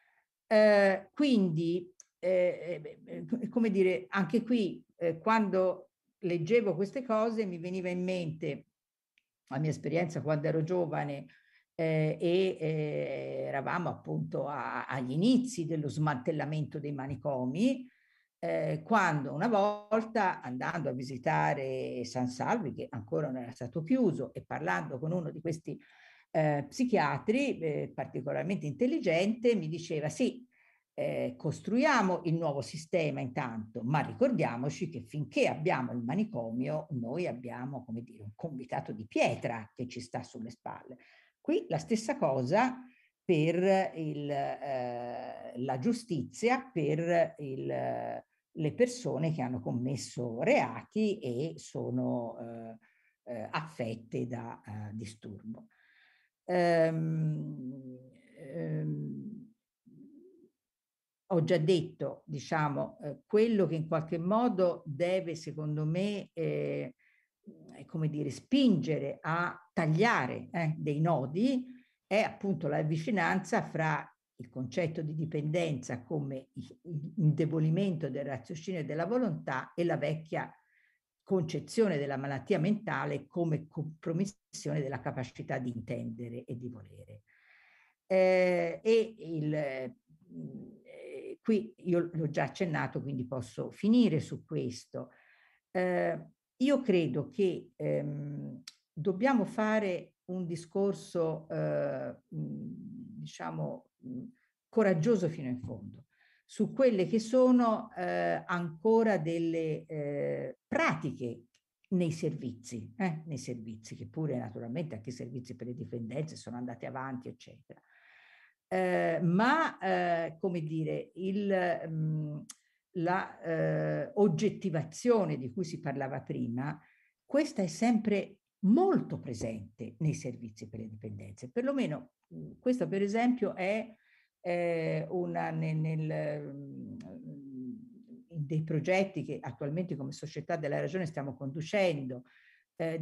Eh, quindi, eh, eh, come dire, anche qui, eh, quando leggevo queste cose mi veniva in mente la mia esperienza quando ero giovane eh, e eh, eravamo appunto a, agli inizi dello smantellamento dei manicomi, eh, quando una volta, andando a visitare San Salvi, che ancora non era stato chiuso, e parlando con uno di questi eh, psichiatri eh, particolarmente intelligente, mi diceva sì, eh, costruiamo il nuovo sistema intanto, ma ricordiamoci che finché abbiamo il manicomio noi abbiamo, come dire, un convitato di pietra che ci sta sulle spalle. Qui la stessa cosa per il, eh, la giustizia, per il, le persone che hanno commesso reati e sono eh, eh, affette da uh, disturbo. Um, um, ho già detto, diciamo, eh, quello che in qualche modo deve, secondo me, eh, come dire, spingere a tagliare eh, dei nodi è appunto la vicinanza fra il concetto di dipendenza come indebolimento del raziocinio e della volontà e la vecchia concezione della malattia mentale come compromissione della capacità di intendere e di volere. Eh, e il, eh, qui io l'ho già accennato, quindi posso finire su questo. Eh, io credo che ehm, dobbiamo fare un discorso, eh, diciamo, coraggioso fino in fondo, su quelle che sono eh, ancora delle eh, pratiche nei servizi, eh, nei servizi, che pure naturalmente anche i servizi per le dipendenze sono andati avanti, eccetera. eh, ma eh, come dire, il, mh, la eh, oggettivazione di cui si parlava prima, questa è sempre molto presente nei servizi per le dipendenze. Perlomeno mh, questo per esempio è eh, una nel, nel, mh, dei progetti che attualmente come Società della Ragione stiamo conducendo eh,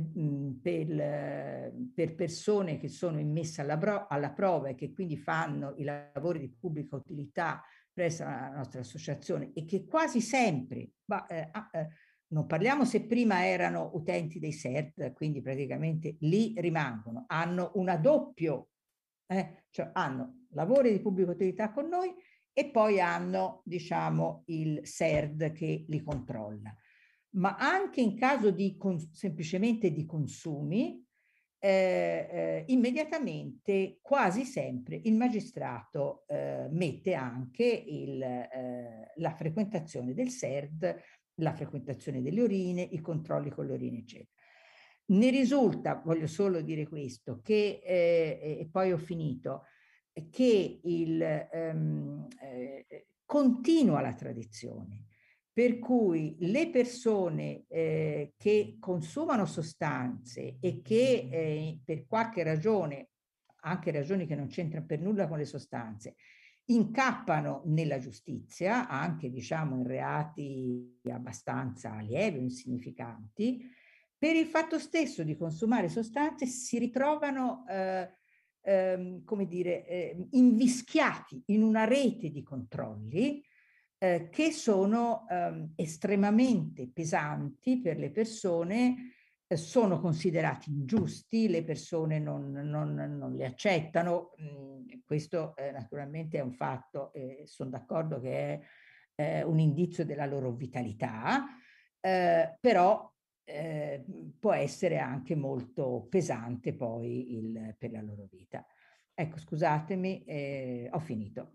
per, per persone che sono immesse alla, pro, alla prova e che quindi fanno i lavori di pubblica utilità presso la nostra associazione e che quasi sempre, ma, eh, eh, non parliamo se prima erano utenti dei S E R T, quindi praticamente lì rimangono, hanno una doppio, eh, cioè hanno lavori di pubblica utilità con noi e poi hanno, diciamo, il S E R D che li controlla. Ma anche in caso di semplicemente di consumi, eh, eh, immediatamente, quasi sempre, il magistrato eh, mette anche il, eh, la frequentazione del S E R D, la frequentazione delle urine, i controlli con le urine, eccetera. Ne risulta, voglio solo dire questo, che, eh, e poi ho finito, che il, ehm, eh, continua la tradizione, per cui le persone eh, che consumano sostanze e che eh, per qualche ragione, anche ragioni che non c'entrano per nulla con le sostanze, incappano nella giustizia, anche diciamo in reati abbastanza lievi o insignificanti, per il fatto stesso di consumare sostanze si ritrovano eh, ehm, come dire, eh, invischiati in una rete di controlli eh, che sono ehm, estremamente pesanti per le persone, eh, sono considerati ingiusti, le persone non, non, non li accettano. Mm, questo eh, naturalmente è un fatto, eh, sono d'accordo che è eh, un indizio della loro vitalità, eh, però eh, può essere anche molto pesante poi il, per la loro vita. Ecco, scusatemi, eh, ho finito.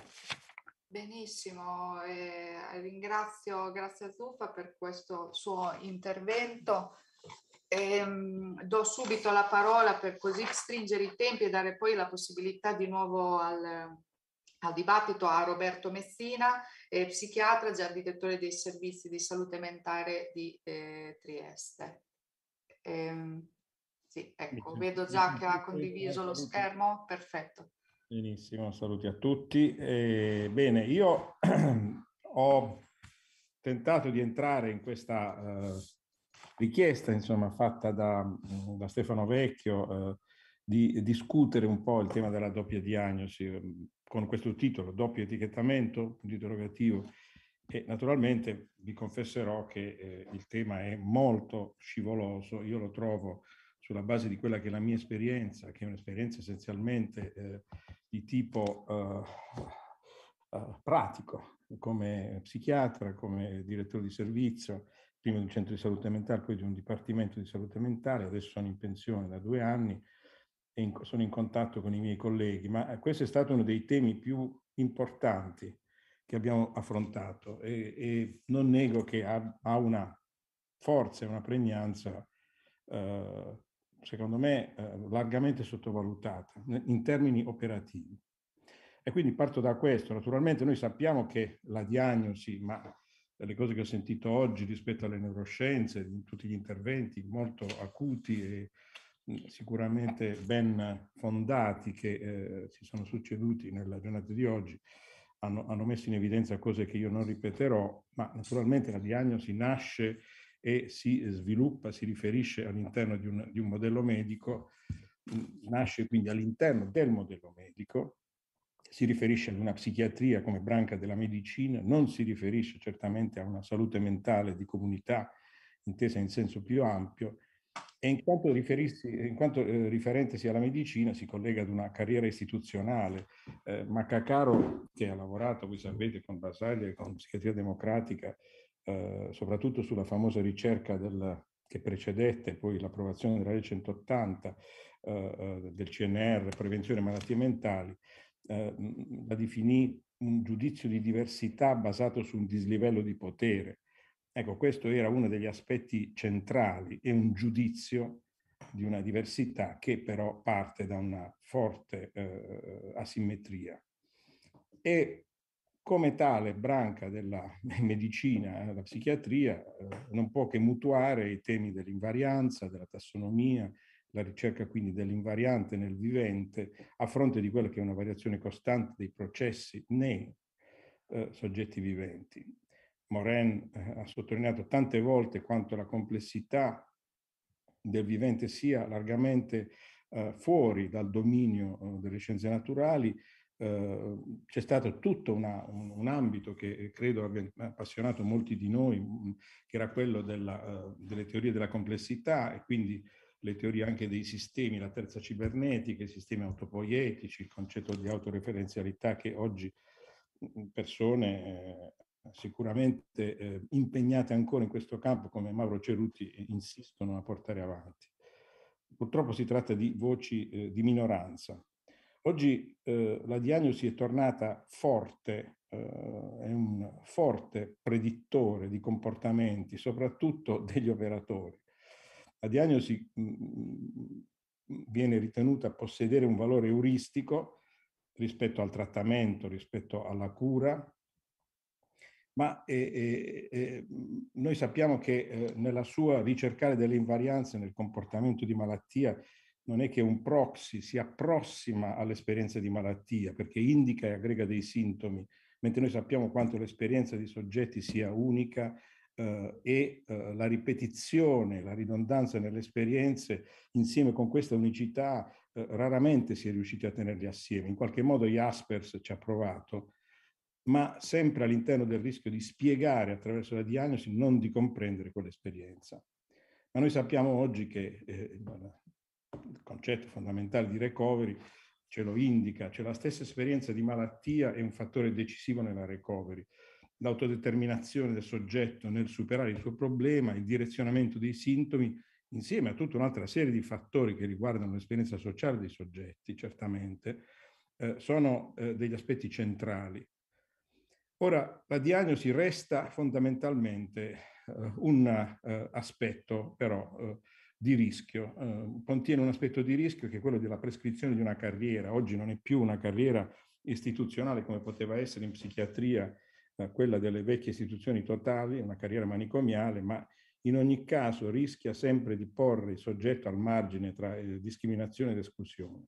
Benissimo, eh, ringrazio Grazia Zuffa per questo suo intervento. Ehm, do subito la parola per così stringere i tempi e dare poi la possibilità di nuovo al, al dibattito a Roberto Messina, eh, psichiatra, già direttore dei servizi di salute mentale di eh, Trieste. Ehm, sì, ecco, vedo già che ha condiviso lo schermo, perfetto. Benissimo, saluti a tutti. Eh, bene, io ho tentato di entrare in questa eh, richiesta, insomma, fatta da, da Stefano Vecchio, eh, di discutere un po' il tema della doppia diagnosi, eh, con questo titolo, doppio etichettamento, punto interrogativo, e naturalmente vi confesserò che eh, il tema è molto scivoloso, io lo trovo sulla base di quella che è la mia esperienza, che è un'esperienza essenzialmente eh, di tipo uh, uh, pratico, come psichiatra, come direttore di servizio, prima di un centro di salute mentale, poi di un dipartimento di salute mentale, adesso sono in pensione da due anni e in, sono in contatto con i miei colleghi, ma questo è stato uno dei temi più importanti che abbiamo affrontato e, e non nego che ha, ha una forza e una pregnanza uh, secondo me eh, largamente sottovalutata in termini operativi. E quindi parto da questo. Naturalmente noi sappiamo che la diagnosi, ma le cose che ho sentito oggi rispetto alle neuroscienze, in tutti gli interventi molto acuti e mh, sicuramente ben fondati che eh, si sono succeduti nella giornata di oggi, hanno, hanno messo in evidenza cose che io non ripeterò, ma naturalmente la diagnosi nasce e si sviluppa, si riferisce all'interno di un, di un modello medico, nasce quindi all'interno del modello medico, si riferisce ad una psichiatria come branca della medicina, non si riferisce certamente a una salute mentale di comunità intesa in senso più ampio, e in quanto, in quanto eh, riferentesi alla medicina si collega ad una carriera istituzionale. Eh, Maccacaro, che ha lavorato, voi sapete, con Basaglia e con Psichiatria Democratica, Eh, soprattutto sulla famosa ricerca del, che precedette poi l'approvazione della legge centottanta eh, del C N R, prevenzione malattie mentali, eh, la definì un giudizio di diversità basato su un dislivello di potere. Ecco, questo era uno degli aspetti centrali, e un giudizio di una diversità che però parte da una forte eh, asimmetria. E come tale branca della medicina, la psichiatria, eh, non può che mutuare i temi dell'invarianza, della tassonomia, la ricerca quindi dell'invariante nel vivente, a fronte di quella che è una variazione costante dei processi nei eh, soggetti viventi. Morin eh, ha sottolineato tante volte quanto la complessità del vivente sia largamente eh, fuori dal dominio eh, delle scienze naturali. Eh, c'è stato tutto una, un, un ambito che credo abbia appassionato molti di noi, mh, che era quello della, uh, delle teorie della complessità, e quindi le teorie anche dei sistemi, la terza cibernetica, i sistemi autopoietici, il concetto di autoreferenzialità che oggi persone eh, sicuramente eh, impegnate ancora in questo campo come Mauro Cerutti insistono a portare avanti. Purtroppo si tratta di voci eh, di minoranza. Oggi eh, la diagnosi è tornata forte, eh, è un forte predittore di comportamenti, soprattutto degli operatori. La diagnosi mh, viene ritenuta possedere un valore euristico rispetto al trattamento, rispetto alla cura, ma eh, eh, noi sappiamo che eh, nella sua ricercare delle invarianze nel comportamento di malattia non è che un proxy si approssima all'esperienza di malattia, perché indica e aggrega dei sintomi, mentre noi sappiamo quanto l'esperienza di soggetti sia unica eh, e eh, la ripetizione, la ridondanza nelle esperienze, insieme con questa unicità, eh, raramente si è riusciti a tenerli assieme. In qualche modo Jaspers ci ha provato, ma sempre all'interno del rischio di spiegare attraverso la diagnosi, non di comprendere quell'esperienza. Ma noi sappiamo oggi che eh, il concetto fondamentale di recovery ce lo indica, cioè la stessa esperienza di malattia è un fattore decisivo nella recovery. L'autodeterminazione del soggetto nel superare il suo problema, il direzionamento dei sintomi, insieme a tutta un'altra serie di fattori che riguardano l'esperienza sociale dei soggetti, certamente, eh, sono eh, degli aspetti centrali. Ora, la diagnosi resta fondamentalmente uh, un uh, aspetto però uh, di rischio, uh, contiene un aspetto di rischio che è quello della prescrizione di una carriera. Oggi non è più una carriera istituzionale come poteva essere in psichiatria, uh, quella delle vecchie istituzioni totali, una carriera manicomiale, ma in ogni caso rischia sempre di porre il soggetto al margine tra eh, discriminazione ed esclusione.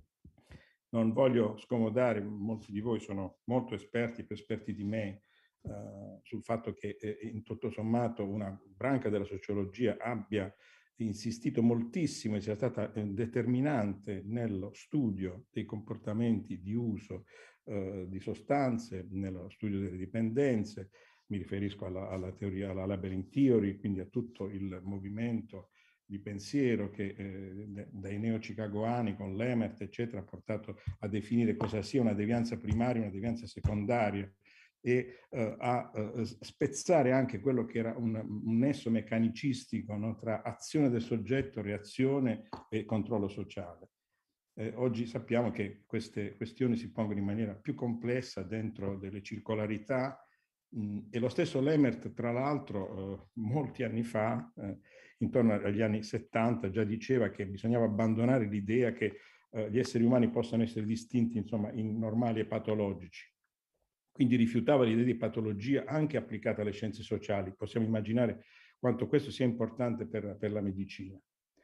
Non voglio scomodare, molti di voi sono molto esperti, più esperti di me, eh, sul fatto che eh, in tutto sommato una branca della sociologia abbia insistito moltissimo e sia stata eh, determinante nello studio dei comportamenti di uso eh, di sostanze, nello studio delle dipendenze. Mi riferisco alla, alla teoria, alla labyrinth theory, quindi a tutto il movimento di pensiero che eh, dai neo-chicagoani con Lemert, eccetera, ha portato a definire cosa sia una devianza primaria e una devianza secondaria e eh, a eh, spezzare anche quello che era un, un nesso meccanicistico, no, tra azione del soggetto, reazione e controllo sociale. Eh, oggi sappiamo che queste questioni si pongono in maniera più complessa dentro delle circolarità, mh, e lo stesso Lemert, tra l'altro, eh, molti anni fa, eh, intorno agli anni settanta, già diceva che bisognava abbandonare l'idea che eh, gli esseri umani possano essere distinti, insomma, in normali e patologici. Quindi rifiutava l'idea di patologia anche applicata alle scienze sociali. Possiamo immaginare quanto questo sia importante per, per la medicina.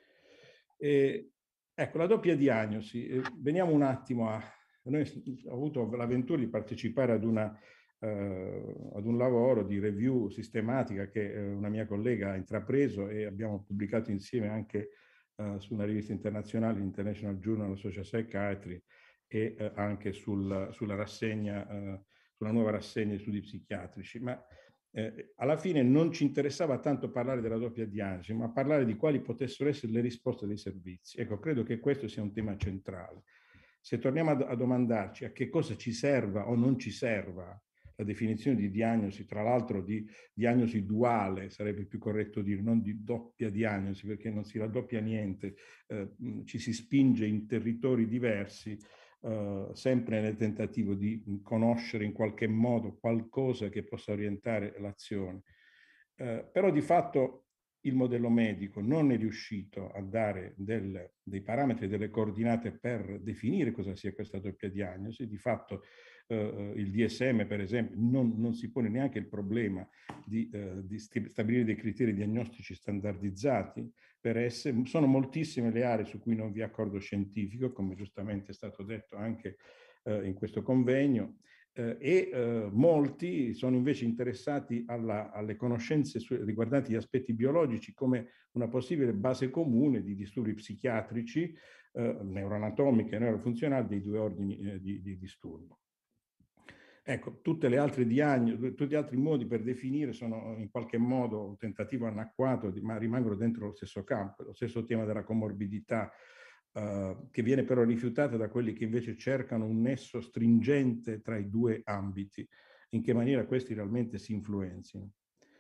E, ecco, la doppia diagnosi. Eh, veniamo un attimo a... Noi ho avuto l'avventura di partecipare ad una Uh, ad un lavoro di review sistematica che uh, una mia collega ha intrapreso e abbiamo pubblicato insieme anche uh, su una rivista internazionale, International Journal of Social Psychiatry, e uh, anche sul, sulla rassegna, sulla nuova rassegna di studi psichiatrici. Ma eh, alla fine non ci interessava tanto parlare della doppia diagnosi, ma parlare di quali potessero essere le risposte dei servizi. Ecco, credo che questo sia un tema centrale. Se torniamo a, a domandarci a che cosa ci serva o non ci serva la definizione di diagnosi, tra l'altro di diagnosi duale, sarebbe più corretto dire, non di doppia diagnosi, perché non si raddoppia niente, eh, ci si spinge in territori diversi, eh, sempre nel tentativo di conoscere in qualche modo qualcosa che possa orientare l'azione. Eh, però di fatto il modello medico non è riuscito a dare del, dei parametri, delle coordinate per definire cosa sia questa doppia diagnosi. Di fatto eh, il D S M, per esempio, non, non si pone neanche il problema di, eh, di stabilire dei criteri diagnostici standardizzati per esse. Sono moltissime le aree su cui non vi è accordo scientifico, come giustamente è stato detto anche eh, in questo convegno. Eh, e eh, molti sono invece interessati alla, alle conoscenze su, riguardanti gli aspetti biologici come una possibile base comune di disturbi psichiatrici, eh, neuroanatomiche e neurofunzionali dei due ordini eh, di, di disturbo. Ecco, tutte le altre diagnosi, tutti gli altri modi per definire sono in qualche modo un tentativo anacquato, ma rimangono dentro lo stesso campo, lo stesso tema della comorbidità, Uh, che viene però rifiutata da quelli che invece cercano un nesso stringente tra i due ambiti, in che maniera questi realmente si influenzino.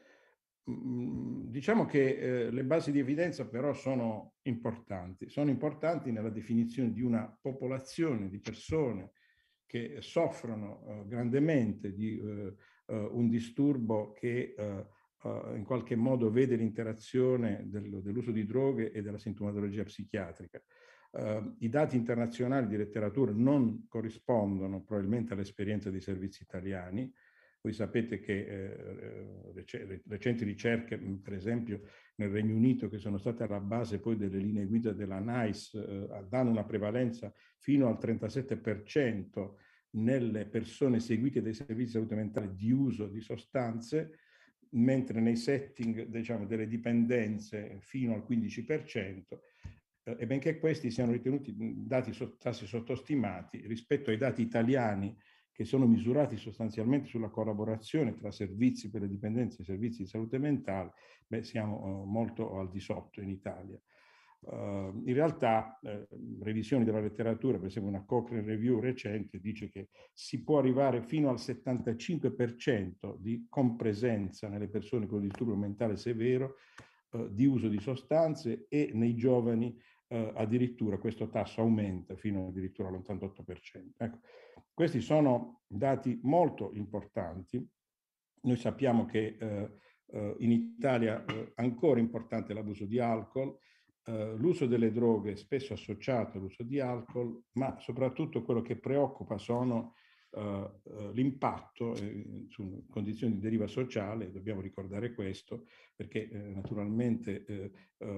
Mm, diciamo che eh, le basi di evidenza però sono importanti, sono importanti nella definizione di una popolazione di persone che soffrono uh, grandemente di uh, uh, un disturbo che uh, Uh, in qualche modo vede l'interazione del, dell'uso di droghe e della sintomatologia psichiatrica. Uh, I dati internazionali di letteratura non corrispondono probabilmente all'esperienza dei servizi italiani. Voi sapete che eh, rec- recenti ricerche, per esempio nel Regno Unito, che sono state alla base poi delle linee guida della NICE, eh, danno una prevalenza fino al trentasette per cento nelle persone seguite dai servizi di salute mentale di uso di sostanze, mentre nei setting, diciamo, delle dipendenze fino al quindici per cento, eh, e benché questi siano ritenuti dati tassi sottostimati rispetto ai dati italiani che sono misurati sostanzialmente sulla collaborazione tra servizi per le dipendenze e servizi di salute mentale, beh, siamo uh, molto al di sotto in Italia. Uh, in realtà, eh, revisioni della letteratura, per esempio una Cochrane Review recente, dice che si può arrivare fino al settantacinque per cento di compresenza nelle persone con disturbo mentale severo uh, di uso di sostanze, e nei giovani uh, addirittura questo tasso aumenta fino addirittura all'ottantotto per cento. Ecco, questi sono dati molto importanti. Noi sappiamo che uh, uh, in Italia uh, ancora importante l'abuso di alcol, Uh, l'uso delle droghe spesso associato all'uso di alcol, ma soprattutto quello che preoccupa sono uh, uh, l'impatto eh, su condizioni di deriva sociale. Dobbiamo ricordare questo, perché eh, naturalmente eh,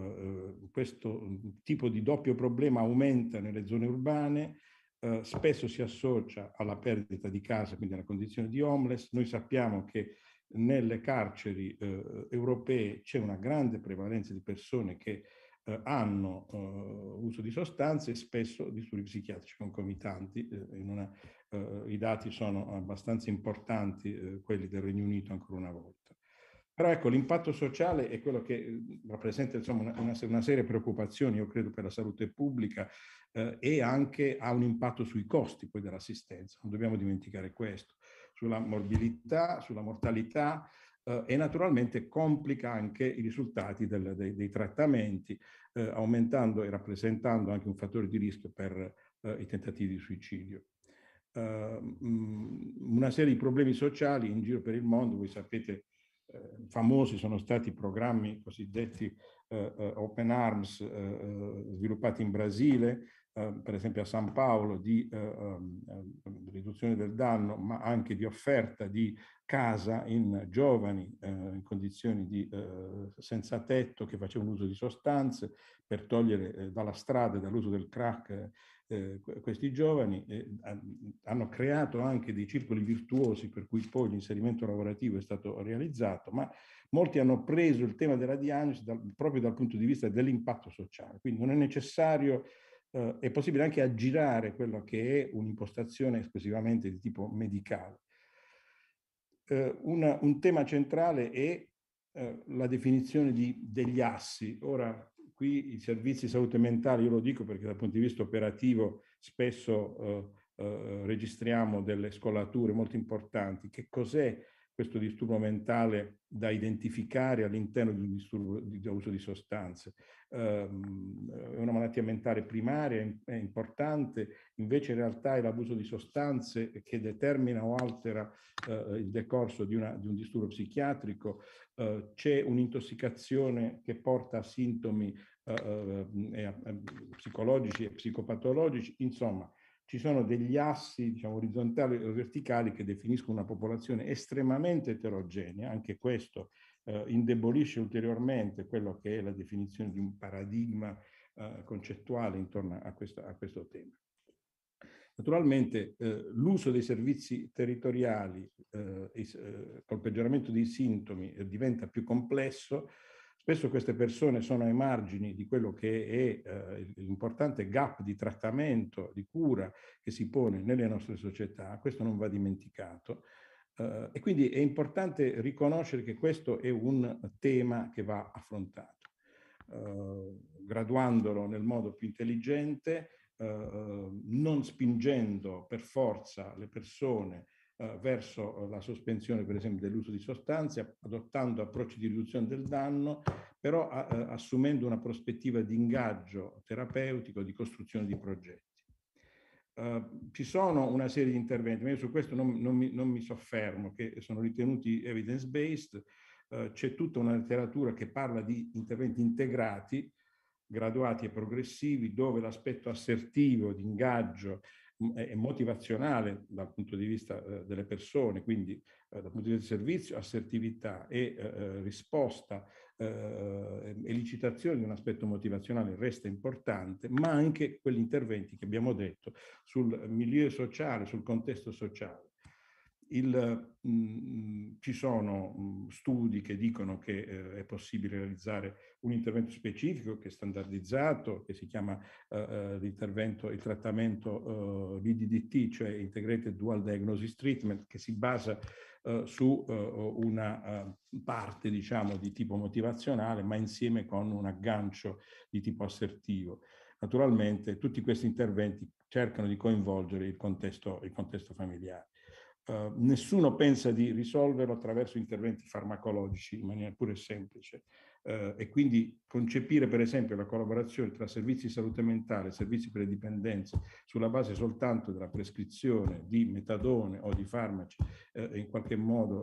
uh, questo tipo di doppio problema aumenta nelle zone urbane, uh, spesso si associa alla perdita di casa, quindi alla condizione di homeless. Noi sappiamo che nelle carceri eh, europee c'è una grande prevalenza di persone che Uh, hanno uh, uso di sostanze e spesso disturbi psichiatrici concomitanti. Uh, in una, uh, I dati sono abbastanza importanti, uh, quelli del Regno Unito ancora una volta. Però ecco, l'impatto sociale è quello che rappresenta, insomma, una, una, una serie di preoccupazioni, io credo, per la salute pubblica, uh, e anche ha un impatto sui costi poi dell'assistenza. Non dobbiamo dimenticare questo, sulla morbilità, sulla mortalità, Uh, e naturalmente complica anche i risultati del, dei, dei trattamenti, uh, aumentando e rappresentando anche un fattore di rischio per uh, i tentativi di suicidio. Uh, mh, una serie di problemi sociali in giro per il mondo, voi sapete, uh, famosi sono stati i programmi cosiddetti uh, uh, Open Arms, uh, sviluppati in Brasile, Uh, per esempio a San Paolo, di uh, uh, riduzione del danno, ma anche di offerta di casa in giovani uh, in condizioni di uh, senza tetto che facevano uso di sostanze, per togliere uh, dalla strada e dall'uso del crack uh, questi giovani. Eh, hanno creato anche dei circoli virtuosi per cui poi l'inserimento lavorativo è stato realizzato, ma molti hanno preso il tema della diagnosi dal, proprio dal punto di vista dell'impatto sociale. Quindi non è necessario Uh, è possibile anche aggirare quello che è un'impostazione esclusivamente di tipo medicale. Uh, una, un tema centrale è uh, la definizione di, degli assi. Ora, qui i servizi di salute mentale, io lo dico perché dal punto di vista operativo spesso uh, uh, registriamo delle scolature molto importanti. Che cos'è questo disturbo mentale da identificare all'interno di un disturbo di uso di sostanze. Um, è una malattia mentale primaria, è importante, invece in realtà è l'abuso di sostanze che determina o altera uh, il decorso di, una, di un disturbo psichiatrico. Uh, c'è un'intossicazione che porta a sintomi uh, uh, eh, psicologici e psicopatologici, insomma. Ci sono degli assi, diciamo, orizzontali o verticali che definiscono una popolazione estremamente eterogenea. Anche questo eh, indebolisce ulteriormente quello che è la definizione di un paradigma eh, concettuale intorno a questo, a questo tema. Naturalmente eh, l'uso dei servizi territoriali eh, eh, col peggioramento dei sintomi eh, diventa più complesso. Spesso queste persone sono ai margini di quello che è eh, l'importante gap di trattamento, di cura che si pone nelle nostre società. Questo non va dimenticato. Uh, e quindi è importante riconoscere che questo è un tema che va affrontato, uh, graduandolo nel modo più intelligente, uh, non spingendo per forza le persone Uh, verso la sospensione, per esempio, dell'uso di sostanze, adottando approcci di riduzione del danno, però uh, assumendo una prospettiva di ingaggio terapeutico, di costruzione di progetti. Uh, ci sono una serie di interventi, ma io su questo non, non, mi, non mi soffermo, che sono ritenuti evidence-based. Uh, c'è tutta una letteratura che parla di interventi integrati, graduati e progressivi, dove l'aspetto assertivo, di ingaggio, e motivazionale dal punto di vista eh, delle persone, quindi eh, dal punto di vista del servizio, assertività e eh, risposta, eh, elicitazione di un aspetto motivazionale resta importante, ma anche quegli interventi che abbiamo detto sul milieu sociale, sul contesto sociale. Il, mh, ci sono mh, studi che dicono che eh, è possibile realizzare un intervento specifico che è standardizzato, che si chiama eh, l'intervento, il trattamento eh, I D D T, cioè Integrated Dual Diagnosis Treatment, che si basa eh, su eh, una uh, parte, diciamo, di tipo motivazionale, ma insieme con un aggancio di tipo assertivo. Naturalmente tutti questi interventi cercano di coinvolgere il contesto, il contesto familiare. Uh, nessuno pensa di risolverlo attraverso interventi farmacologici in maniera pure semplice uh, e quindi concepire per esempio la collaborazione tra servizi di salute mentale e servizi per le dipendenze sulla base soltanto della prescrizione di metadone o di farmaci uh, in qualche modo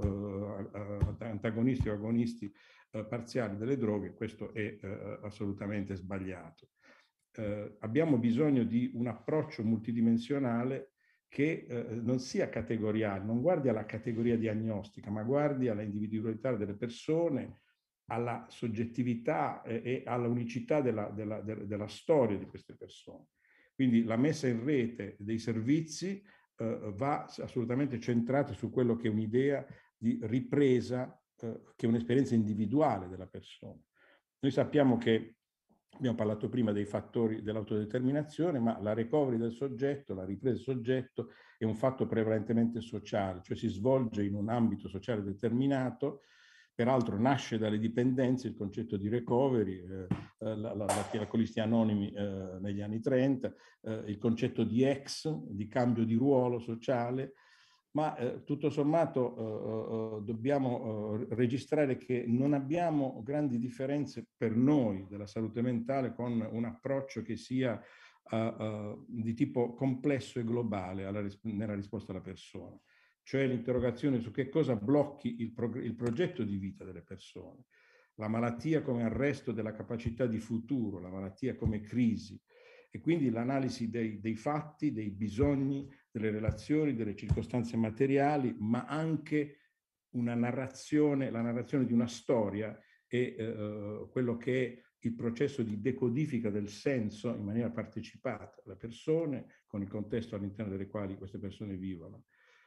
uh, antagonisti o agonisti uh, parziali delle droghe, questo è uh, assolutamente sbagliato. Uh, abbiamo bisogno di un approccio multidimensionale che eh, non sia categoriale, non guardi alla categoria diagnostica, ma guardi alla individualità delle persone, alla soggettività eh, e alla unicità della, della, della, della storia di queste persone. Quindi la messa in rete dei servizi eh, va assolutamente centrata su quello che è un'idea di ripresa, eh, che è un'esperienza individuale della persona. Noi sappiamo che abbiamo parlato prima dei fattori dell'autodeterminazione, ma la recovery del soggetto, la ripresa del soggetto è un fatto prevalentemente sociale, cioè si svolge in un ambito sociale determinato, peraltro nasce dalle dipendenze il concetto di recovery, eh, la, la, gli alcolisti anonimi eh, negli anni trenta, eh, il concetto di ex, di cambio di ruolo sociale, ma eh, tutto sommato eh, dobbiamo eh, registrare che non abbiamo grandi differenze per noi della salute mentale con un approccio che sia uh, uh, di tipo complesso e globale alla ris- nella risposta alla persona, cioè l'interrogazione su che cosa blocchi il, prog- il progetto di vita delle persone, la malattia come arresto della capacità di futuro, la malattia come crisi, e quindi l'analisi dei, dei fatti, dei bisogni, delle relazioni, delle circostanze materiali, ma anche una narrazione, la narrazione di una storia e eh, quello che è il processo di decodifica del senso in maniera partecipata alle persone, con il contesto all'interno delle quali queste persone vivono.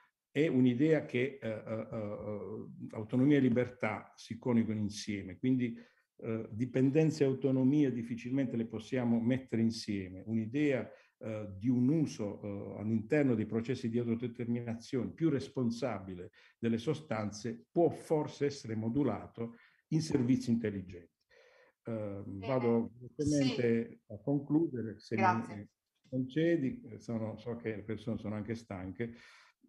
È un'idea che eh, eh, autonomia e libertà si coniugano insieme, quindi Uh, dipendenza e autonomia difficilmente le possiamo mettere insieme. Un'idea uh, di un uso uh, all'interno dei processi di autodeterminazione più responsabile delle sostanze può forse essere modulato in servizi intelligenti. Uh, vado velocemente sì. a concludere, se Grazie. mi concedi, sono, so che le persone sono anche stanche.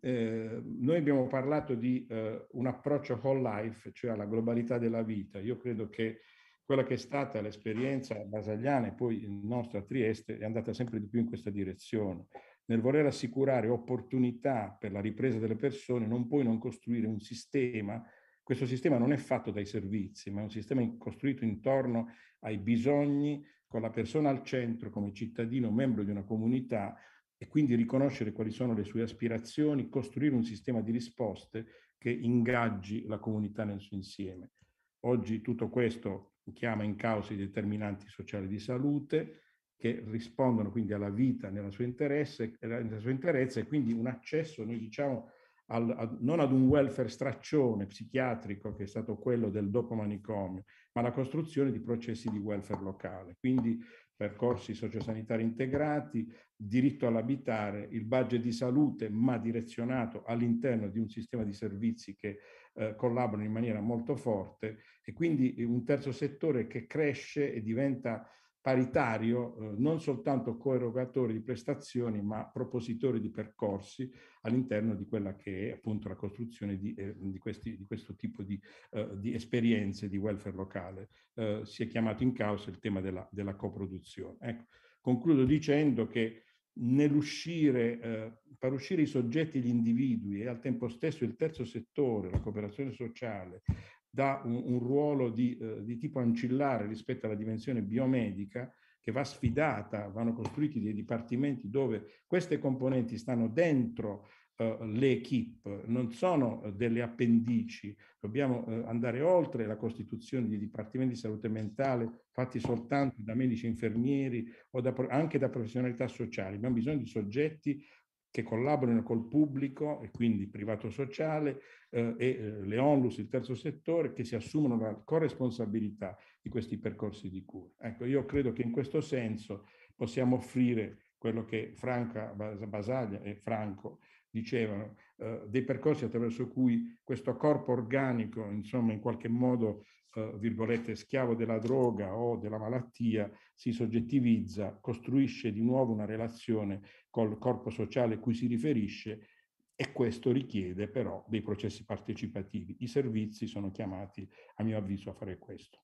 Eh, noi abbiamo parlato di eh, un approccio whole life, cioè alla globalità della vita. Io credo che quella che è stata l'esperienza basagliana e poi il nostro a Trieste è andata sempre di più in questa direzione. Nel voler assicurare opportunità per la ripresa delle persone, non puoi non costruire un sistema. Questo sistema non è fatto dai servizi, ma è un sistema costruito intorno ai bisogni, con la persona al centro come cittadino, membro di una comunità, e quindi riconoscere quali sono le sue aspirazioni, costruire un sistema di risposte che ingaggi la comunità nel suo insieme. Oggi tutto questo chiama in causa i determinanti sociali di salute, che rispondono quindi alla vita nella sua, interesse, nella sua interezza, e quindi un accesso, noi diciamo, al, a, non ad un welfare straccione psichiatrico che è stato quello del dopo manicomio, ma alla costruzione di processi di welfare locale. Quindi percorsi sociosanitari integrati, diritto all'abitare, il budget di salute ma direzionato all'interno di un sistema di servizi che eh, collaborano in maniera molto forte, e quindi un terzo settore che cresce e diventa paritario, eh, non soltanto coerogatore di prestazioni ma propositore di percorsi all'interno di quella che è appunto la costruzione di, eh, di, questi, di questo tipo di, eh, di esperienze di welfare locale. Eh, si è chiamato in causa il tema della, della coproduzione. Ecco, concludo dicendo che nell'uscire, eh, far uscire i soggetti e gli individui e al tempo stesso il terzo settore, la cooperazione sociale, da un, un ruolo di, eh, di tipo ancillare rispetto alla dimensione biomedica, che va sfidata, vanno costruiti dei dipartimenti dove queste componenti stanno dentro uh, le equip, non sono uh, delle appendici. Dobbiamo uh, andare oltre la costituzione di dipartimenti di salute mentale fatti soltanto da medici e infermieri o da, anche da professionalità sociali. Abbiamo bisogno di soggetti che collaborino col pubblico e quindi privato sociale eh, e eh, le onlus, il terzo settore, che si assumono la corresponsabilità di questi percorsi di cura. Ecco, io credo che in questo senso possiamo offrire quello che Franca Basaglia e Franco dicevano, eh, dei percorsi attraverso cui questo corpo organico, insomma, in qualche modo Uh, virgolette, schiavo della droga o della malattia, si soggettivizza, costruisce di nuovo una relazione col corpo sociale a cui si riferisce, e questo richiede però dei processi partecipativi. I servizi sono chiamati, a mio avviso, a fare questo.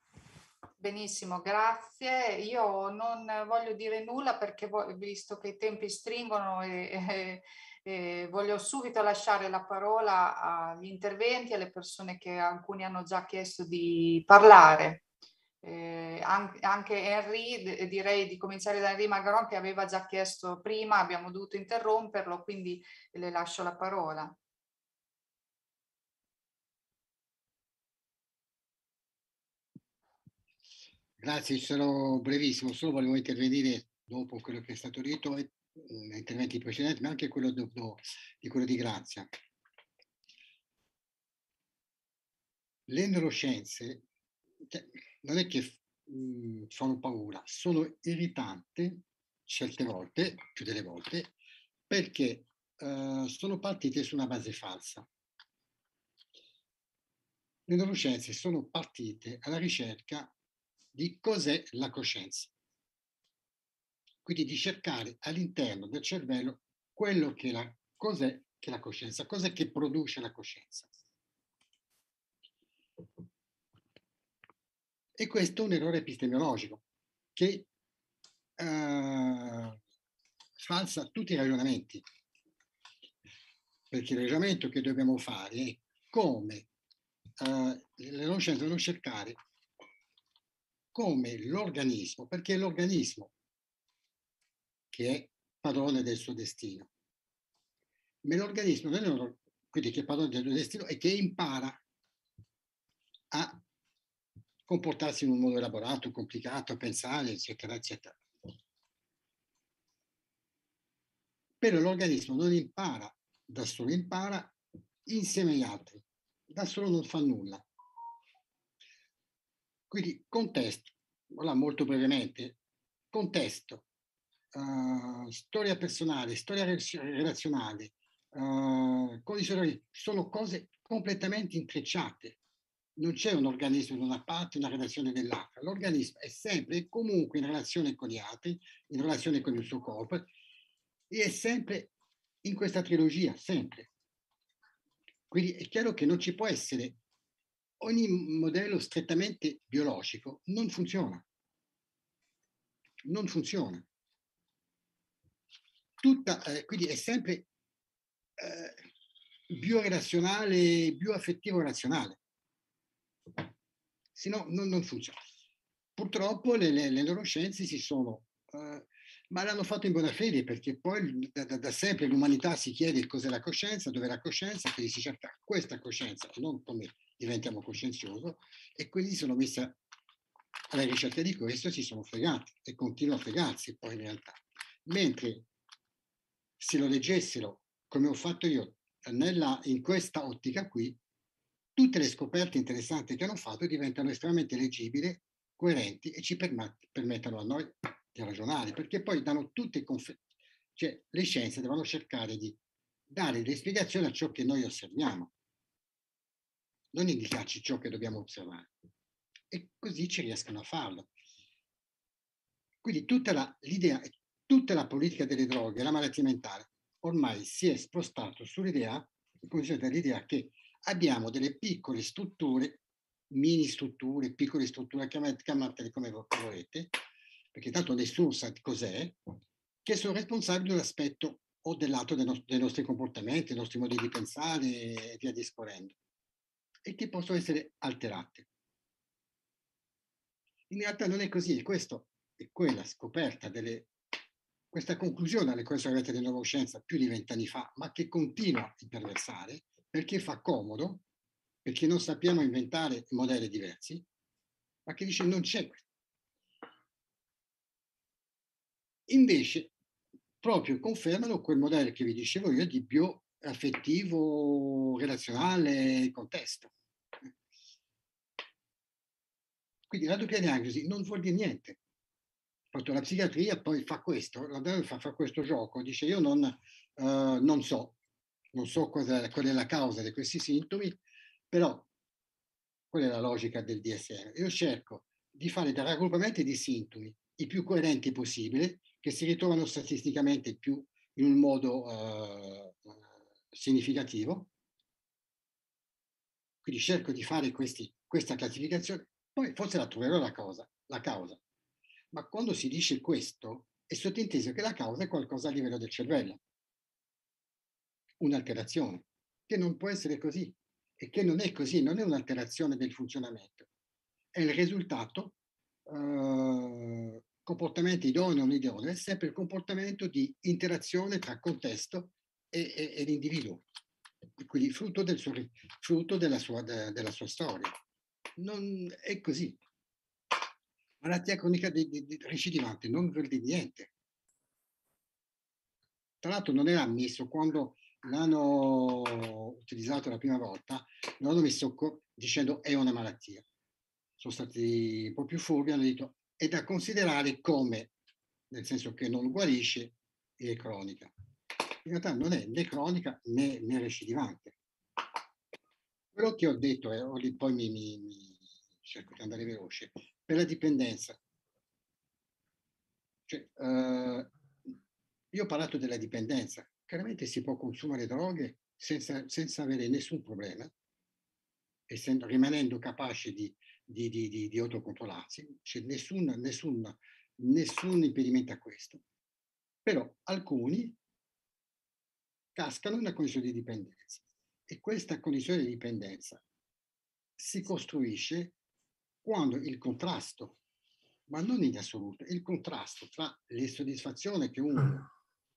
Benissimo, grazie. Io non voglio dire nulla perché, visto che i tempi stringono, e, e, e voglio subito lasciare la parola agli interventi, alle persone che alcuni hanno già chiesto di parlare. Eh, anche, anche Henry, direi di cominciare da Henry Magaron, che aveva già chiesto prima, abbiamo dovuto interromperlo, quindi le lascio la parola. Grazie, sarò brevissimo, solo volevo intervenire dopo quello che è stato detto, negli interventi precedenti, ma anche quello dopo, di quello di Grazia. Le neuroscienze, cioè, non è che mh, fanno paura, sono irritanti certe volte, più delle volte, perché uh, sono partite su una base falsa. Le neuroscienze sono partite alla ricerca di cos'è la coscienza. Quindi di cercare all'interno del cervello quello che la, cos'è che la coscienza, cos'è che produce la coscienza. E questo è un errore epistemologico che uh, falsa tutti i ragionamenti. Perché il ragionamento che dobbiamo fare è come uh, le neuroscienze devono cercare come l'organismo, perché è l'organismo che è padrone del suo destino. Ma l'organismo non è un, quindi che è padrone del suo destino e che impara a comportarsi in un modo elaborato, complicato, a pensare, eccetera, eccetera. Però l'organismo non impara da solo, impara insieme agli altri. Da solo non fa nulla. Quindi contesto, voilà, molto brevemente, contesto, uh, storia personale, storia relazionale, uh, condizioni, sono cose completamente intrecciate. Non c'è un organismo da una parte e una relazione dell'altra. L'organismo è sempre e comunque in relazione con gli altri, in relazione con il suo corpo, e è sempre in questa trilogia, sempre. Quindi è chiaro che non ci può essere, ogni modello strettamente biologico non funziona. Non funziona. Tutta, eh, quindi è sempre eh, biorelazionale, bioaffettivo-razionale. Se no non, non funziona. Purtroppo le, le, le neuroscienze si sono, eh, ma l'hanno fatto in buona fede, perché poi da, da, da sempre l'umanità si chiede cos'è la coscienza, dov'è la coscienza, quindi si cerca questa coscienza, non come diventiamo coscienzioso, e quindi sono messa alla ricerca di questo, si sono fregati e continuano a fregarsi poi in realtà. Mentre se lo leggessero come ho fatto io nella, in questa ottica qui, tutte le scoperte interessanti che hanno fatto diventano estremamente leggibili, coerenti e ci permettono a noi di ragionare, perché poi danno tutte confer- cioè le scienze devono cercare di dare le spiegazioni a ciò che noi osserviamo, non indicarci ciò che dobbiamo osservare, e così ci riescono a farlo. Quindi tutta la, l'idea, tutta la politica delle droghe, la malattia mentale, ormai si è spostato sull'idea, l'idea che abbiamo delle piccole strutture, mini strutture, piccole strutture, chiamatele come volete, perché tanto nessuno sa cos'è, che sono responsabili dell'aspetto o del lato dei, no- dei nostri comportamenti, dei nostri modi di pensare e via discorrendo, e che possono essere alterate. In realtà non è così, questo è quella scoperta delle, questa conclusione alle quali sono arrivate le neuroscienze più di vent'anni fa, ma che continua a imperversare, perché fa comodo, perché non sappiamo inventare modelli diversi, ma che dice non c'è questo. Invece, proprio confermano quel modello che vi dicevo io di bioaffettivo, relazionale, contesto. Quindi la doppia diagnosi non vuol dire niente. La psichiatria poi fa questo, la fa, fa questo gioco, dice io non, uh, non so, non so cosa, qual è la causa di questi sintomi, però qual è la logica del D S M? Io cerco di fare dei raggruppamenti di sintomi i più coerenti possibile, che si ritrovano statisticamente più in un modo uh, significativo. Quindi cerco di fare questi, questa classificazione, poi forse la troverò la causa, la causa. Ma quando si dice questo, è sottinteso che la causa è qualcosa a livello del cervello, un'alterazione, che non può essere così, e che non è così, non è un'alterazione del funzionamento, è il risultato, eh, comportamento idoneo o non idoneo, è sempre il comportamento di interazione tra contesto e, e, e l'individuo, quindi frutto, del suo, frutto della, sua, de, della sua storia. Non è così. Malattia cronica di, di, di recidivante non vuol dire niente. Tra l'altro non era ammesso, quando l'hanno utilizzato la prima volta, non hanno messo dicendo è una malattia. Sono stati un po' più furbi, hanno detto è da considerare come, nel senso che non guarisce e è cronica. In realtà non è né cronica né, né recidivante. Quello che ho detto, eh, poi mi, mi, mi cerco di andare veloce, per la dipendenza. Cioè, eh, io ho parlato della dipendenza. Chiaramente si può consumare droghe senza, senza avere nessun problema, essendo, rimanendo capaci di, di, di, di, di autocontrollarsi. C'è nessun, nessun, nessun impedimento a questo. Però alcuni cascano in una condizione di dipendenza. E questa condizione di dipendenza si costruisce quando il contrasto, ma non in assoluto, il contrasto tra le soddisfazioni che uno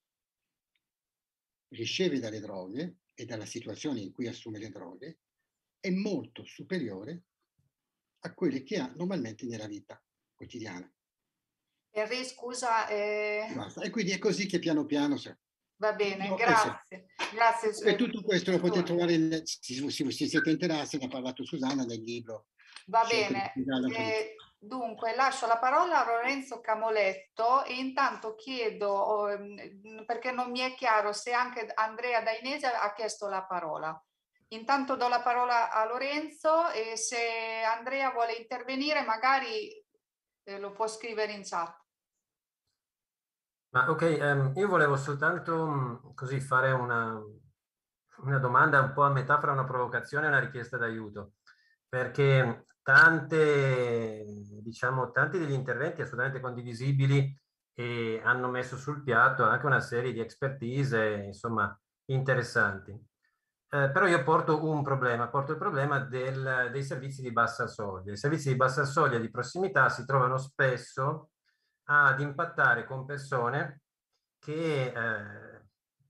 riceve dalle droghe e dalla situazione in cui assume le droghe è molto superiore a quelle che ha normalmente nella vita quotidiana. Henry, scusa. Eh... Basta. E quindi è così che piano piano... Va bene, no, grazie. grazie. E tutto questo lo potete trovare, in, se, se, se siete interessati, ne ha parlato Susanna nel libro. Va bene. Eh, dunque, lascio la parola a Lorenzo Camoletto e intanto chiedo, perché non mi è chiaro se anche Andrea Dainese ha chiesto la parola. Intanto do la parola a Lorenzo e se Andrea vuole intervenire magari eh, lo può scrivere in chat. Ah, ok, ehm, io volevo soltanto mh, così fare una, una domanda un po' a metà fra una provocazione e una richiesta d'aiuto, perché tante, diciamo, tanti degli interventi assolutamente condivisibili e hanno messo sul piatto anche una serie di expertise, insomma, interessanti. Eh, però io porto un problema, porto il problema del- dei servizi di bassa soglia. I servizi di bassa soglia di prossimità si trovano spesso ad impattare con persone che eh,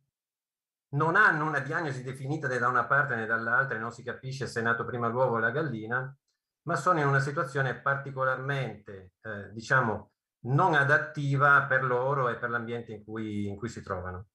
non hanno una diagnosi definita né da una parte né dall'altra e non si capisce se è nato prima l'uovo o la gallina, ma sono in una situazione particolarmente, eh, diciamo, non adattiva per loro e per l'ambiente in cui, in cui si trovano.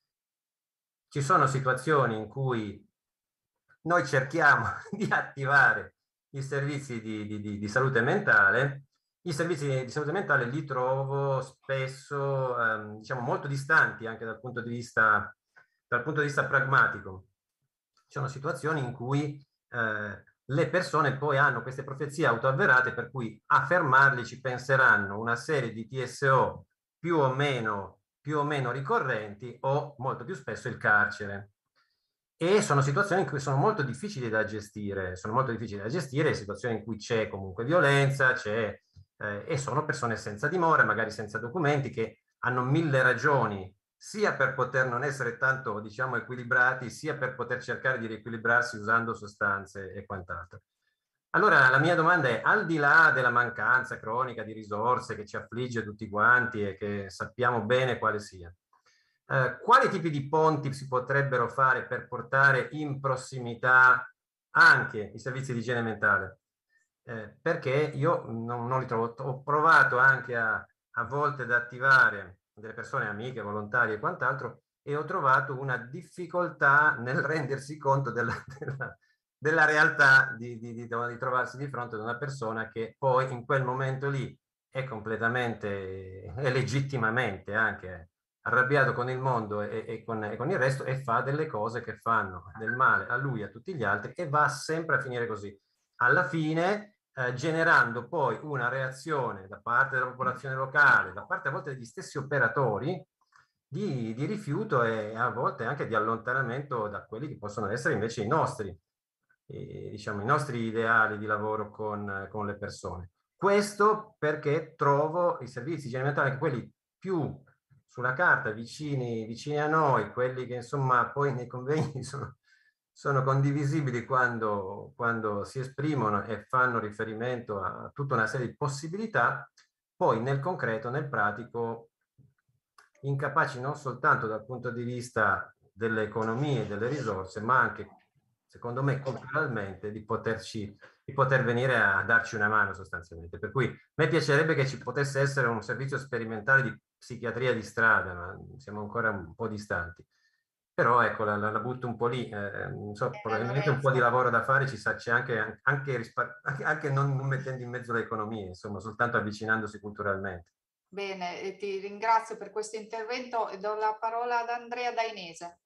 Ci sono situazioni in cui noi cerchiamo di attivare i servizi di, di, di, di salute mentale. I servizi di salute mentale li trovo spesso, ehm, diciamo, molto distanti anche dal punto di vista, dal punto di vista pragmatico. Ci sono situazioni in cui eh, le persone poi hanno queste profezie autoavverate per cui a fermarli ci penseranno una serie di T S O più o meno, più o meno ricorrenti o molto più spesso il carcere. E sono situazioni in cui sono molto difficili da gestire, sono molto difficili da gestire, situazioni in cui c'è comunque violenza, c'è, eh, e sono persone senza dimora, magari senza documenti, che hanno mille ragioni, sia per poter non essere tanto, diciamo, equilibrati, sia per poter cercare di riequilibrarsi usando sostanze e quant'altro. Allora, la mia domanda è, al di là della mancanza cronica di risorse che ci affligge tutti quanti e che sappiamo bene quale sia, Eh, quali tipi di ponti si potrebbero fare per portare in prossimità anche i servizi di igiene mentale? Eh, perché io non, non li trovo, ho provato anche a, a volte ad attivare delle persone amiche, volontarie e quant'altro, e ho trovato una difficoltà nel rendersi conto della, della, della realtà di, di, di, di trovarsi di fronte ad una persona che poi in quel momento lì è completamente e legittimamente anche arrabbiato con il mondo e, e, con, e, con, il resto e fa delle cose che fanno del male a lui e a tutti gli altri e va sempre a finire così. Alla fine eh, generando poi una reazione da parte della popolazione locale, da parte a volte degli stessi operatori di, di rifiuto e a volte anche di allontanamento da quelli che possono essere invece i nostri, eh, diciamo, i nostri ideali di lavoro con, con le persone. Questo perché trovo i servizi di igiene mentale, anche quelli più sulla carta, vicini, vicini a noi, quelli che insomma poi nei convegni sono, sono condivisibili quando, quando si esprimono e fanno riferimento a tutta una serie di possibilità, poi nel concreto, nel pratico, incapaci non soltanto dal punto di vista delle economie e delle risorse, ma anche, secondo me, culturalmente, di poterci, di poter venire a darci una mano sostanzialmente. Per cui a me piacerebbe che ci potesse essere un servizio sperimentale di psichiatria di strada, ma siamo ancora un po' distanti. Però ecco, la, la, la butto un po' lì, eh, non so, probabilmente un po' di lavoro da fare ci sa, c'è anche, anche, anche non, non mettendo in mezzo le economie, insomma, soltanto avvicinandosi culturalmente. Bene, e ti ringrazio per questo intervento e do la parola ad Andrea Dainese.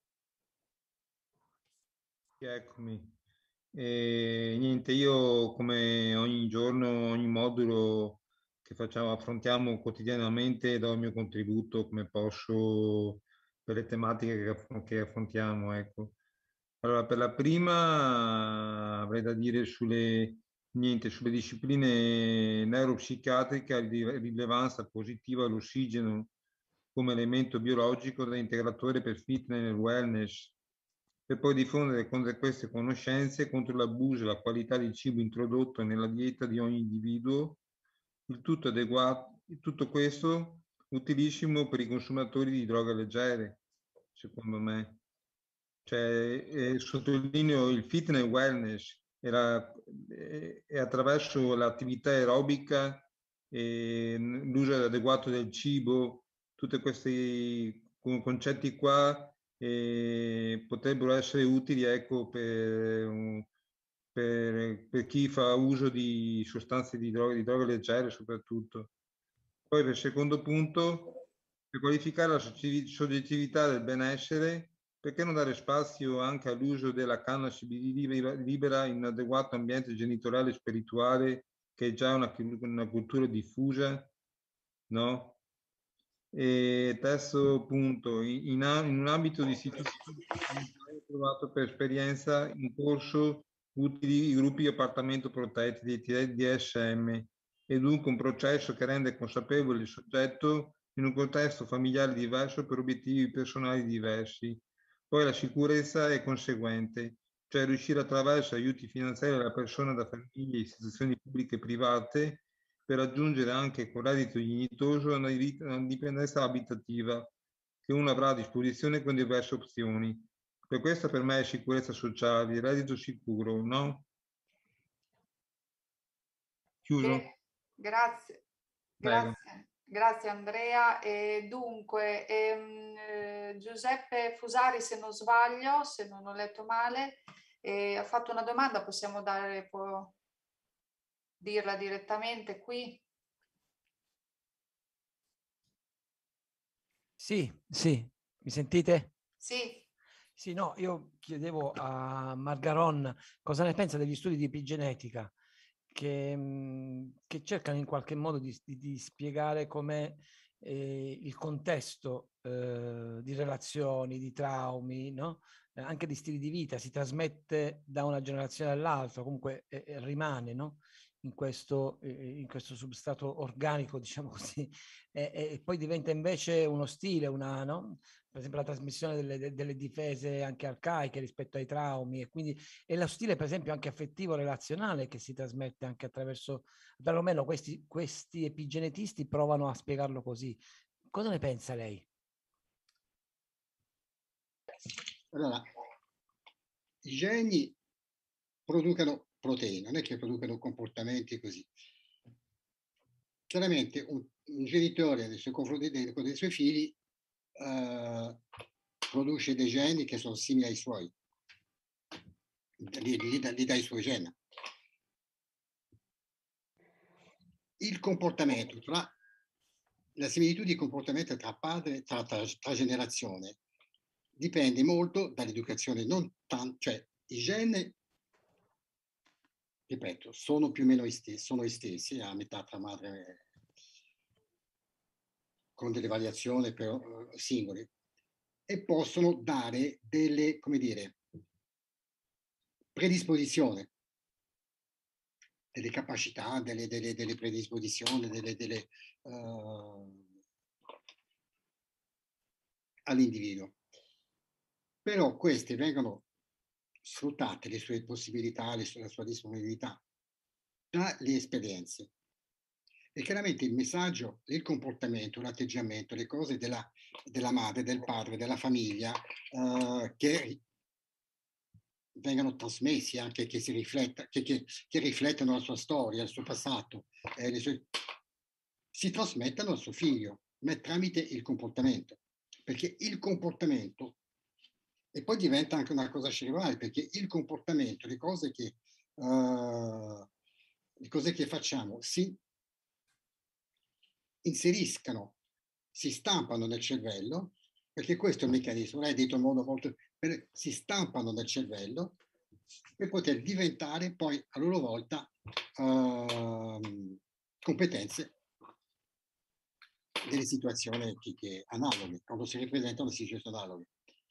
Eccomi. E, niente, io come ogni giorno, ogni modulo che facciamo, affrontiamo quotidianamente, do il mio contributo come posso per le tematiche che, che affrontiamo. Ecco. Allora, per la prima avrei da dire sulle, niente, sulle discipline neuropsichiatriche di rilevanza positiva all'ossigeno come elemento biologico da integratore per fitness e wellness, per poi diffondere con queste conoscenze contro l'abuso e la qualità di cibo introdotto nella dieta di ogni individuo, il tutto adeguato, tutto questo utilissimo per i consumatori di droghe leggere, secondo me. Cioè, eh, sottolineo il fitness e wellness era, eh, è attraverso l'attività aerobica e l'uso adeguato del cibo, tutti questi concetti qua eh, potrebbero essere utili, ecco, per, per, per chi fa uso di sostanze di droga, di droga leggere soprattutto. Poi per il secondo punto, per qualificare la soggettività del benessere, perché non dare spazio anche all'uso della cannabis libera in un adeguato ambiente genitoriale e spirituale, che è già una, una cultura diffusa, no? E terzo punto, in, in, in un ambito di istituzione ho trovato per esperienza in corso utili i gruppi di appartamento protetti di D S M e dunque un processo che rende consapevole il soggetto in un contesto familiare diverso per obiettivi personali diversi. Poi la sicurezza è conseguente, cioè riuscire attraverso aiuti finanziari alla persona da famiglie e istituzioni pubbliche e private per raggiungere anche con reddito dignitoso una indipendenza abitativa che uno avrà a disposizione con diverse opzioni. Per questo per me è sicurezza sociale, reddito sicuro, no? Chiuso. Beh, grazie, grazie, grazie Andrea. E dunque, ehm, eh, Giuseppe Fusari, se non sbaglio, se non ho letto male, eh, ha fatto una domanda, possiamo dare, può dirla direttamente qui? Sì, sì, mi sentite? Sì. Sì, no, io chiedevo a Margaron cosa ne pensa degli studi di epigenetica che, mh, che cercano in qualche modo di, di, di spiegare com'è eh, il contesto eh, di relazioni, di traumi, no? Eh, anche di stili di vita, si trasmette da una generazione all'altra, comunque eh, eh, rimane, no? In questo, eh, in questo substrato organico, diciamo così, e, e poi diventa invece uno stile, una, no? Per esempio la trasmissione delle, delle difese anche arcaiche rispetto ai traumi, e quindi è lo stile per esempio anche affettivo relazionale che si trasmette anche attraverso, perlomeno questi, questi epigenetisti provano a spiegarlo così. Cosa ne pensa lei? Allora, i geni producono proteine, non è che producono comportamenti così. Chiaramente un, un genitore nei suoi confronti dei, con i suoi figli eh, produce dei geni che sono simili ai suoi, li, li, li dà i suoi geni. Il comportamento, tra la similitudine di comportamento tra padre, tra, tra, tra generazione, dipende molto dall'educazione, non tanto, cioè i geni, ripeto, sono più o meno stessi, sono stessi a metà tra madre, con delle variazioni però uh, singole, e possono dare delle, come dire, predisposizioni, delle capacità, delle, delle, delle predisposizioni, delle, delle, uh, all'individuo. Però queste vengono sfruttate, le sue possibilità, le sue, la sua disponibilità, dalle esperienze. E chiaramente il messaggio, il comportamento, l'atteggiamento, le cose della, della madre, del padre, della famiglia, uh, che vengano trasmessi, anche che si rifletta, che, che, che riflettono la sua storia, il suo passato, eh, le sue, si trasmettono al suo figlio, ma tramite il comportamento. Perché il comportamento, e poi diventa anche una cosa cerebrale, perché il comportamento, le cose che, uh, le cose che facciamo, si inseriscano, si stampano nel cervello, perché questo è il meccanismo, lei ha detto in modo molto, per, si stampano nel cervello per poter diventare poi a loro volta uh, competenze delle situazioni che, che analoghe, quando si ripresentano situazioni analoghe.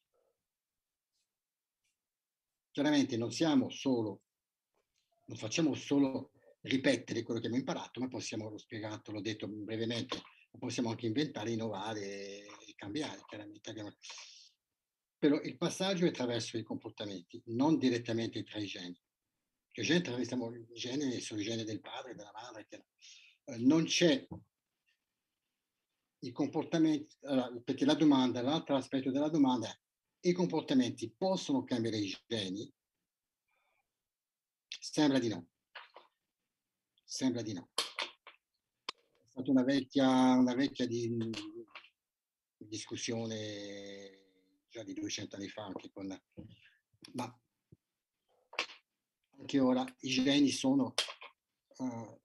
Chiaramente non siamo solo, non facciamo solo ripetere quello che abbiamo imparato, ma possiamo, l'ho spiegato, l'ho detto brevemente, possiamo anche inventare, innovare e cambiare, chiaramente. Però il passaggio è attraverso i comportamenti, non direttamente tra i geni. I geni attraversiamo i geni, sono i geni del padre, della madre, che, eh, non c'è i comportamenti, allora, perché la domanda, l'altro aspetto della domanda è: i comportamenti possono cambiare i geni? Sembra di no. Sembra di no. È stata una vecchia, una vecchia di, discussione già di duecento anni fa, anche con, ma anche ora i geni sono, uh,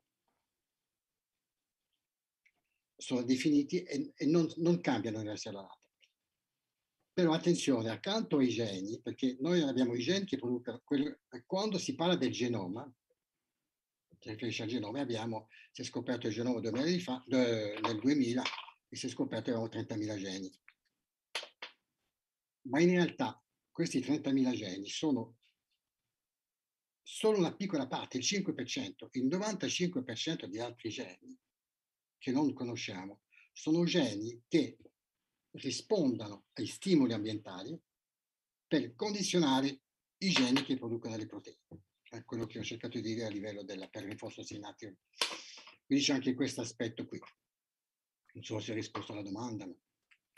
sono definiti e, e non, non cambiano in relazione all'altro. Però attenzione, accanto ai geni, perché noi abbiamo i geni che producono, quello, quando si parla del genoma, si riferisce al genoma, abbiamo, si è scoperto il genoma duemila fa, nel duemila, e si è scoperto che avevamo trentamila geni. Ma in realtà questi trentamila geni sono solo una piccola parte, il cinque per cento. Il novantacinque per cento di altri geni che non conosciamo sono geni che rispondono ai stimoli ambientali per condizionare i geni che producono le proteine. È quello che ho cercato di dire a livello della permafosfosinazione. Quindi c'è anche questo aspetto qui. Non so se ho risposto alla domanda. Ma...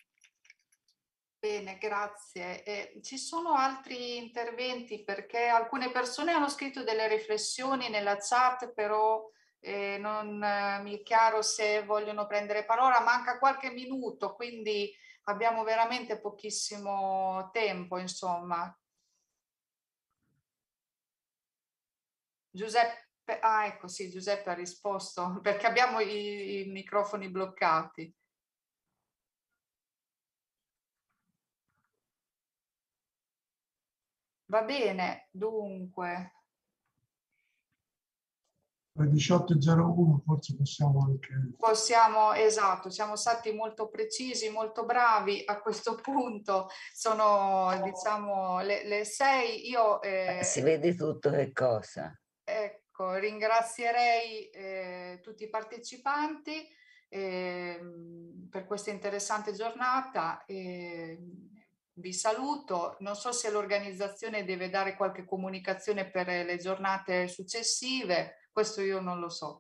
Bene, grazie. Eh, ci sono altri interventi perché alcune persone hanno scritto delle riflessioni nella chat, però eh, non eh, mi è chiaro se vogliono prendere parola. Manca qualche minuto, quindi abbiamo veramente pochissimo tempo, insomma. Giuseppe, ah ecco sì, Giuseppe ha risposto perché abbiamo i, i microfoni bloccati. Va bene, dunque. Alle diciotto e zero uno forse possiamo anche... Possiamo, esatto, siamo stati molto precisi, molto bravi a questo punto. Sono, diciamo, le, le sei. Io... Eh, si vede tutto che cosa. Ecco, ringrazierei eh, tutti i partecipanti eh, per questa interessante giornata. Eh, vi saluto. Non so se l'organizzazione deve dare qualche comunicazione per le giornate successive, questo io non lo so.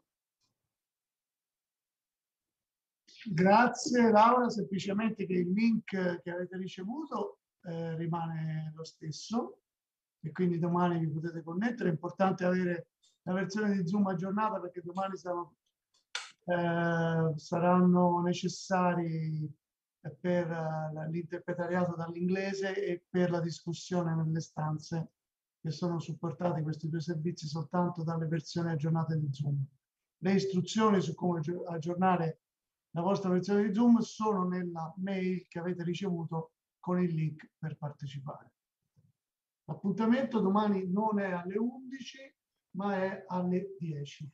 Grazie Laura, semplicemente che il link che avete ricevuto eh, rimane lo stesso e quindi domani vi potete connettere. È importante avere la versione di Zoom aggiornata perché domani saranno, eh, saranno necessari per uh, l'interpretariato dall'inglese e per la discussione nelle stanze che sono supportati questi due servizi soltanto dalle versioni aggiornate di Zoom. Le istruzioni su come aggiornare la vostra versione di Zoom sono nella mail che avete ricevuto con il link per partecipare. L'appuntamento domani non è alle undici, ma è alle dieci.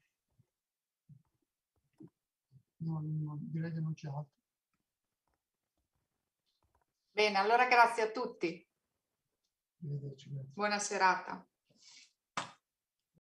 Non, non, direi che non c'è altro. Bene, allora grazie a tutti. Arrivederci, grazie. Buona serata.